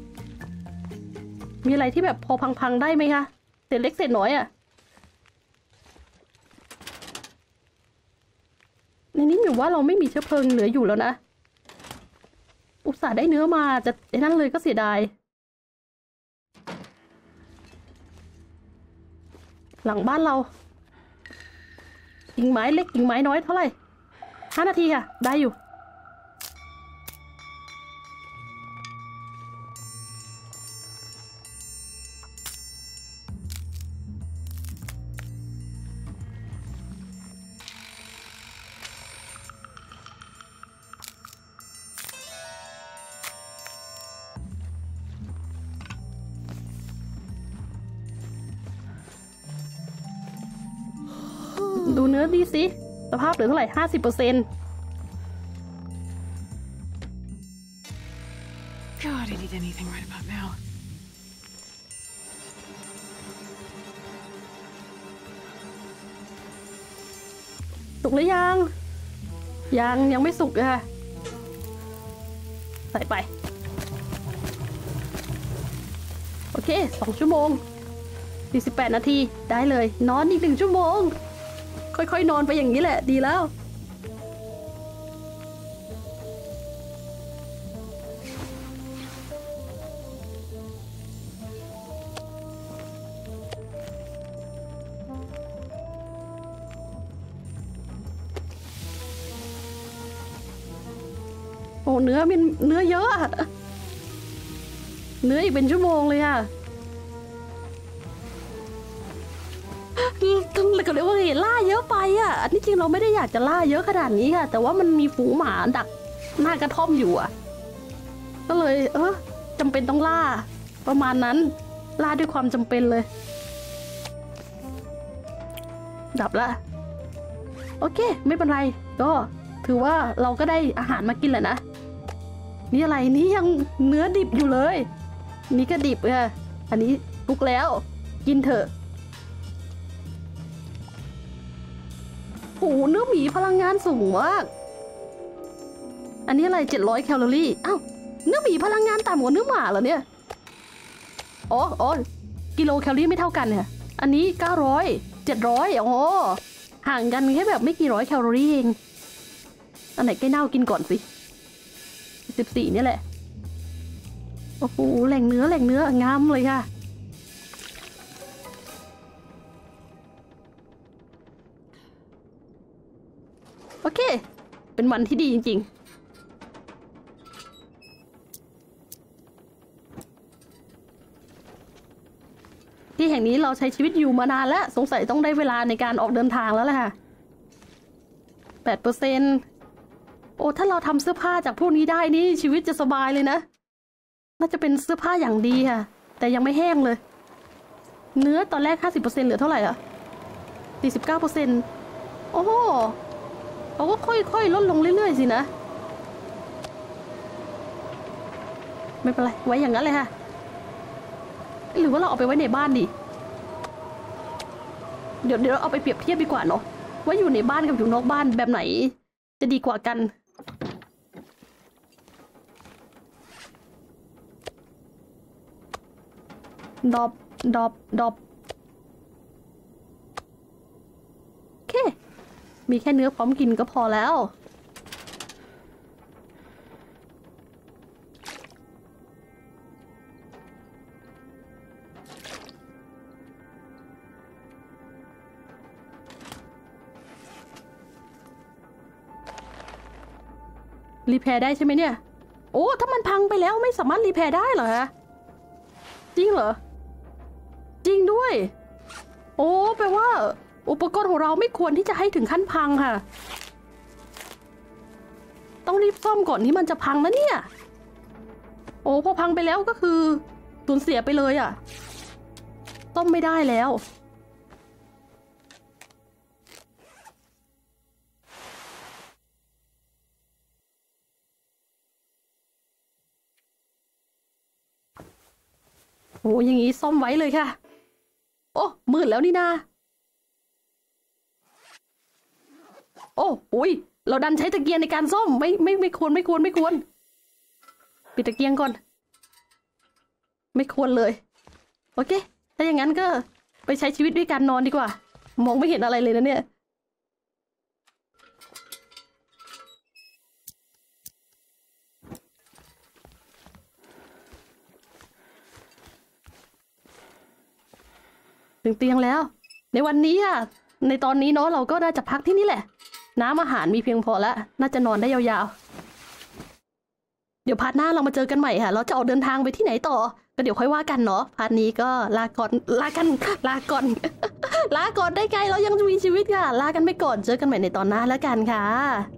S1: มีอะไรที่แบบพอพังๆได้ไหมคะเศษเล็กเศษน้อยอะในนี้หนูว่าเราไม่มีเชื้อเพลิงเหลืออยู่แล้วนะอุตส่าห์ได้เนื้อมาจะไอ้นั่นเลยก็เสียดายหลังบ้านเรากิ่งไม้เล็กกิ่งไม้น้อยเท่าไหร่ห้านาทีค่ะได้อยู่ดูเนื้อดีสิสภาพเหลือเท่าไหร่ห้าสิบเปอร์เซ็นต์
S2: God, I need anything right about now.
S1: สุกหรือยังยังยังไม่สุกค่ะใส่ไปโอเคเคสองชั่วโมงสี่สิบแปดนาทีได้เลยนอนอีกหนึ่งชั่วโมงค่อยๆนอนไปอย่างนี้แหละดีแล้วโอ้เนื้อมันเนื้อเยอะอะเนื้ออีกเป็นชั่วโมงเลยอะเราก็เรียกว่าเห็นล่าเยอะไปอ่ะอันนี้จริงเราไม่ได้อยากจะล่าเยอะขนาดนี้ค่ะแต่ว่ามันมีฝูงหมาดักหน้ากระท่อมอยู่อ่ะก็เลยเออจำเป็นต้องล่าประมาณนั้นล่าด้วยความจำเป็นเลยดับละโอเคไม่เป็นไรก็ถือว่าเราก็ได้อาหารมากินแหละนะนี่อะไรนี่ยังเนื้อดิบอยู่เลยนี่ก็ดิบอ่ะอันนี้ปลุกแล้วกินเถอะโอ้เนื้อหมีพลังงานสูงมากอันนี้อะไรเจ็ดร้อยแคลอรี่อ้าวเนื้อหมีพลังงานต่ำกว่าเนื้อหมาเหรอเนี่ยอ๋ออ๋อกิโลแคลอรี่ไม่เท่ากันเนี่ยอันนี้เก้าร้อยเจ็ดร้อยอ๋อห่างกันแค่แบบไม่กี่ร้อยแคลอรี่เองอันไหนใกล้เน่ากินก่อนสิสิบสี่นี่แหละโอ้โหแหล่งเนื้อแหล่งเนื้องามเลยค่ะโอเคเป็นวันที่ดีจริงๆที่แห่งนี้เราใช้ชีวิตอยู่มานานแล้วสงสัยต้องได้เวลาในการออกเดินทางแล้วแหละค่ะแปดเปอร์เซ็นต์โอ้ถ้าเราทำเสื้อผ้าจากพวกนี้ได้นี่ชีวิตจะสบายเลยนะน่าจะเป็นเสื้อผ้าอย่างดีค่ะแต่ยังไม่แห้งเลยเนื้อตอนแรก ห้าสิบเปอร์เซ็นต์ เหลือเท่าไหร่อะ สี่สิบเก้าเปอร์เซ็นต์ โอ้โหเขาก็ค่อยๆลดลงเรื่อยๆสินะไม่เป็นไรไว้อย่างนั้นเลยค่ะหรือว่าเราเอาไปไว้ในบ้านดิเดี๋ยวเดี๋ยวเราเอาไปเปรียบเทียบดีกว่าเนาะว่าอยู่ในบ้านกับอยู่นอกบ้านแบบไหนจะดีกว่ากันดอบดอบดอบโอเคมีแค่เนื้อพร้อมกินก็พอแล้วรีแพร์ได้ใช่ไหมเนี่ยโอ้ถ้ามันพังไปแล้วไม่สามารถรีแพร์ได้เหรอฮะจริงเหรอจริงด้วยโอ้แปลว่าอุปกรณ์ของเราไม่ควรที่จะให้ถึงขั้นพังค่ะต้องรีบซ่อมก่อนที่มันจะพังนะเนี่ยโอ้พอพังไปแล้วก็คือสูญเสียไปเลยอ่ะซ่อมไม่ได้แล้วโอ้อย่างนี้ซ่อมไว้เลยค่ะโอ้มืดแล้วนี่นาโอ้อุ้ยเราดันใช้ตะเกียงในการซ่อมไม่ไม่ไม่ควรไม่ควรไม่ควรปิดตะเกียงก่อนไม่ควรเลยโอเคถ้าอย่างนั้นก็ไปใช้ชีวิตด้วยการนอนดีกว่ามองไม่เห็นอะไรเลยนะเนี่ยถึงเตียงแล้วในวันนี้ค่ะในตอนนี้เนาะเราก็น่าจะพักที่นี่แหละน้ำอาหารมีเพียงพอแล้วน่าจะนอนได้ยาวๆเดี๋ยวพาร์ทหน้าเรามาเจอกันใหม่ค่ะเราจะออกเดินทางไปที่ไหนต่อก็เดี๋ยวค่อยว่ากันเนาะพาร์ทนี้ก็ลาก่อนลากันลาก่อน ลาก่อนได้ไกลเรายังมีชีวิตค่ะลากันไปก่อนเจอกันใหม่ในตอนหน้าแล้วกันค่ะ